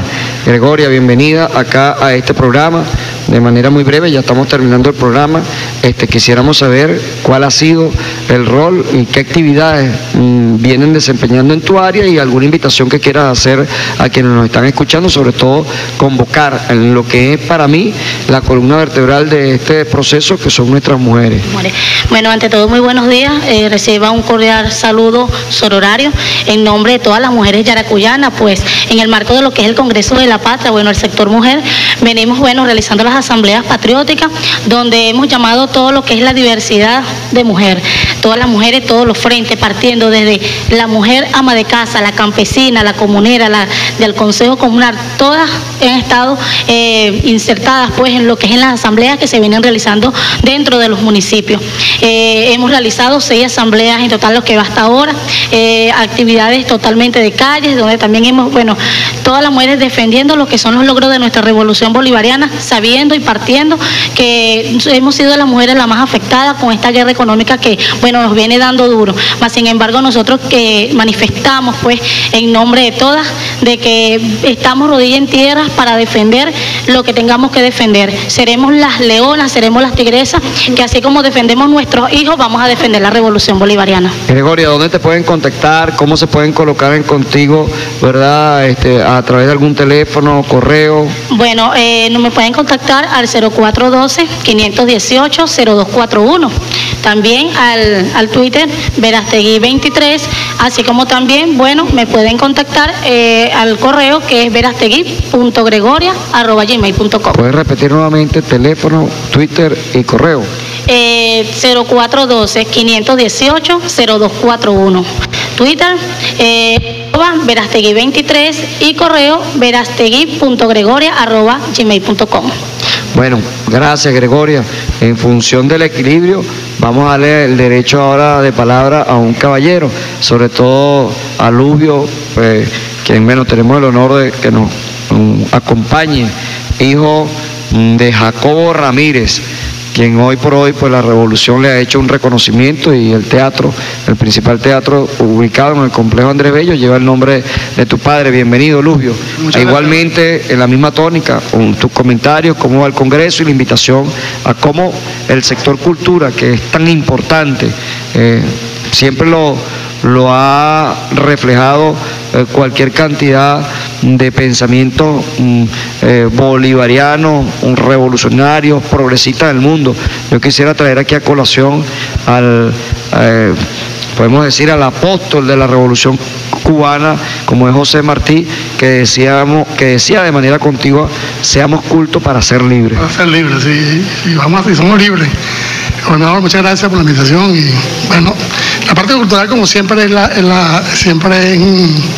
Gregoria, bienvenida acá a este programa. De manera muy breve, ya estamos terminando el programa. Este, quisiéramos saber cuál ha sido el rol y qué actividades mmm, vienen desempeñando en tu área y alguna invitación que quieras hacer a quienes nos están escuchando, sobre todo convocar en lo que es para mí la columna vertebral de este proceso, que son nuestras mujeres. Bueno, ante todo, muy buenos días. Eh, reciba un cordial saludo sororario en nombre de todas las mujeres yaracuyanas, pues en el marco de lo que es el Congreso de la Patria, bueno, el sector mujer, venimos, bueno, realizando las asambleas patrióticas, donde hemos llamado todo lo que es la diversidad de mujer, todas las mujeres, todos los frentes, partiendo desde la mujer ama de casa, la campesina, la comunera, la del Consejo Comunal, todas han estado eh, insertadas pues en lo que es en las asambleas que se vienen realizando dentro de los municipios. Eh, hemos realizado seis asambleas en total, lo que va hasta ahora, eh, actividades totalmente de calles, donde también hemos, bueno, todas las mujeres defendiendo lo que son los logros de nuestra revolución bolivariana, sabiendo y partiendo que hemos sido las mujeres las más afectadas con esta guerra económica que, bueno, nos viene dando duro. Mas, sin embargo, nosotros que manifestamos, pues, en nombre de todas, de que estamos rodillas en tierra para defender lo que tengamos que defender. Seremos las leonas, seremos las tigresas, que así como defendemos nuestros hijos, vamos a defender la revolución bolivariana. Gregoria, ¿dónde te pueden contactar? ¿Cómo se pueden colocar en contigo, verdad? Este, a través de algún teléfono, correo. Bueno, eh, no me pueden contactar al cero cuatro uno dos, cinco uno ocho, cero dos cuatro uno. También al, al Twitter Verastegui veintitrés, así como también, bueno, me pueden contactar eh, al correo que es verastegui punto gregoria arroba gmail punto com. ¿Puedes repetir nuevamente teléfono, Twitter y correo? Eh, cero cuatro uno dos, cinco uno ocho, cero dos cuatro uno. Twitter, eh, Verastegui veintitrés y correo verastegui punto gregoria arroba gmail punto com. Bueno, gracias, Gregoria. En función del equilibrio, vamos a darle el derecho ahora de palabra a un caballero, sobre todo a Lubio, pues, quien menos tenemos el honor de que nos um, acompañe, hijo de Jacobo Ramírez, quien hoy por hoy, pues, la revolución le ha hecho un reconocimiento, y el teatro, el principal teatro ubicado en el complejo Andrés Bello, lleva el nombre de tu padre. Bienvenido, Lubio. E igualmente, en la misma tónica, con tus comentarios, cómo va el Congreso y la invitación a cómo el sector cultura, que es tan importante, eh, siempre lo, lo ha reflejado eh, cualquier cantidad de pensamientos mm, eh, bolivarianos, un revolucionarios, progresistas del mundo. Yo quisiera traer aquí a colación al, eh, podemos decir, al apóstol de la revolución cubana, como es José Martí, que decíamos, que decía de manera contigua: seamos cultos para ser libres. Para ser libres, sí, sí, vamos, y somos libres. Gobernador, muchas gracias por la invitación. Y bueno, la parte cultural, como siempre, es la, es la siempre es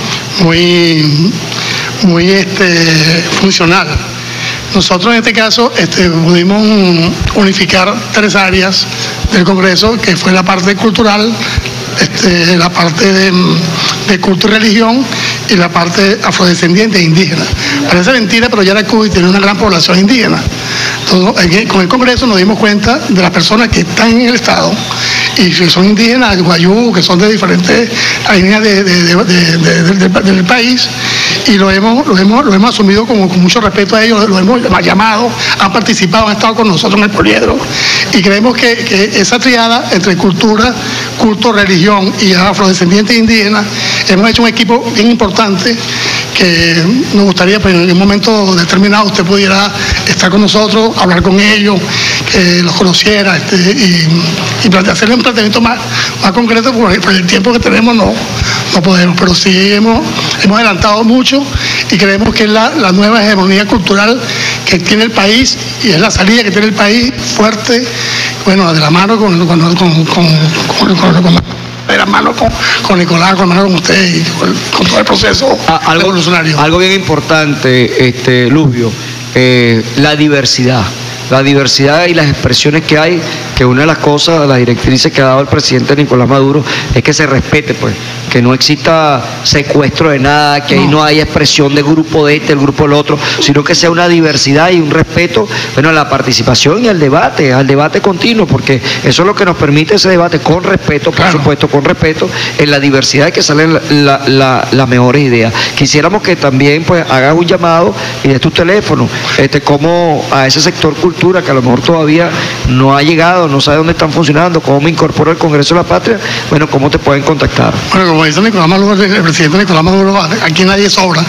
muy muy este, funcional. Nosotros en este caso este, pudimos unificar tres áreas del Congreso, que fue la parte cultural, este, la parte de, de culto y religión, y la parte afrodescendiente e indígena. Parece mentira, pero Yaracuy tiene una gran población indígena. Entonces, con el Congreso nos dimos cuenta de las personas que están en el Estado y que son indígenas, guayú, que son de diferentes líneas de, de, de, de, de, de, de, del país, y lo hemos, lo hemos, lo hemos asumido como, con mucho respeto a ellos, lo hemos llamado, han participado, han estado con nosotros en el poliedro, y creemos que, que esa triada entre cultura, culto, religión y afrodescendiente e indígena, hemos hecho un equipo bien importante, que nos gustaría, pues, en un momento determinado usted pudiera estar con nosotros, hablar con ellos, que los conociera, este, y, y hacerle un planteamiento más, más concreto, porque por el tiempo que tenemos no, no podemos, pero sí hemos, hemos adelantado mucho, y creemos que es la, la nueva hegemonía cultural que tiene el país, y es la salida que tiene el país fuerte, bueno, de la mano con, con, con, con, con, con, con de la mano con, con Nicolás, con la mano con usted y con, con todo el proceso ah, algo, revolucionario. Algo bien importante, este, Lubio, eh, la diversidad. La diversidad y las expresiones que hay, que una de las cosas, las directrices que ha dado el presidente Nicolás Maduro, es que se respete, pues, que que no exista secuestro de nada, que ahí no haya expresión de grupo de este, el grupo del otro, sino que sea una diversidad y un respeto, bueno, a la participación y al debate, al debate continuo, porque eso es lo que nos permite ese debate con respeto, por Claro. supuesto, con respeto, en la diversidad que salen la- la- la- las mejores ideas. Quisiéramos que también pues hagas un llamado y de tu teléfono, este, como a ese sector cultura que a lo mejor todavía no ha llegado, no sabe dónde están funcionando, cómo me incorporo al Congreso de la Patria, bueno, cómo te pueden contactar. Bueno, como dice Nicolás Maduro, el presidente Nicolás Maduro, aquí nadie sobra.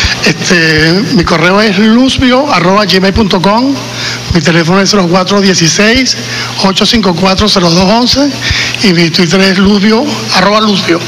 Este, mi correo es luzbio arroba gmail punto com, mi teléfono es cero cuatro uno seis, ocho cinco cuatro, cero dos once y mi Twitter es luzbio, arroba luzbio.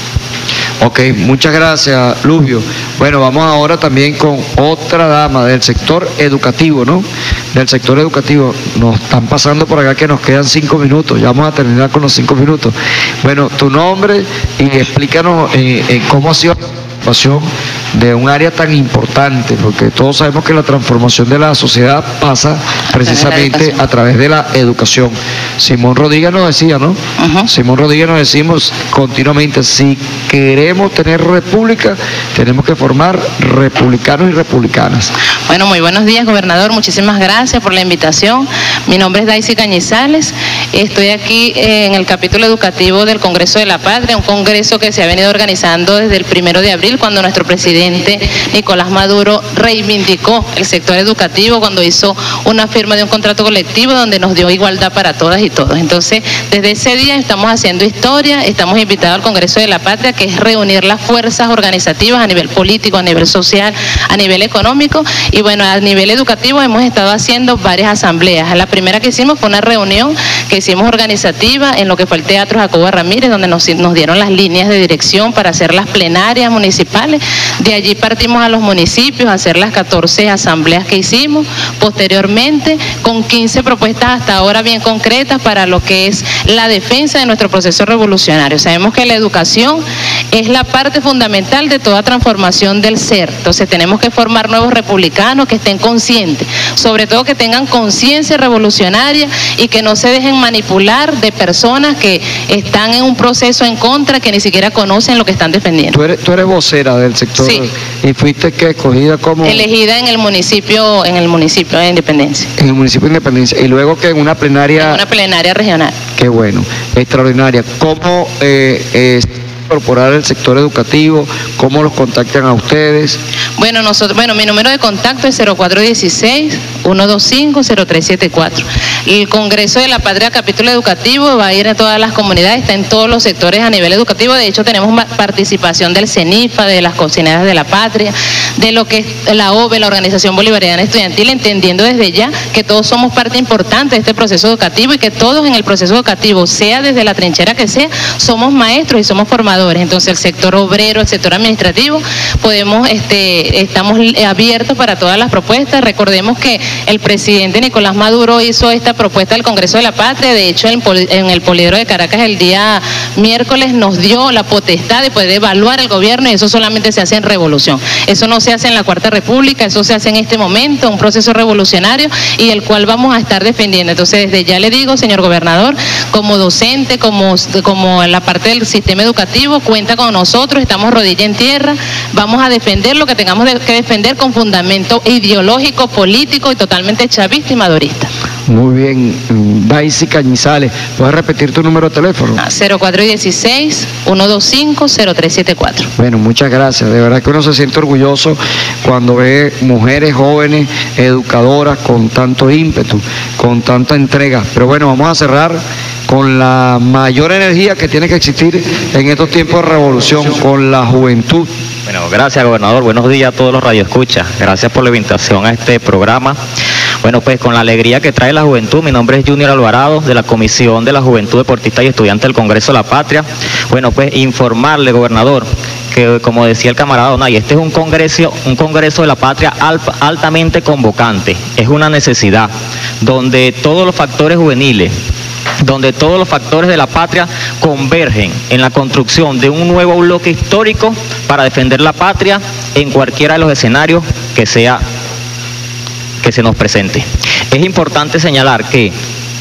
Ok, muchas gracias, Luzbio. Bueno, vamos ahora también con otra dama del sector educativo, ¿no? Del sector educativo. Nos están pasando por acá que nos quedan cinco minutos. Ya vamos a terminar con los cinco minutos. Bueno, tu nombre y explícanos eh, eh, cómo ha sido la participación de un área tan importante, porque todos sabemos que la transformación de la sociedad pasa precisamente a través de la educación. Simón Rodríguez nos decía, ¿no? Simón Rodríguez nos decimos continuamente, si queremos tener república, tenemos que formar republicanos y republicanas. Bueno, muy buenos días, gobernador. Muchísimas gracias por la invitación. Mi nombre es Daisy Cañizales. Estoy aquí eh, en el capítulo educativo del Congreso de la Patria, un congreso que se ha venido organizando desde el primero de abril, cuando nuestro presidente Nicolás Maduro reivindicó el sector educativo, cuando hizo una firma de un contrato colectivo donde nos dio igualdad para todas y todos. Entonces, desde ese día estamos haciendo historia, estamos invitados al Congreso de la Patria, que es reunir las fuerzas organizativas a nivel político, a nivel social, a nivel económico, y bueno, a nivel educativo hemos estado haciendo varias asambleas. La primera que hicimos fue una reunión que hicimos organizativa en lo que fue el Teatro Jacobo Ramírez, donde nos, nos dieron las líneas de dirección para hacer las plenarias municipales. De allí partimos a los municipios a hacer las catorce asambleas que hicimos, posteriormente con quince propuestas hasta ahora bien concretas para lo que es la defensa de nuestro proceso revolucionario. Sabemos que la educación es la parte fundamental de toda transformación del ser, entonces tenemos que formar nuevos republicanos que estén conscientes, sobre todo que tengan conciencia revolucionaria y que no se dejen manipular de personas que están en un proceso en contra, que ni siquiera conocen lo que están defendiendo. Tú eres, tú eres vocera del sector Sí. y fuiste que escogida como Elegida en el municipio, en el municipio de Independencia, en el municipio de Independencia y luego que en una plenaria, una plenaria regional. qué bueno, extraordinaria. ¿Cómo eh, es incorporar el sector educativo? ¿Cómo los contactan a ustedes? Bueno, nosotros, bueno, mi número de contacto es cero cuatro uno seis, uno dos cinco, cero tres siete cuatro. El Congreso de la Patria Capítulo Educativo va a ir a todas las comunidades, está en todos los sectores a nivel educativo. De hecho, tenemos ma- participación del CENIFA, de las Cocineras de la Patria, de lo que es la O B E, la Organización Bolivariana Estudiantil, entendiendo desde ya que todos somos parte importante de este proceso educativo y que todos en el proceso educativo, sea desde la trinchera que sea, somos maestros y somos formadores. Entonces, el sector obrero, el sector administrativo, podemos, este, estamos eh, abiertos para todas las propuestas. Recordemos que el presidente Nicolás Maduro hizo esta propuesta al Congreso de la Patria. De hecho, en, poli- en el Poliedro de Caracas el día miércoles nos dio la potestad de poder evaluar el gobierno, y eso solamente se hace en revolución. Eso no se hace en la Cuarta República, eso se hace en este momento, un proceso revolucionario y el cual vamos a estar defendiendo. Entonces, desde ya le digo, señor gobernador, como docente, como, como en la parte del sistema educativo, cuenta con nosotros, estamos rodilla en tierra, vamos a defender lo que tengamos de- que defender con fundamento ideológico, político y totalmente chavista y madurista. Muy bien, mm, Daisy Cañizales, ¿puedes repetir tu número de teléfono? cero cuatro uno seis, uno dos cinco, cero tres siete cuatro. Bueno, muchas gracias. De verdad que uno se siente orgulloso cuando ve mujeres jóvenes, educadoras, con tanto ímpetu, con tanta entrega. Pero bueno, vamos a cerrar con la mayor energía que tiene que existir en estos tiempos de revolución, con la juventud. Bueno, gracias, gobernador. Buenos días a todos los radioescuchas. Gracias por la invitación a este programa. Bueno, pues con la alegría que trae la juventud, mi nombre es Junior Alvarado, de la Comisión de la Juventud Deportista y Estudiante del Congreso de la Patria. Bueno, pues informarle, gobernador, que como decía el camarada Donay, este es un congreso, un congreso de la patria al- altamente convocante. Es una necesidad donde todos los factores juveniles, donde todos los factores de la patria convergen en la construcción de un nuevo bloque histórico para defender la patria en cualquiera de los escenarios que sea que se nos presente. Es importante señalar que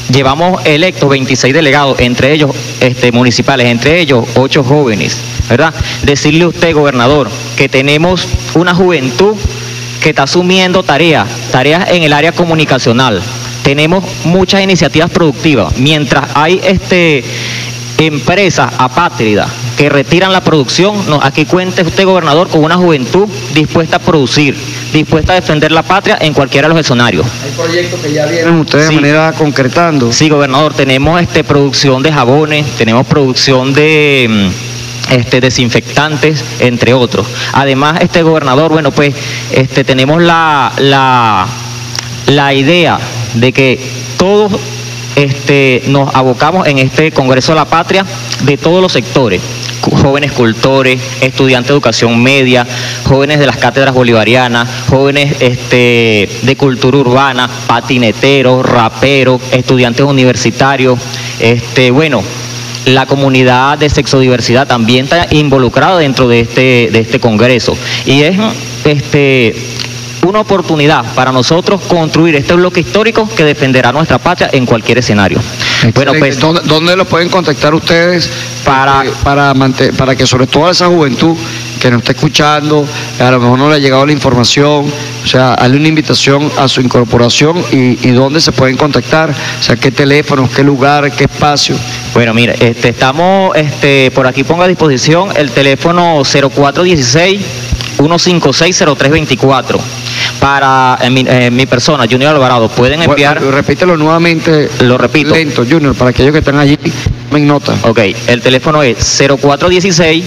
llevamos electos veintiséis delegados, entre ellos este, municipales, entre ellos ocho jóvenes, ¿verdad? Decirle a usted, gobernador, que tenemos una juventud que está asumiendo tareas, tareas en el área comunicacional. Tenemos muchas iniciativas productivas. Mientras hay este, empresas apátridas que retiran la producción, no, aquí cuente usted, gobernador, con una juventud dispuesta a producir, dispuesta a defender la patria en cualquiera de los escenarios. Hay proyectos que ya vienen ustedes de manera concretando. Sí, gobernador, tenemos este, producción de jabones, tenemos producción de este, desinfectantes, entre otros. Además, este gobernador, bueno, pues este, tenemos la, la, la idea de que todos este, nos abocamos en este Congreso de la Patria de todos los sectores. Jóvenes cultores, estudiantes de educación media, jóvenes de las cátedras bolivarianas, jóvenes este, de cultura urbana, patineteros, raperos, estudiantes universitarios, este, bueno, la comunidad de sexodiversidad también está involucrada dentro de este, de este congreso. Y es este, una oportunidad para nosotros construir este bloque histórico que defenderá nuestra patria en cualquier escenario. Excelente. Bueno, pues, ¿dónde, ¿dónde los pueden contactar ustedes para, eh, para, mantener, para que sobre todo esa juventud que nos está escuchando, a lo mejor no le ha llegado la información, o sea, hazle una invitación a su incorporación y, y dónde se pueden contactar, o sea, qué teléfonos, qué lugar, qué espacio? Bueno, mire, este, estamos, este, por aquí pongo a disposición el teléfono cero cuatro uno seis, uno cinco seis, cero tres dos cuatro. Para eh, mi, eh, mi persona, Junior Alvarado, pueden enviar... Bueno, repítelo nuevamente. Lo repito. Lento, Junior, para aquellos que están allí, tomen nota. Ok, el teléfono es cero cuatro uno seis,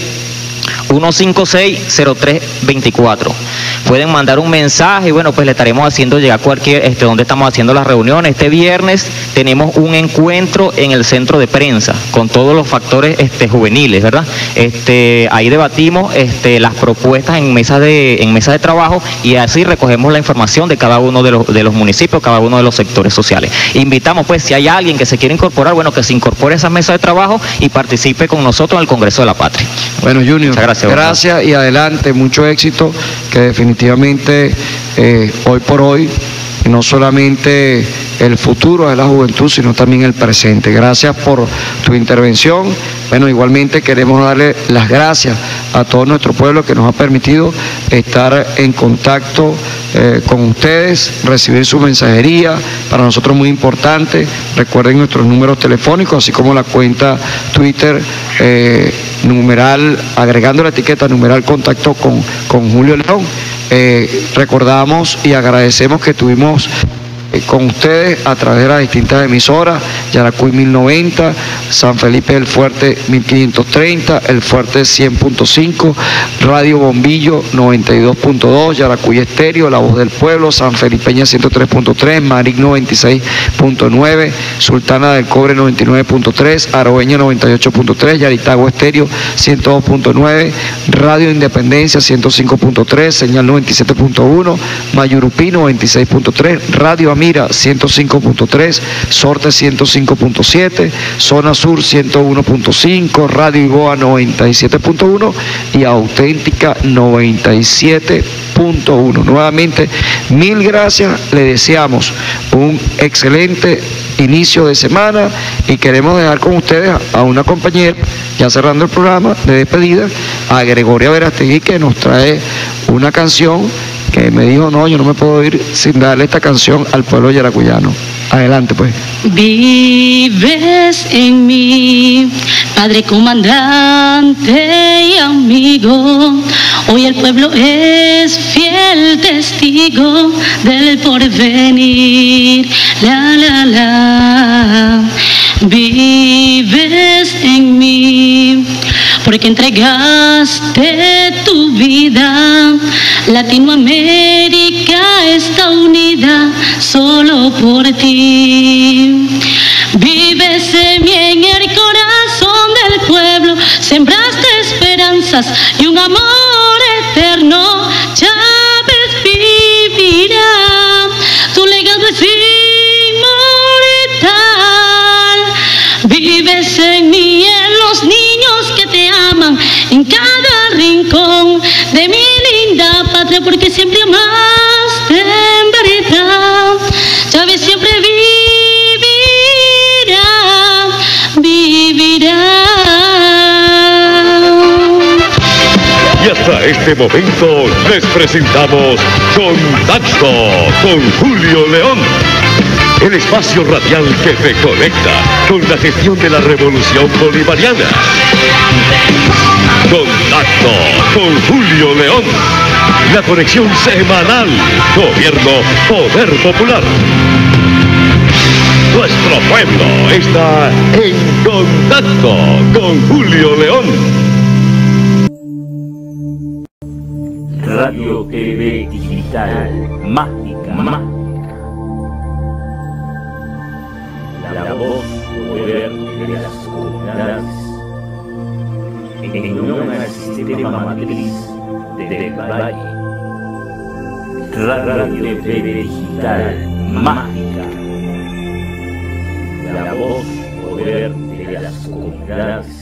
uno cinco seis, cero tres dos cuatro. Pueden mandar un mensaje y bueno, pues le estaremos haciendo llegar cualquier, este, donde estamos haciendo las reuniones. Este viernes tenemos un encuentro en el centro de prensa con todos los factores este, juveniles, ¿verdad? Este, ahí debatimos este, las propuestas en mesa de, en mesa de trabajo y así recogemos la información de cada uno de los, de los municipios, cada uno de los sectores sociales. Invitamos pues, si hay alguien que se quiere incorporar, bueno, que se incorpore a esa mesa de trabajo y participe con nosotros en el Congreso de la Patria. Bueno, Junior, muchas gracias. Gracias y adelante, mucho éxito, que definitivamente eh, hoy por hoy no solamente el futuro es la juventud, sino también el presente. Gracias por tu intervención. Bueno, igualmente queremos darle las gracias a todo nuestro pueblo que nos ha permitido estar en contacto eh, con ustedes, recibir su mensajería, para nosotros muy importante. Recuerden nuestros números telefónicos, así como la cuenta Twitter, eh, numeral, agregando la etiqueta numeral contacto con, con Julio León. Eh, recordamos y agradecemos que tuvimos eh, con ustedes a través de las distintas emisoras, Yaracuy mil noventa, San Felipe del Fuerte mil quinientos treinta, El Fuerte cien punto cinco, Radio Bombillo noventa y dos punto dos, Yaracuy Estéreo, La Voz del Pueblo, San Felipeña ciento tres punto tres, Marín noventa y seis punto nueve, Sultana del Cobre noventa y nueve punto tres, Aroeña noventa y ocho punto tres, Yaritagua Estéreo ciento dos punto nueve, Radio Independencia ciento cinco punto tres, Señal noventa y siete punto uno, Mayurupí noventa y seis punto tres, Radio Amira ciento cinco punto tres, Sorte ciento cinco punto siete, Zona Sur ciento uno punto cinco, Radio Igoa noventa y siete punto uno y Auténtica noventa y siete punto uno. Nuevamente, mil gracias, le deseamos un excelente inicio de semana y queremos dejar con ustedes a una compañera, ya cerrando el programa de despedida, a Gregoria Verastegui, que nos trae una canción que me dijo, no, yo no me puedo ir sin darle esta canción al pueblo yaracuyano. Adelante, pues. Vives en mí, Padre comandante y amigo. Hoy el pueblo es fiel testigo del porvenir. La, la, la. Vives en mí, porque entregaste tu vida. Latinoamérica está unida solo por ti. Vives en mí, en el corazón del pueblo, sembraste esperanzas y un amor eterno. Chávez vivirá, tu legado es inmortal. Vives en mí, en los niños que te aman, en cada rincón de mi linda patria, porque siempre amaste en verdad. Chávez siempre vivirá. Para este momento les presentamos Contacto con Julio León. El espacio radial que te conecta con la gestión de la revolución bolivariana. Contacto con Julio León. La conexión semanal. Gobierno, poder popular. Nuestro pueblo está en contacto con Julio León. Radio T V Digital, mágica, mágica. La voz, poder de las comunidades. En unión al sistema matriz del Valle. Radio T V Digital, mágica. La voz, poder de las comunidades.